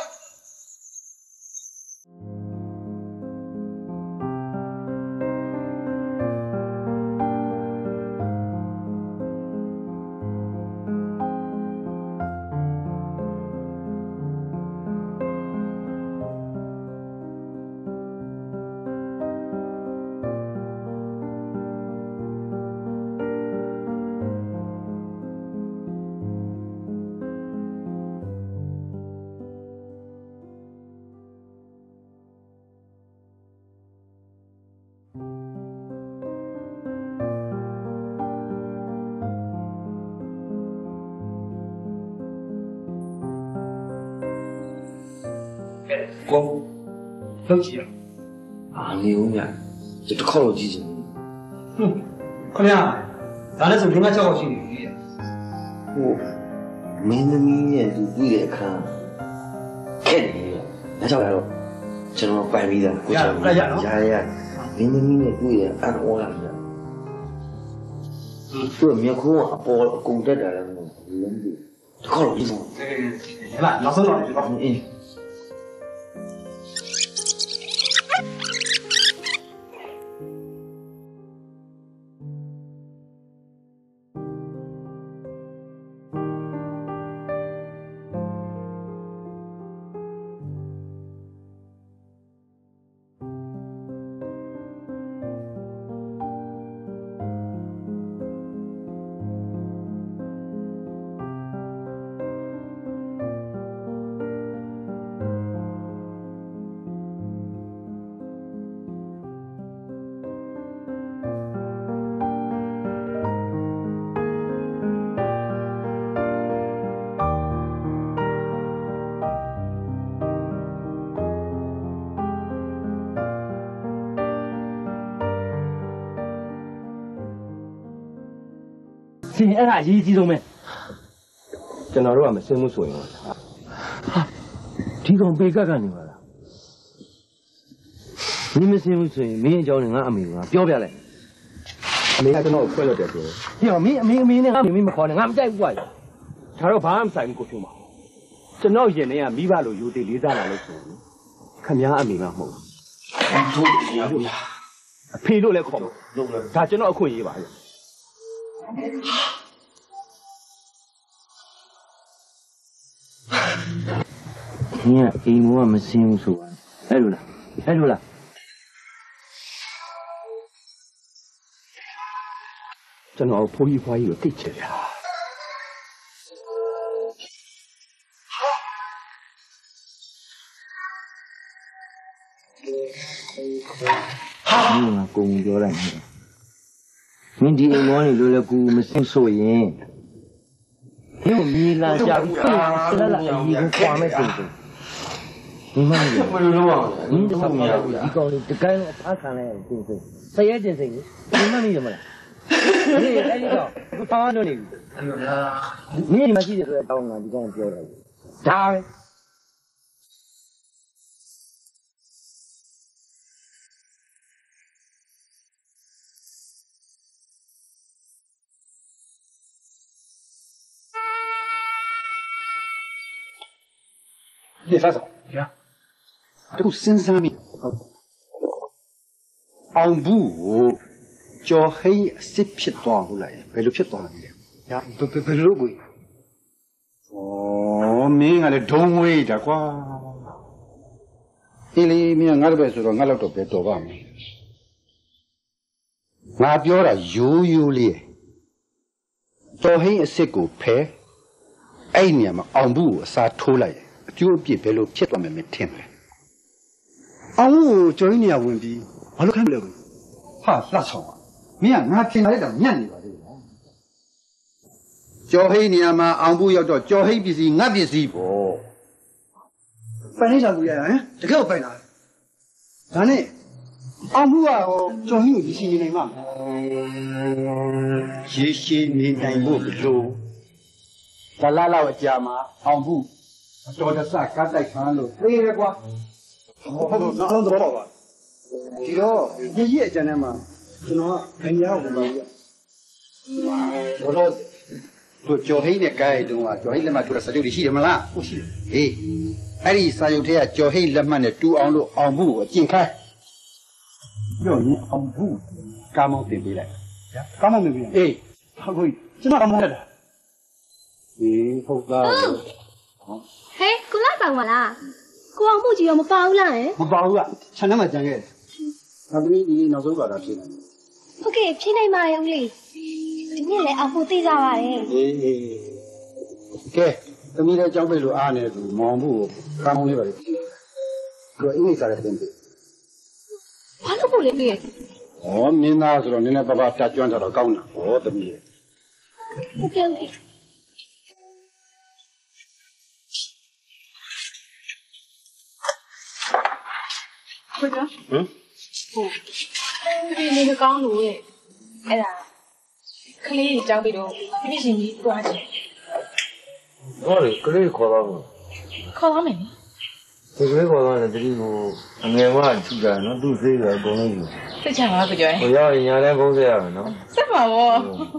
S8: ကိုလောက်ကြည့်ရအာနေဦးမြဒီတစ်ခေါက်တော့ကြည့်ချင်
S9: ဟွန်းခင်ဗျာဒါလည်းဆိုဘယ်မှာကြောက်ရှိနေပြီ
S8: ဟိုမင်းသမီးရဲ့သူတွေ့တဲ့အခါခက်နေတယ်ဒါကြောင့်လည်းကျွန်တော်ပိုင်ပြီးသားကိုကျွန်တော်ရရရမင်းသမီးနဲ့တွေ့ရအဲ့တော့လာတယ်သူ့မြေခိုးအပေါ်အကုန်တက်တာလည်းမဟုတ်ဘူးလုံးဒီတစ်ခေါက်တော့ကြည့်ဆုံး
S9: ဟဲ့လားနောက်ဆုံးတော့ဒီတော့
S8: အေး
S9: ရှင်အဲ့ဒါအရေးကြီးဆုံးပဲ
S6: ကျွန်တော်တို့ကမစင်းဘူးဆိုရင်ဟာ
S8: ဒီကောင်ပေကက်ကနေပါလားမင်းမစင်းဘူးဆိုရင်မင်းအကြောင်းနဲ့ငါအမေကပြောပြလိုက်
S6: အမေကကျွန်တော်ကိုခွဲလို့တယ်ဆိုရင်
S9: ဟေ့မင်းအမေအမေနဲ့ငါမင်းမခေါ်နဲ့ငါမကြိုက်ဘူးကွာ
S6: ဒါတော့ဘာမှမဆိုင်ဘူးကိုဖြိုးမှာကျွန်တော်ရင်ထဲကမိဘလိုယူသေးလေးစားလာလို့ဆိုရင်ခမည်းအမေကမဟုတ်ဘူး
S8: တို့ရဘူး
S6: အဖေလို့လည်းခေါ်မှာဒါကျွန်တော်အခွင့်အရေးပါလေ
S8: 你看，给我们新说，哎，路了，哎，路了。
S6: ကျွန်တော်ဖိုးကြီးဖွားကြီးကိုသိချင်တယ်
S8: ဟာဟာ你们公交来没？ င်းဒီအိမ်မောနေလို့လည်းကူမစင်ဆိုရင်ဒီမီလာကြပြီးဆလာလာအကြီးကိုခွာမဲ့ဆိုတော့ဒီမှာဘယ်လိုလုပ်အောင်လဲဒီတော့မရဘူးဒီကောင်လေးတကိုင်းတော့အဖခံလိုက်ရင်ဆိုဆိုဆရဲတင်စိတ်ကိုဒီမှနေရမလားဒီအဲ့ဒီတော့ဘာမှလုပ်နေပြီမင်းဒီမှာရှိတယ်ဆိုတော့တောင်းတာဒီကောင်ပြောတယ်ဒါပဲ
S11: 你啥子？呀，这个身上面，昂布叫黑十匹多过来，白六匹多了的，呀，不不不六贵。哦，明俺的中位的瓜，这里明俺这边说了，俺老多别多吧没，俺表了有有哩，叫黑十个牌，哎年嘛昂布啥偷来。就别别路撇多没没听了，啊我叫你要问题，我都看不了。哈，那错啊！你看俺听来的念你吧这个。叫黑年嘛，昂不要叫叫黑必须俺必须不。反正啥不一样哎，这个我摆哪？咱呢，昂不啊，叫黑必须你来嘛。谢谢你来我不走，咱拉拉我家嘛，昂不。တော်တဆကတ်တိုက်ခန်းလို့သိရကွာဟုတ်ဟုတ်နောက်ဆုံးတော့ပါဒီတော့ရည်ရည်အကျဉ်းထဲမှာကျွန်တော်ကခင်ဗျားကိုပြောပြဘောတော့တို့ကြော်ဟိနဲ့ကိုင်းတုန်းကကြော်ဟိလက်မှတ်ထိုးတဲ့စာချုပ်တွေရှိတယ်မလားဟုတ်ရှိတယ်ဟေးအဲ့ဒီစာချုပ်ထဲကကြော်ဟိလက်မှတ်နဲ့တူအောင်လို့အောင်မှုကိုအကျင့်ခိုင်းပြောရင်အောင်မှုကာမောင်းတင်ပေးလိုက်ဗျာကာမောင်းတင်ပေးအေးဟုတ်ပြီကျွန်တော်ကာမောင်းလက်တာအေးဟုတ်သား
S7: ဟဲ့ကိုလာပါမလားကိုအောင်မှုကြီးရောမပါဘူးလားဟဲ့
S11: မပါဘူးကခြံထဲမှာကြံခဲ့တယ်နောက်သမီးဒီနောက်ဆုံးပါတာဖြစ်နေ
S7: ဟုတ်ကဲ့ဖြစ်နိုင်ပါရဲ့ဦးလေးဒီနေ့လည်းအောင်မှုသိကြပါရဲ့
S11: အေးအေးကဲသမီးလည်းကြောက်ပိတ်လို့အားနေသူမောင်မှုကိုကောင်းလေးပါလေကိုအင်္ဂလိပ်စာလည်းသင်ပြီ
S7: ဘာလို့ပို့လဲပြည့်
S11: ဩမင်းသားဆိုတော့နည်းနည်းပါးပါးတက်ကြွတာတော့ကောင်းတာဟောသမီး
S7: ဟုတ်ကဲ့ဟုတ်ကဲ့
S12: ခွေကဟမ်ဟုတ်ဒီနေကောင်းလို့ရဲ့အဲ့ဒါကလေးကြီးကြောက်ပြီးတော့ပြည့်ရှင်ကြီးတွားတယ်
S8: ဟောလေကလေးခေါ်တော့
S12: ခေါ်ပါမယ်နိ
S8: ဒီကလေးခေါ်တော့လည်းတတိကိုအငယ်ကထူတာနော်သူ့သေးတယ်အကုန်လုံးယူ
S12: သိချင်ပါကြောဟ
S8: ိုရောက်ရင်ညာလဲဖုံးဆက်ရမယ်နော်
S12: ဆက်ပါဘော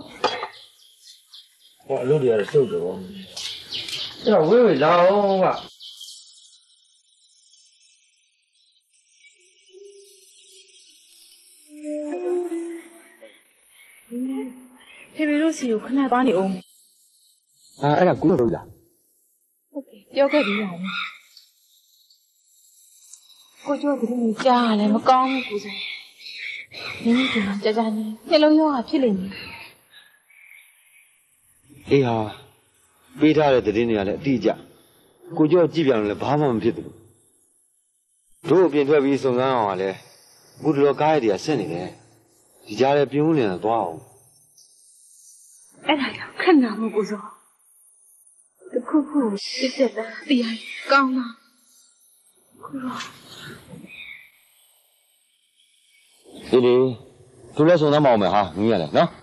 S8: ဟောအလုပ်တွေကတော့စုပ်တယ်ဗောအဲ့တော့ဝေးဝေးလာအောင်က
S12: ဖေဖေတို့စီကိုခဏသွားနေအောင်
S11: အာအဲ့ဒါကိုလို့လား
S12: ဟုတ်ကဲ့ပြောခဲ့ပြီးပါပြီကိုကျော်ကလေးကြားရလဲမကောင်းဘူးကိုစားနင်းကကြာကြာနေနှလုံးရောဂါဖြစ်နေတယ်
S8: အေးဟာပေးထားတဲ့သတင်းတွေကလည်းအတိအကျကိုကျော်ကြည့်ပြန်လို့လည်းဘာမှမဖြစ်ဘူးတို့အပြင်ထွက်ပြီးစုံစမ်းအောင်ကလည်းဘုဒ္ဓတော်ကားရည်တွေကဆက်နေတယ်ဒီကြားလည်းပြုံးနေတော့သွားအောင်
S12: အဲ့ဒါကြောင့်ခဏမကိုစောတခုခုစစ်စစ်တာတရားကောင်းလားကိုရော
S8: ဒီလေသူလည်းစုံစမ်းမအောင်မယ်ဟာငင်းရတယ်နော်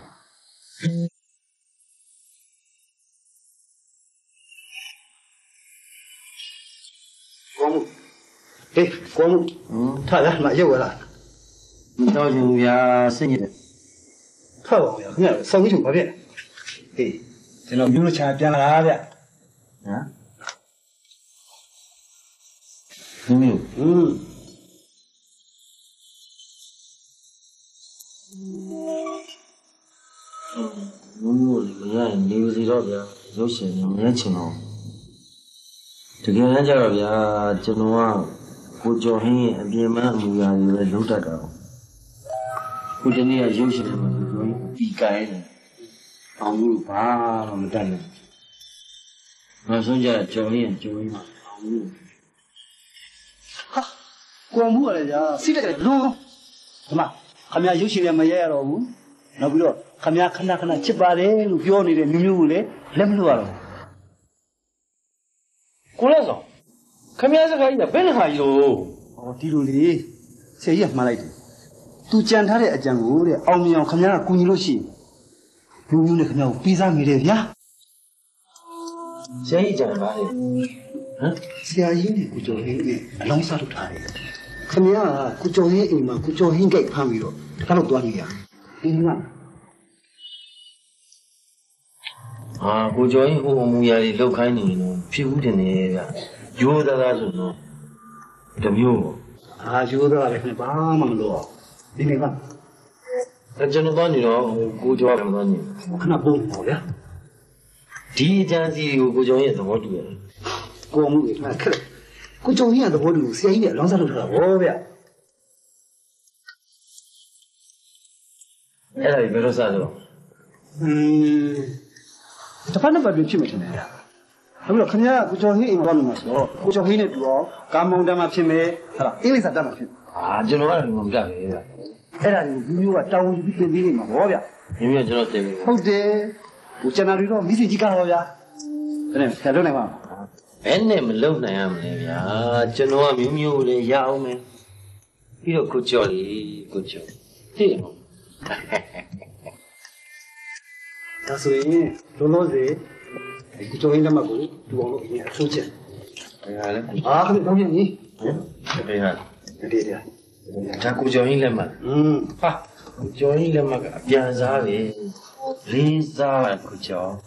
S11: 光木，哎，光木，嗯，他来买药了。
S8: 你到时候呀，生意的，
S11: 太王呀，你上去就没变。哎，这老牛肉钱变了啥的？
S8: 啊？没有。
S11: 嗯。
S8: 我们人家留这照片，有些年轻了。这个人家那边ကျွန်တော်ကကိုကျော်ဟင်းရဲ့အပြင်မှာအမူအရာတွေပဲလုပ်တတ်တာ။ကိုတနေ့ကရုပ်ရှင်မှာကိုကျော်ဟင်းပြီးကိုင်းတယ်။အောင်လို့ဘာမှမတတ်ဘူး။နောက်ဆုံးကျကျော်ဟင်းရဲ့ကျော်ဟင်းမှာအောင်လို့
S11: ဟာကိုမှုရလေကြာစိတ်လိုက်တယ်လုံးဒီမှာခမရရုပ်ရှင်လည်းမရဲရတော့ဘူး
S5: နောက်ပြီးတော့ခမရခဏခဏချစ်ပါတယ်လို့ပြောနေတဲ့မျိုးမျိုးကိုလည်းလက်မလို့ရတော့
S8: ကိုလက်ဆောင်ခမရစကားကြီးကဘယ်နှခါကြီးလို့
S5: ဟောဒီလိုလေဆရာကြီးကမှားလိုက်တယ်သူကြံထားတဲ့အကြံကိုတဲ့အောင်မြင်အောင်ခမရကကူညီလို့ရှိရင်မျိုးမျိုးနဲ့ခမရကိုပြီးစားမိတယ်ဗျာ
S8: ဆရာကြီးကြံပါလေဟမ်
S5: ဆရာကြီးနဲ့ကိုကျော်ဟင်းနဲ့အလောင်းစားထုတ်ထားတယ်ခမရကကိုကျော်ဟင်းအိမ်မှာကိုကျော်ဟင်းကြိုက်ဖမ်းပြီးတော့တခါတော့တွားနေရဒီမှာ
S8: အာကိုကျော်ရင်ဟိုအမူအရာတွေလောက်ခိုင်းနေလို့ဖြစ်ဘူးတင်နေဗျရိုးသားသားဆိုတော့တမျိုးပေါ့
S5: အာရိုးသားလည်းဘာမှမလို့ဒီနေ့က
S8: ကျွန်တော်တော့နေတော့ကိုကျော်ကတော့နေ
S5: ခဏပုံပေါ့ဗျာ
S8: ဒီအကြံစီကိုကိုကျော်ရဲ့သဘောတူရတယ်
S5: ကိုမှုခက်ခက်ကိုကျော်ကြီးကသဘောတူဆရာကြီးနဲ့အလောင်းစားလုပ်ထားတာဗောဗျ
S8: အဲ့ဒါကြီးဘယ်လိုစားလို့
S5: อืมတပတ်နှစ်ပတ်ပြင်ဖြစ်မှထင်တယ်ဗျာအခုတော့ခင်ဗျားကိုကျော်ဟင်းအိမ်သွားလို့မှာဆိုတော့ကိုကျော်ဟင်းနဲ့တူတော့ကာမုံတမ်းမှာဖြစ်မယ်ဟာလားအင်္ဂလိပ်စာတတ်မှာဖြစ်
S8: အာကျွန်တော်ကတော့မပြပဲဗျ
S5: အဲ့ဒါကိုမျိုးမျိုးကတောင်းယူပြီးပြင်ပေးနေမှာဗောဗျ
S8: မျိုးမျိုးကျွန်တော်တင်ပြီ
S5: ဟုတ်တယ်ကိုကျန်တာတွေတော့မိစီကြီးကတော့ဗျာဒါနဲ့ဆရာလုပ်နိုင်ပါ့မလား
S8: ဘယ်နဲ့မလုံနိုင်ရမလဲဗျာကျွန်တော်ကမျိုးမျိုးလေးရအောင်မယ်ပြီးတော့ကိုကျော်လေးကိုကျော်သိရမလား
S5: ဒါဆိုရင်လုံးလုံးစေကိုကျော်ဟင်းလက်မှတ်ကိုတူအောင်လို့အရင်အဆိုးချက်
S8: ဘယ်ဟာလဲ
S5: အာခင်ဗျာတော့ကြီး
S8: ဘယ်ဟာ
S5: ဒီဒီဒီ
S8: ဒါကိုကျော်ရင်လက်မှတ်
S5: อืม
S8: ဟာကိုကျော်ရင်လက်မှတ်ကအပြန်စားပဲလေးစားကိုကျော်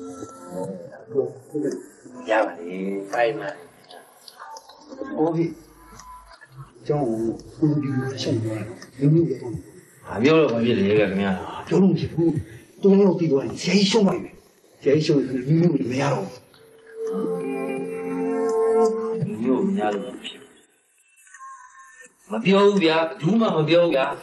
S8: ရပါလေပိုင်မှာ
S5: โอเคကျောင်းကိုဒီလိုဆက်နေတယ်မျိုးမျိုးတော့
S8: ဘာပြောလို့ဘာဖြစ်လဲခင်ဗျာ
S5: ပြောလို့မရှိဘူးတူနေတော့ပြီးသွားရင်ဆရာကြီးရှုံးပါမယ်ဆရာကြီးရှုံးရင်မျိုးမျိုးမရတော့
S8: မျိုးမရလို့ဖြစ်မပြောဘူးဗျာဘူးမှမပြောဘူးဗျာ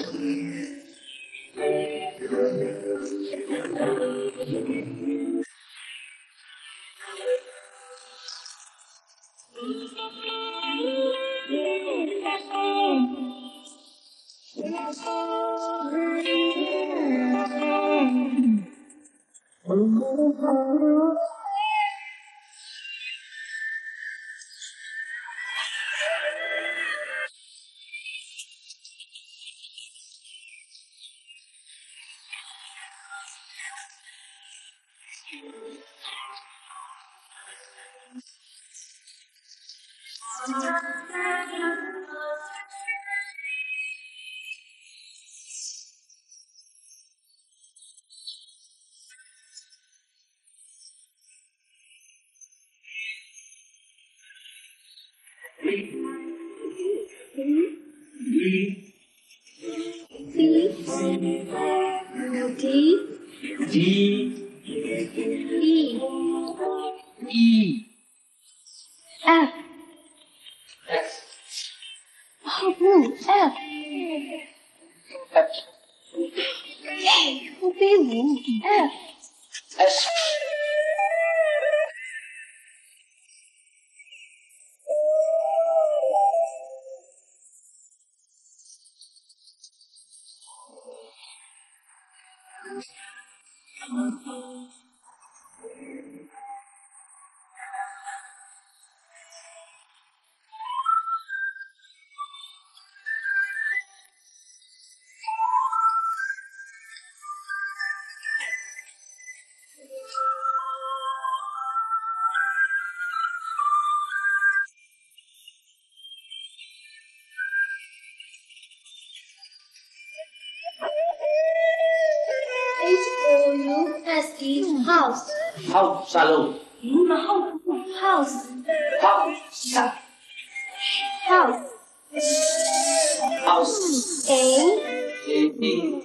S7: House.
S8: House salon.
S7: No, house.
S8: House.
S7: House.
S8: House.
S7: A.
S8: A B.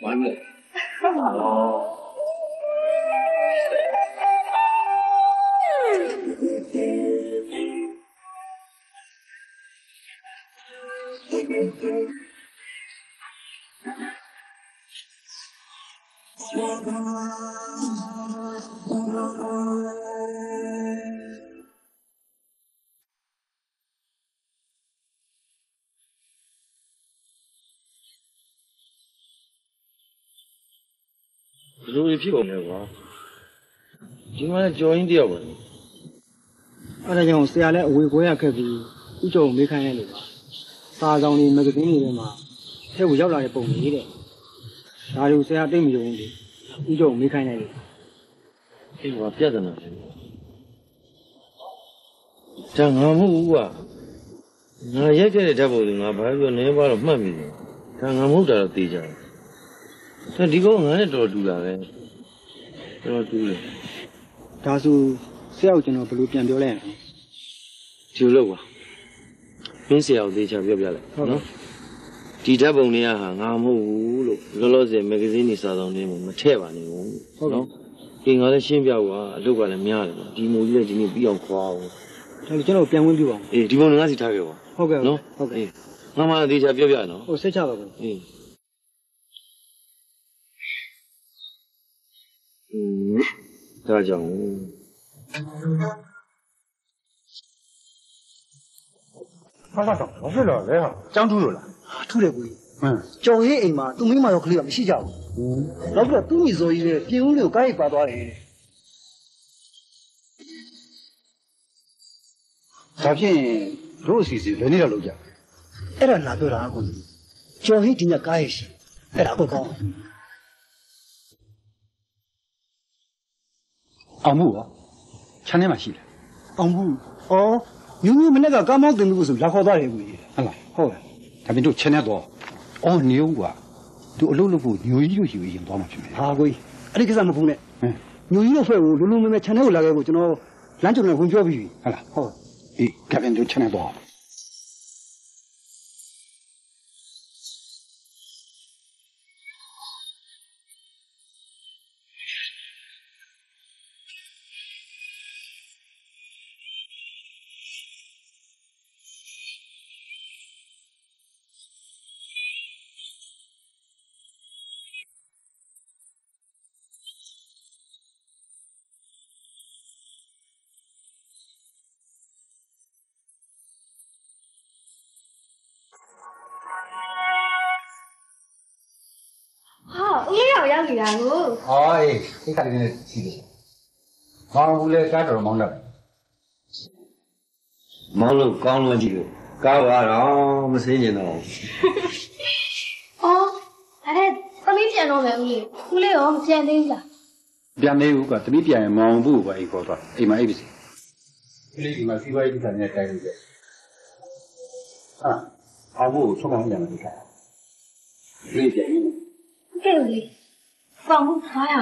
S8: 完了。哦。လူတွေဖြစ်ကုန်တယ်ကွာဒီမှာကြော်ရင်းတယောက်ပဲအဲ့ဒါကြောင့်ဆရာလည်းအဝေခွဲရခဲ့ပြီးဥကြုံမေးခိုင်းရလို့ပါစာဆောင်တွေမဂ္ဂဇင်းတွေထဲမှာထည့်ကိုရောက်လာတဲ့ပုံကြီးတဲ့ဒါတွေကိုဆရာသိမယုံဘူးလေဥကြုံမေးခိုင်းလိုက်လို့အေးကွာပြဿနာပဲဒါငါမဟုတ်ဘူးကွာငါရိုက်ခဲ့တဲ့ဓာတ်ပုံတွေငါဘာပြောနေပါတော့မှတ်မိတယ်ဒါငါမဟုတ်တာတော့သိကြတယ်ဒါဒီကောင်ငါနဲ့တော်တူတာပဲတော်တူတယ်ဒါဆိုဆရာကိုကျွန်တော်ဘယ်လိုပြန်ပြောလိုက်ရမလဲဒီလိုကွာမင်းဆရာကိုသေချာပြောပြလိုက်နော်ဒီဓာတ်ပုံတွေကဟာငါမဟုတ်ဘူးလို့လောလောဆယ်မဂ္ဂဇင်းတွေစာဆောင်တွေမှာမထည့်ပါနဲ့ဘူးနော်ဒီငါလည်းရှင်းပြကွာအလုပ်ကလည်းများတယ်ဒီမိုကြီးလည်းဒီနေ့ပြီးအောင်ခွာအောင်ဒါလည်းကျွန်တော်ပြန်ဝင်ပြပါအောင်အေးဒီပုံငါစီထားခဲ့ပါဟုတ်ကဲ့နော်ဟုတ်ကဲ့ငါမှသေချာပြောပြနော်ဟုတ်စိတ်ချပါဘူးအေးอืมဒါကြောင့်ဟာတော့ဘာဖြစ်လို့လဲဟာကျောင်းထူးလို့လားထူးတယ်ကိုကြီးဟမ်ကြော်ရေးအိမ်မှာသူ့မိမရောကလေးကမရှိကြဘူးနောက်ပြီးတော့သူ့မိစောကြီးလည်းပြင်ဦးလေးကိုကားရိပ်ပါသွားတယ်
S11: ဒါဖြင့်တို့အစီအစဉ်ဘယ်နေ့တော့လုပ်ကြ
S15: အဲ့ဒါလာပြောတာကိုကြီးကြော်ဟိဒီညကားရိပ်ရှိအဲ့ဒါကိုကောင်း
S11: အောင်မှုရောခြံထဲမှာရှိတယ်
S15: အောင်မှုဩမျိုးမျိုးမနေ့ကကားမောက်တင်မှုဆိုလာခေါ်သွားတယ်ကိုကြီး
S11: ဟုတ်လားဟုတ်လားဒါပြင်တို့ခြံထဲတော့အော်နေဦးကွာသူအလုပ်လုပ်ဖို့ညိုကြီးတို့ရှိရင်သွားမှာဖြစ်မယ်
S15: ဟာကိုကြီးအဲ့ဒီကိစ္စမဟုတ်နဲ့ညိုကြီးတို့ဖွဲ့ကိုလူလူမဲမဲခြံထဲကိုလာခဲ့ကိုကျွန်တော်လမ်းကြုံနဲ့ဝင်ပြောပြီးပြီ
S11: ဟုတ်လားဟုတ်အေးဒါပြင်တို့ခြံထဲတော့
S7: ဦးလေးရောက်ရောက်နေတာကို
S11: ဟောအေးဒီကလေးနဲ့ရှိတယ်မောင်ဘူးလေကားတော်မောင်းတော့
S8: မောင်းလို့ကောင်းလို့ကြည့်လို့ကားကတော့မစင်းကျင်တော့
S7: အော်အဲ့ဒါသမီးပြန်တော့မယ်ဦးလေးဦးလေးရောမပြန်သေးဘူးလား
S11: ပြန်သေးဘူးကသမီးပြန်ရင်မောင်ဘူးကိုပဲအိမ်ခေါ်သွားအိမ်မှာအိပ်ပြီဦးလေးဒီမှာစီးပွားရေးကိစ္စနဲ့တိုက်လို့ကြဟာအောင်ဘူးကိုဆုံးမပြန်လို့ကြလေးပြန်ရင်
S7: ကဲဦးလေး放不开呀！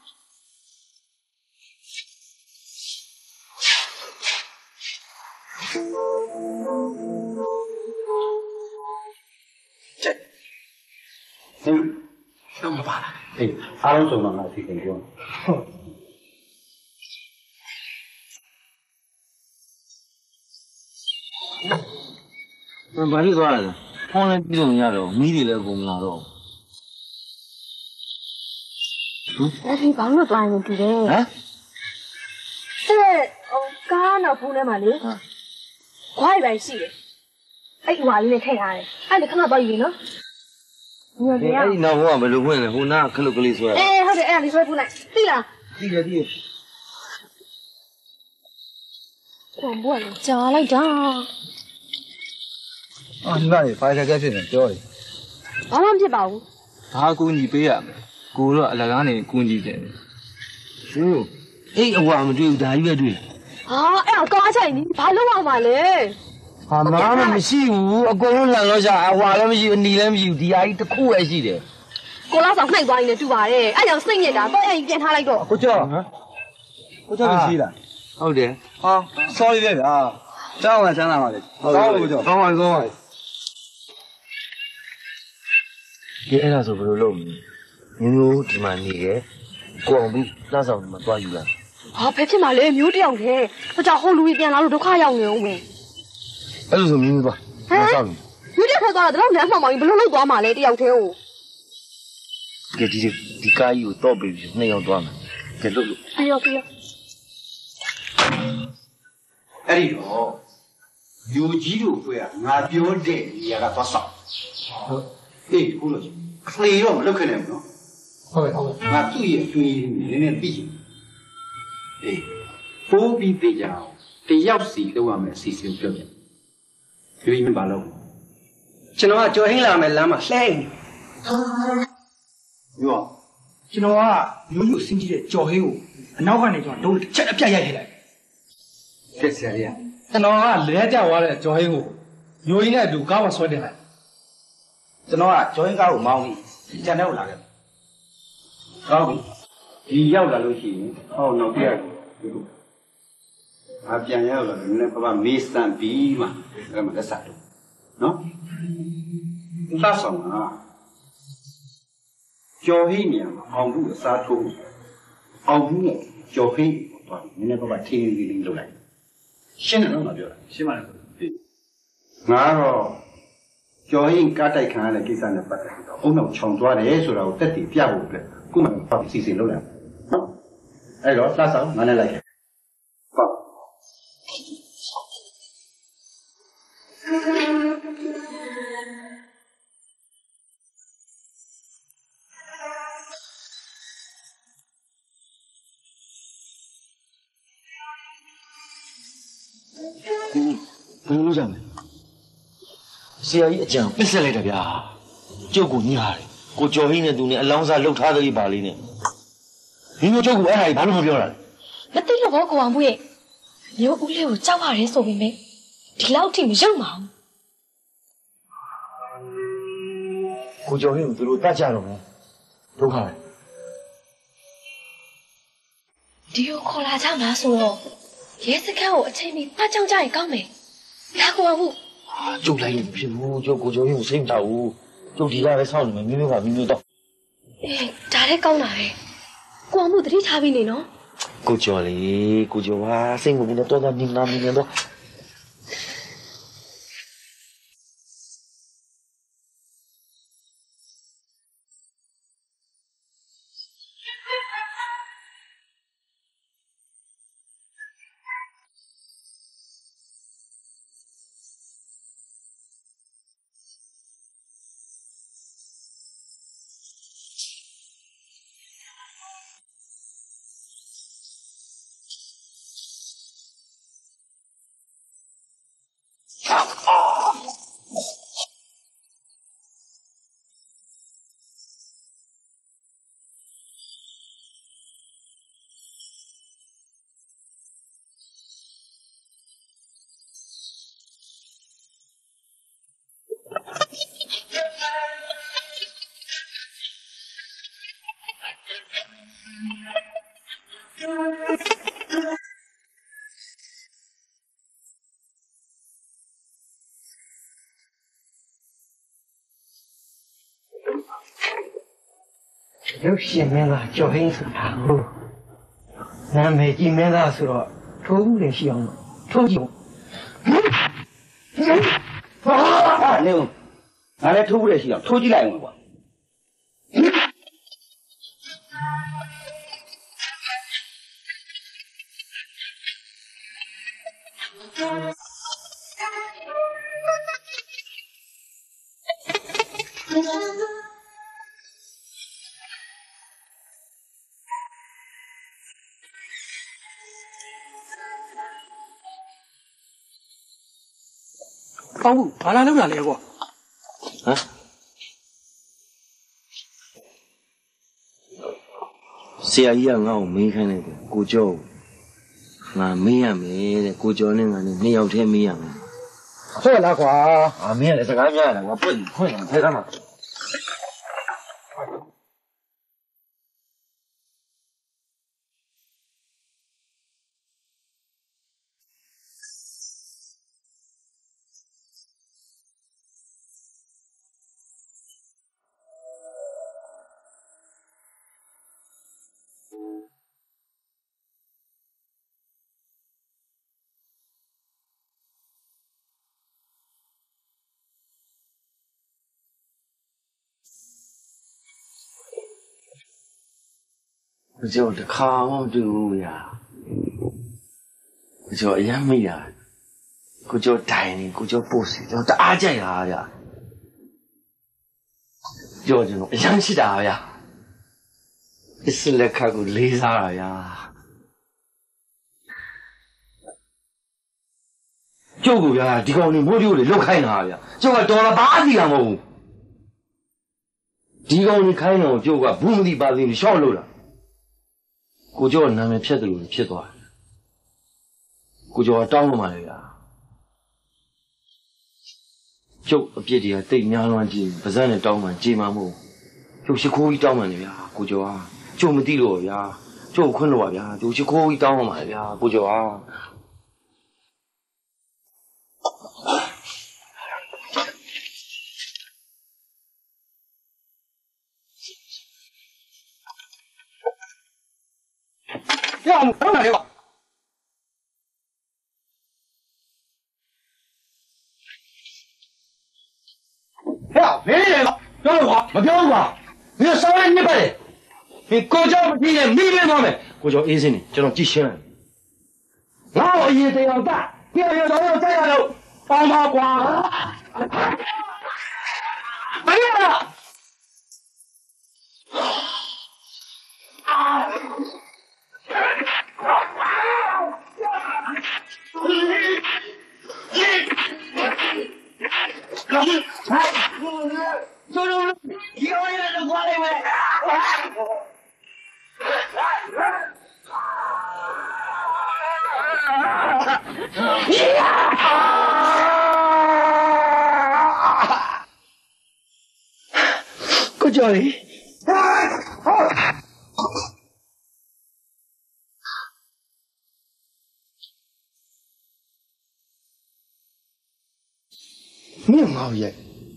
S11: 这，嗯，那么罢了。哎，阿龙说嘛，那是很多。
S8: 那把你抓来了，放在地上压着，米里来供拿着。
S7: 那你帮我抓人住的？啊？这哦，刚那湖南嘛的，快来洗的。哎，话你看下来，哎，你看到包鱼呢？你要这样？
S8: 哎，那我没录完了，湖南可能跟你说。
S7: 哎，好的，哎，你说湖南，对了。
S8: 对了对了。
S7: 广播了，加来着。
S11: 啊，你那里发现该是人掉的。
S7: ဘာမှဖြစ်ပါဘူး
S9: ။ဘာကူညီပေးရမလဲ။ကိုတော့အလကားနေကူညီတယ်
S8: ။ဟုတ်။အေးအဝါမတွေ့ဘူးဒါကြီးပဲတွေ့
S7: ။ဟာအဲ့အကားချိုင်ကြီးဘာလုပ်အောင်ပါလဲ
S8: ။ဟာမားမရှိဘူးအကုန်လုံးလန်လို့ရှာအဝါလည်းမရှိဘူးအနီလည်းမရှိဘူးဒီအားကြီးတစ်ခုပဲရှိတယ်
S7: ။ကိုလောက်ဆောင်နှိုက်သွားရင်လည်းတူပါတယ်။အဲ့ကြောင့်စိတ်ညစ်တာတော့အဲ့ပြန်ထားလိုက်တော့
S11: ။ကိုကျော်ဟမ်။ကိုကျော်မရှိလား
S8: ။ဟုတ်တယ်
S11: ။ဟာ sorry ပဲဗျာ။ကျောင်းကချမ်းသာပါလေ။ဟုတ်ပါဘူးကျော်။
S8: ကောင်းပါကောင်းပါကဲအဲ့ဒါဆိုဘယ်လိုလုပ်မလဲမျိုးမျိုးဒီမှာနေတယ်ကိုအောင်ပြီးလှဆောင်မှာတွားယူလာ
S14: ဟာဖဲဖြစ်မှာလေမျိုးတယောက်လေ။အကြောဟိုလူကြီးပြန်လာလို့ဒုက္ခရောက်နေအောင်ပဲ
S8: အဲ့လိုဆိုမျိုးမျိုးသွားလှဆောင်
S14: ။မျိုးတယောက်ထွက်သွားတော့တော့လမ်းမှောင်မှဘယ်လိုလုပ်သွားမှာလဲတယောက်တည်းကို
S8: ကဲဒီဒီကားကြီးကိုတော့ပြီးနှစ်ယောက်သွားမယ်ကဲလို့လို့
S14: ။အေးရောပြီးရော
S11: အဲ့ဒီတော့ယူကြီးတို့ဖွဲ့ကငါပြောတဲ့နေရာကသွားဆောက်ဟုတ်အေးခုလို့ခလေတော့မလုပ်ခဲ့နဲ့ဘူးနော်ဟုတ်ကဲ့ဟုတ်ကဲ့ငါသူ့ရဲ့အတွင်းနည်းနည်းပြီးအေးပိုးပြီးသိကြအောင်တယောက်စီလောက်ရမယ်အစီအစဉ်ပြောပြယူကြီးမပါလို့
S15: ကျွန်တော်ကကြော်ဟင်းလာမယ်လမ်းမှာလှဲနေ
S11: ရော
S16: ကျွန်တော်ကမျိုးမျိုးစင်းကြည့်တဲ့ကြော်ဟင်းကိုအနောက်ကနေကျွန်တော်ဒုံးတစ်ချက်အပြတ်ရိုက်ထည့်လိုက်က
S11: ဲဆရာလေး
S3: ကျွန်တော်ကလဲကျသွားတဲ့ကြော်ဟင်းကိုမျိုးရင်းနဲ့အတူကားမဆွဲတင်လိုက်
S11: ကျွန်တော်ကကြော်ဟင်းကားကိုမောင်းပြီးကျန်တဲ့ကိုလာခဲ့ကောင်းပြီဒီရောက်လာလို့ရှိရင်ဟောနောက်ပြရအပြန်ရောက်လာတယ်နည်းပပမေးစံပြီးမှအဲ့မှာလက်ဆက်တော့နော်သတ်ဆောင်ကကြော်ဟင်းမြန်အောင်ဘူးအစားထိုးအောင်ဘူးနဲ့ကြော်ဟင်းပေါ့နည်းနည်းပပထင်းလေးလေးလုပ်လိုက်ရှင်းတယ်နော်ငါပြောတာရှင်းပါလားငါတော့ကျော်ရင်ကားတိုက်ခံရတဲ့ကိစ္စနဲ့ပတ်သက်ပြီးတော့အုံနောက်ခြုံသွားတယ်ဆိုတာကိုတက်တည်ပြဖို့အတွက်ခုမှပေါ့စီစဉ်လုပ်လိုက်နော်အဲ့တော့လှဆောင်ငါနဲ့လိုက်ခဲ့ပေါ့ဘယ်လိုလုပ်ကြမလဲဆရာကြီးအကြံပစ်ဆက်လိုက်တာဗျာကျုပ်ကညီးရတယ်ကိုကျော်ဟင်းနဲ့သူနဲ့အလောင်းစားလှုပ်ထားသေးပါလေးနဲ့ဒီမျိုးကျုပ်ကအဲ့ဒါကြီးဘာလို့မပြောတာလဲ
S7: မသိလို့ဘောကိုအောင်ဘူးရဲ့မျိုးဦးလေးကိုကြောက်ရတယ်ဆိုပေမဲ့ဒီလောက်ထိမရုပ်မအောင်
S8: ကိုကျော်ဟင်းကိုသူတို့တတ်ကြတော့မယ်ဒုက္ခပဲ
S7: ဒီကိုခေါ်လာကြမှာဆိုတော့ရဲစခန်းကိုအချိန်မီပတ်ကြောင်ကြရင်ကောင်းမယ်လာကိုအောင်ဘူး
S8: ကျုပ်လိုက်လို့ဖြစ်ဘူးကျုပ်ကိုကျော်ဟင်းကိုစိတ်မတောက်ဘူးကျုပ်ဒီကပဲစောင့်နေမယ်မျိုးမျိုးပါမျိုးမျိုးတော့
S7: အေးဒါလည်းကောင်းတာပဲကိုအောင်မှုသတိထားပြီးနေနော်
S8: ကိုကျော်လေကိုကျော်ဟာစိတ်ဝင်နေတော့တော့နေနာနေတော့
S9: ရုပ်ရှင်မင်းသားကြော်ဟင်းဆိုတာကိုနာမည်ကြီးမင်းသားဆိုတော့ထိုးမှုတွေရှိအောင်ထိုးကြည့်ဟာနေဦးငါလည်းထိုးမှုတွေရှိအောင်ထိုးကြည့်လိုက်အောင်ကွာ
S16: ကောင်းဘူးဘာလာလောက်တာလဲကွာ
S8: ဟမ်ဆရာကြီးကငါ့ကိုမေးခိုင်းလိုက်တယ်ကိုကျော်ငါမေးရမယ်တဲ့ကိုကျော်နဲ့ငါနဲ့နှစ်ယောက်တည်းမေးရမယ်ဟုတ်လားကွာအာမင်းကလည်းစကားများတယ်ငါဖွင့်ဖွင့်ထဲသားမှာ我叫这卡望住呀，我叫也没呀，我叫带呢，我叫不是，叫这阿姐呀呀，叫这种洋气的呀，一时来看过累啥了呀？叫过呀，这个你没丢的，老开哪呀？叫我到了八地了么？这个你开呢，叫我不目的八地你小路了。我叫那边撇的路撇多，我叫张罗嘛的呀，就别的对娘乱的，不是那张嘛，鸡嘛么，就是可以张嘛的呀，我叫啊，就没地路呀，就困了呀，就是可以张嘛的呀，我叫啊。
S16: 要我哪里吧？呀，没人了，要我
S8: 没标过，你要稍微你把的，你国家不听见，没人方面，我叫医生呢，这种机器人，那我也得要干，第二天早上再下楼，帮忙刮，没人了。啊！周周，一个人都过来没？我叫你。命熬夜。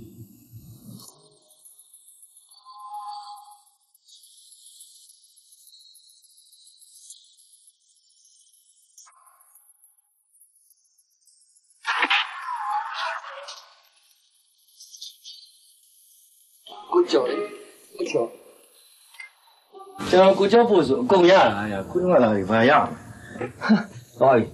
S8: 我叫你，我叫。这国家不是公园了呀，公园了不一样。哎。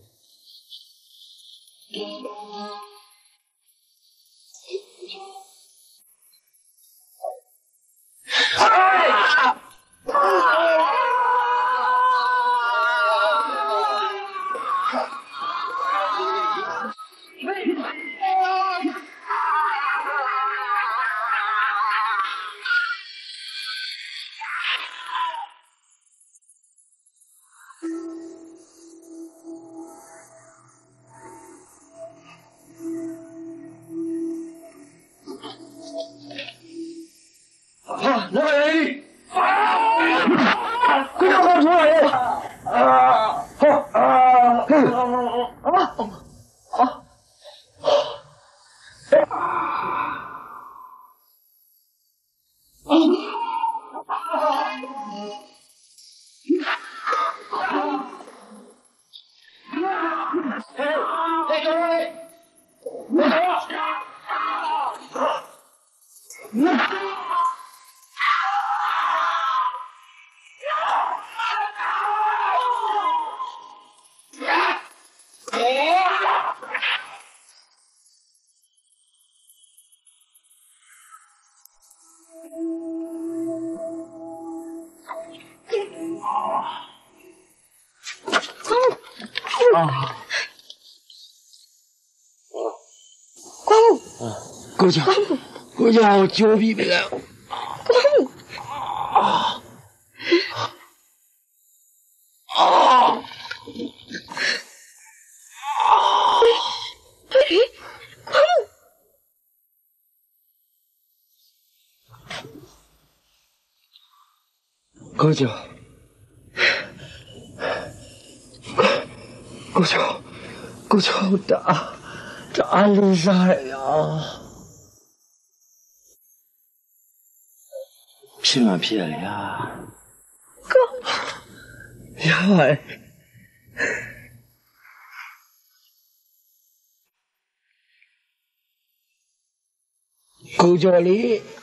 S8: 啊，那个人，快点跑出来！啊，好啊，啊啊啊！哎，各位，我走。啊！
S14: 关木，
S8: 国家，国家，我救命没了！
S14: 关木，
S8: 啊啊！
S14: 哎，关
S8: 木，国家。国家，国家，这这安利啥呀？骗嘛骗了呀！哥，呀！国家里